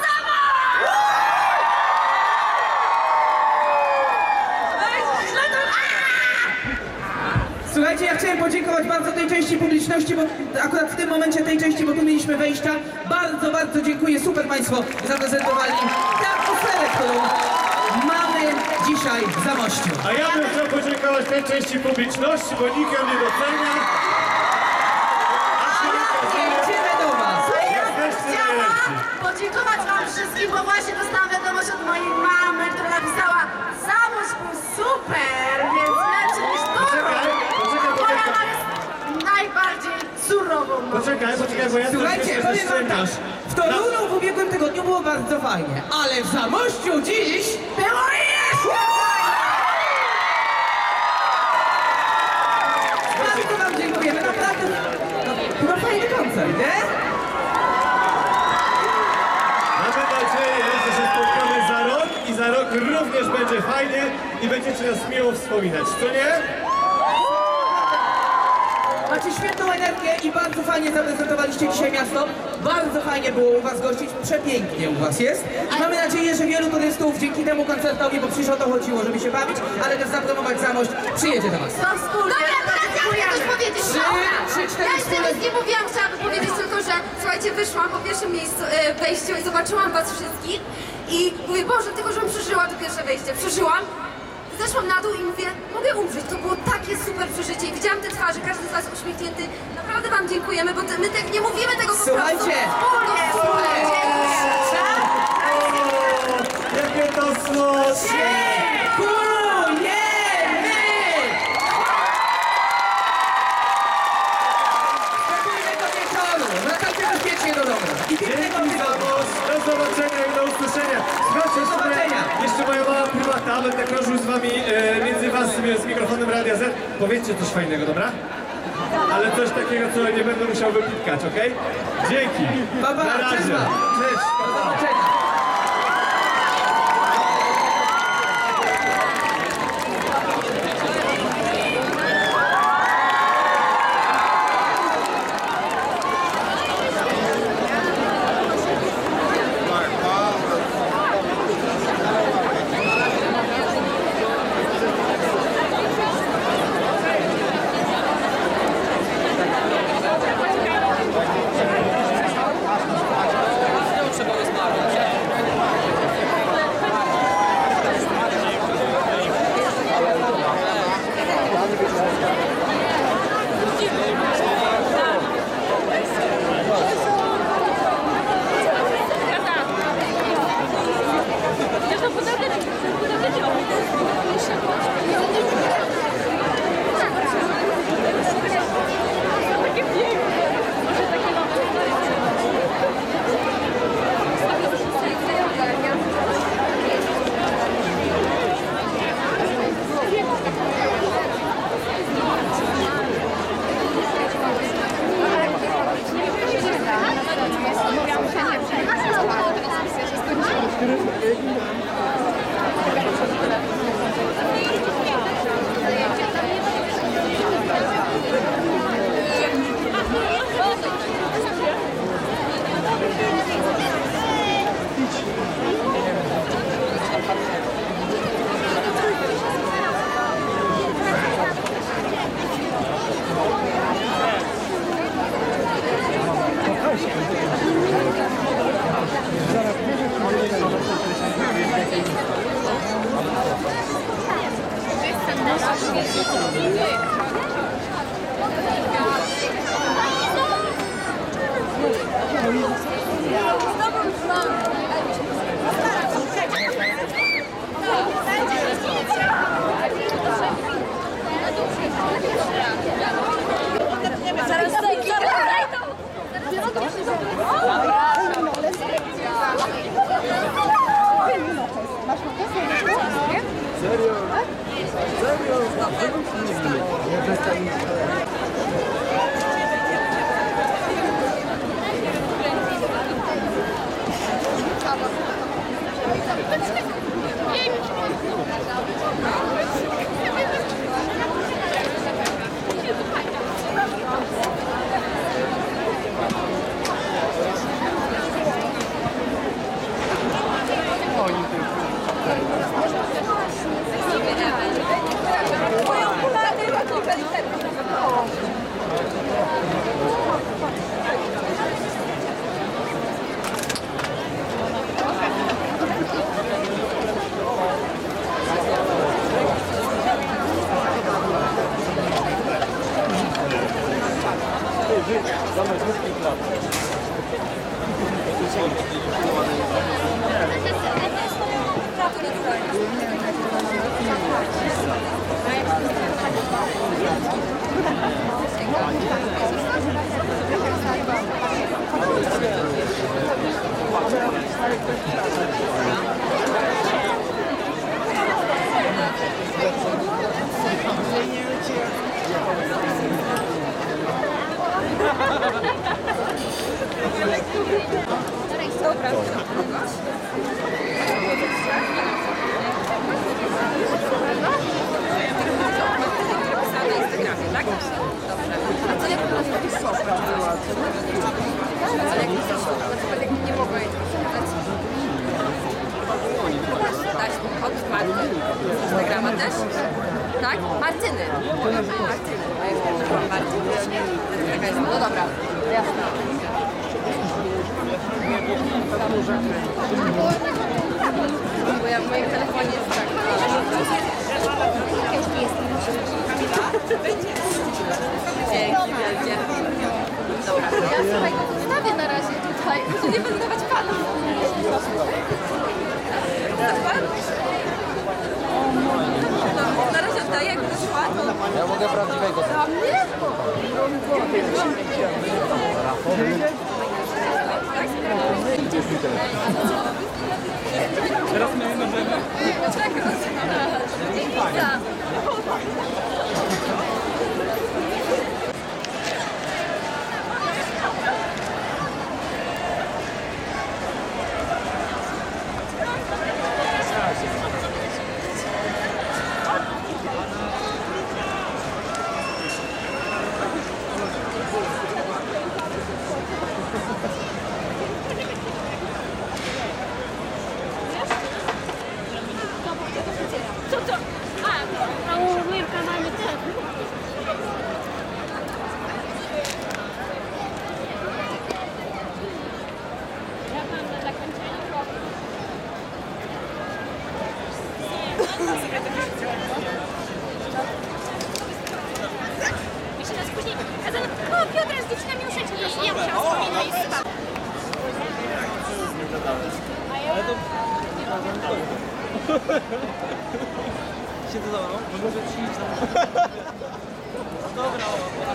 Słuchajcie, ja chciałem podziękować bardzo tej części publiczności, bo akurat w tym momencie tej części, bo tu mieliśmy wejścia. Bardzo, bardzo dziękuję, super Państwo zaprezentowali tę atmosferę, którą mamy dzisiaj w Zamościu.
A ja bym chciał podziękować tej części publiczności, bo nikt ją nie docenia.
Idziemy do Was.
Chciałam podziękować wam wszystkim, bo właśnie dostałam wiadomość od mojej mamy, która napisała: Zamość był super, więc lepszy niż Toruń. Moja mama jest najbardziej surową mamą.
Poczekaj, bo ja
Słuchajcie,
też
powiem wam tak, w Toruniu w ubiegłym tygodniu było bardzo fajnie, ale w Zamościu dziś było jeszcze bardzo wam dziękujemy, naprawdę, no, chyba fajny koncert, nie?
Mamy nadzieję, że się spotkamy za rok i za rok również będzie fajnie i będziecie nas miło wspominać, co nie?
Macie świetną energię i bardzo fajnie zaprezentowaliście dzisiaj miasto. Bardzo fajnie było u was gościć, przepięknie u was jest. I mamy nadzieję, że wielu turystów dzięki temu koncertowi, bo przecież o to chodziło, żeby się bawić, ale też zapromować Zamość, przyjedzie do was.
To wspólnie.
Dobra, teraz ja chcę coś powiedzieć.
cztery
Ja jeszcze nic nie mówiłam, chciałabym powiedzieć tylko, że słuchajcie, wyszłam po pierwszym miejscu, wejściu i zobaczyłam was wszystkich i mówię, Boże, tylko żebym przeżyła to pierwsze wejście. Przeżyłam. Zeszłam na dół i mówię, mogę umrzeć. To było takie super przeżycie i widziałam te twarze, każdy z was uśmiechnięty. Naprawdę wam dziękujemy, bo my tak nie mówimy tego po prostu.
Słuchajcie,
Wspólnie.
Ja
wszystkiego dobrego. I pięknego
Dzięki za moc, do zobaczenia i do usłyszenia. Słuchajcie,
Do zobaczenia.
jeszcze moja mała prywata, będę krążył z wami między was z mikrofonem Radia Z. Powiedzcie coś fajnego, dobra? Ale coś takiego, co nie będę musiał wypitkać, okej? Dzięki.
Pa, pa,
Na razie.
cześć wam.
Cześć.
Do zobaczenia.
Instagrama też? Tak? Martyny. No dobra, jasne. Bo ja w moim telefonie jest tak. Dzięki wielkie. Dobra.
Ja słuchaj, go zostawię na razie tutaj. Nie będę dawać pana.
Na razie oddaję, jak wyszła.
Ja mogę prawdziwego.
Dla mnie?
Teraz my możemy...
Co? A u Mirka mamy ten. Ja mam na zakończenie. Jeszcze raz później. O, Piotra z dziewczynami usiądź i ja musiałam wspomnieć i spać. A ja...
się dodało, bo może ci iść na... Dobra,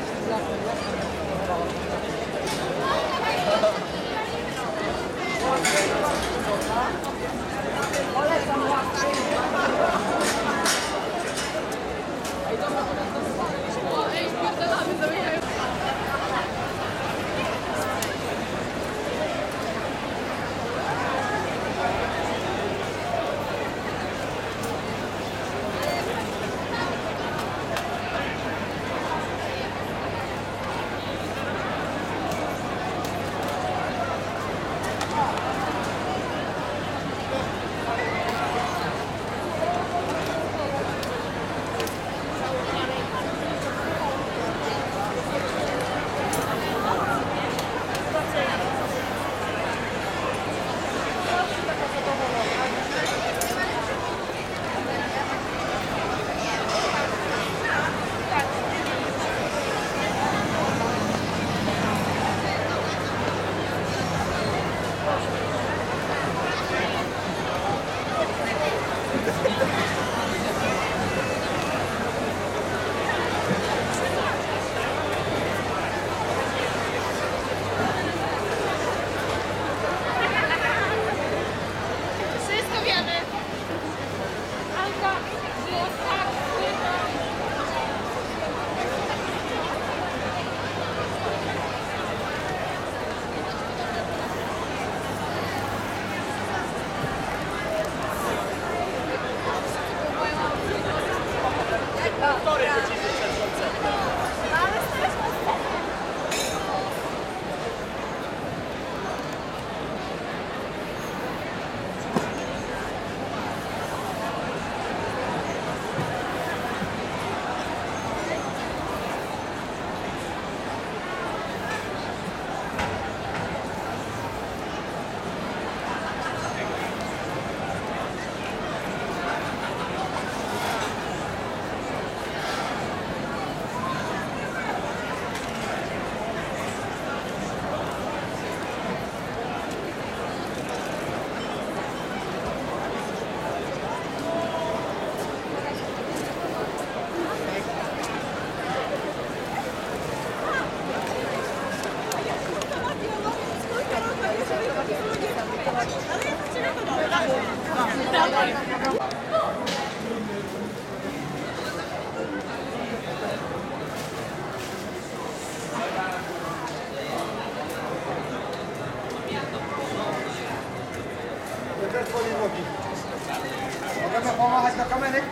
Wszystko wiemy. Alka, jest tak,
Możemy pomachać do kamery?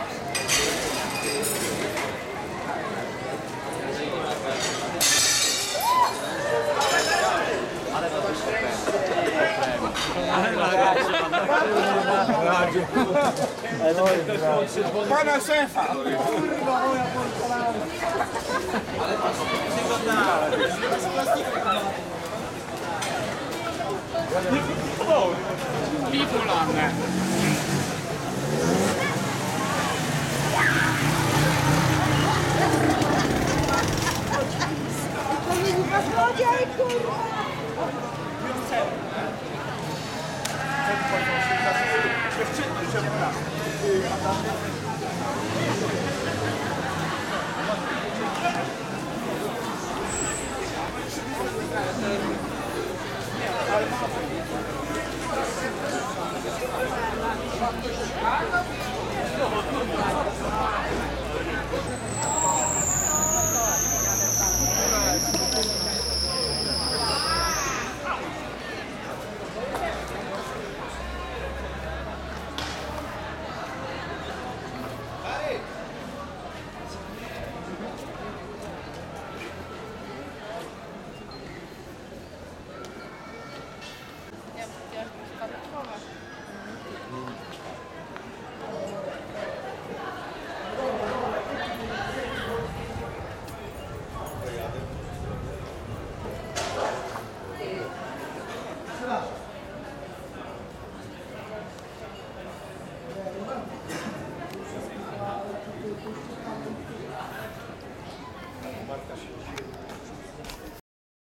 Pana szefa!
Bipolarne.
Dziewczyny,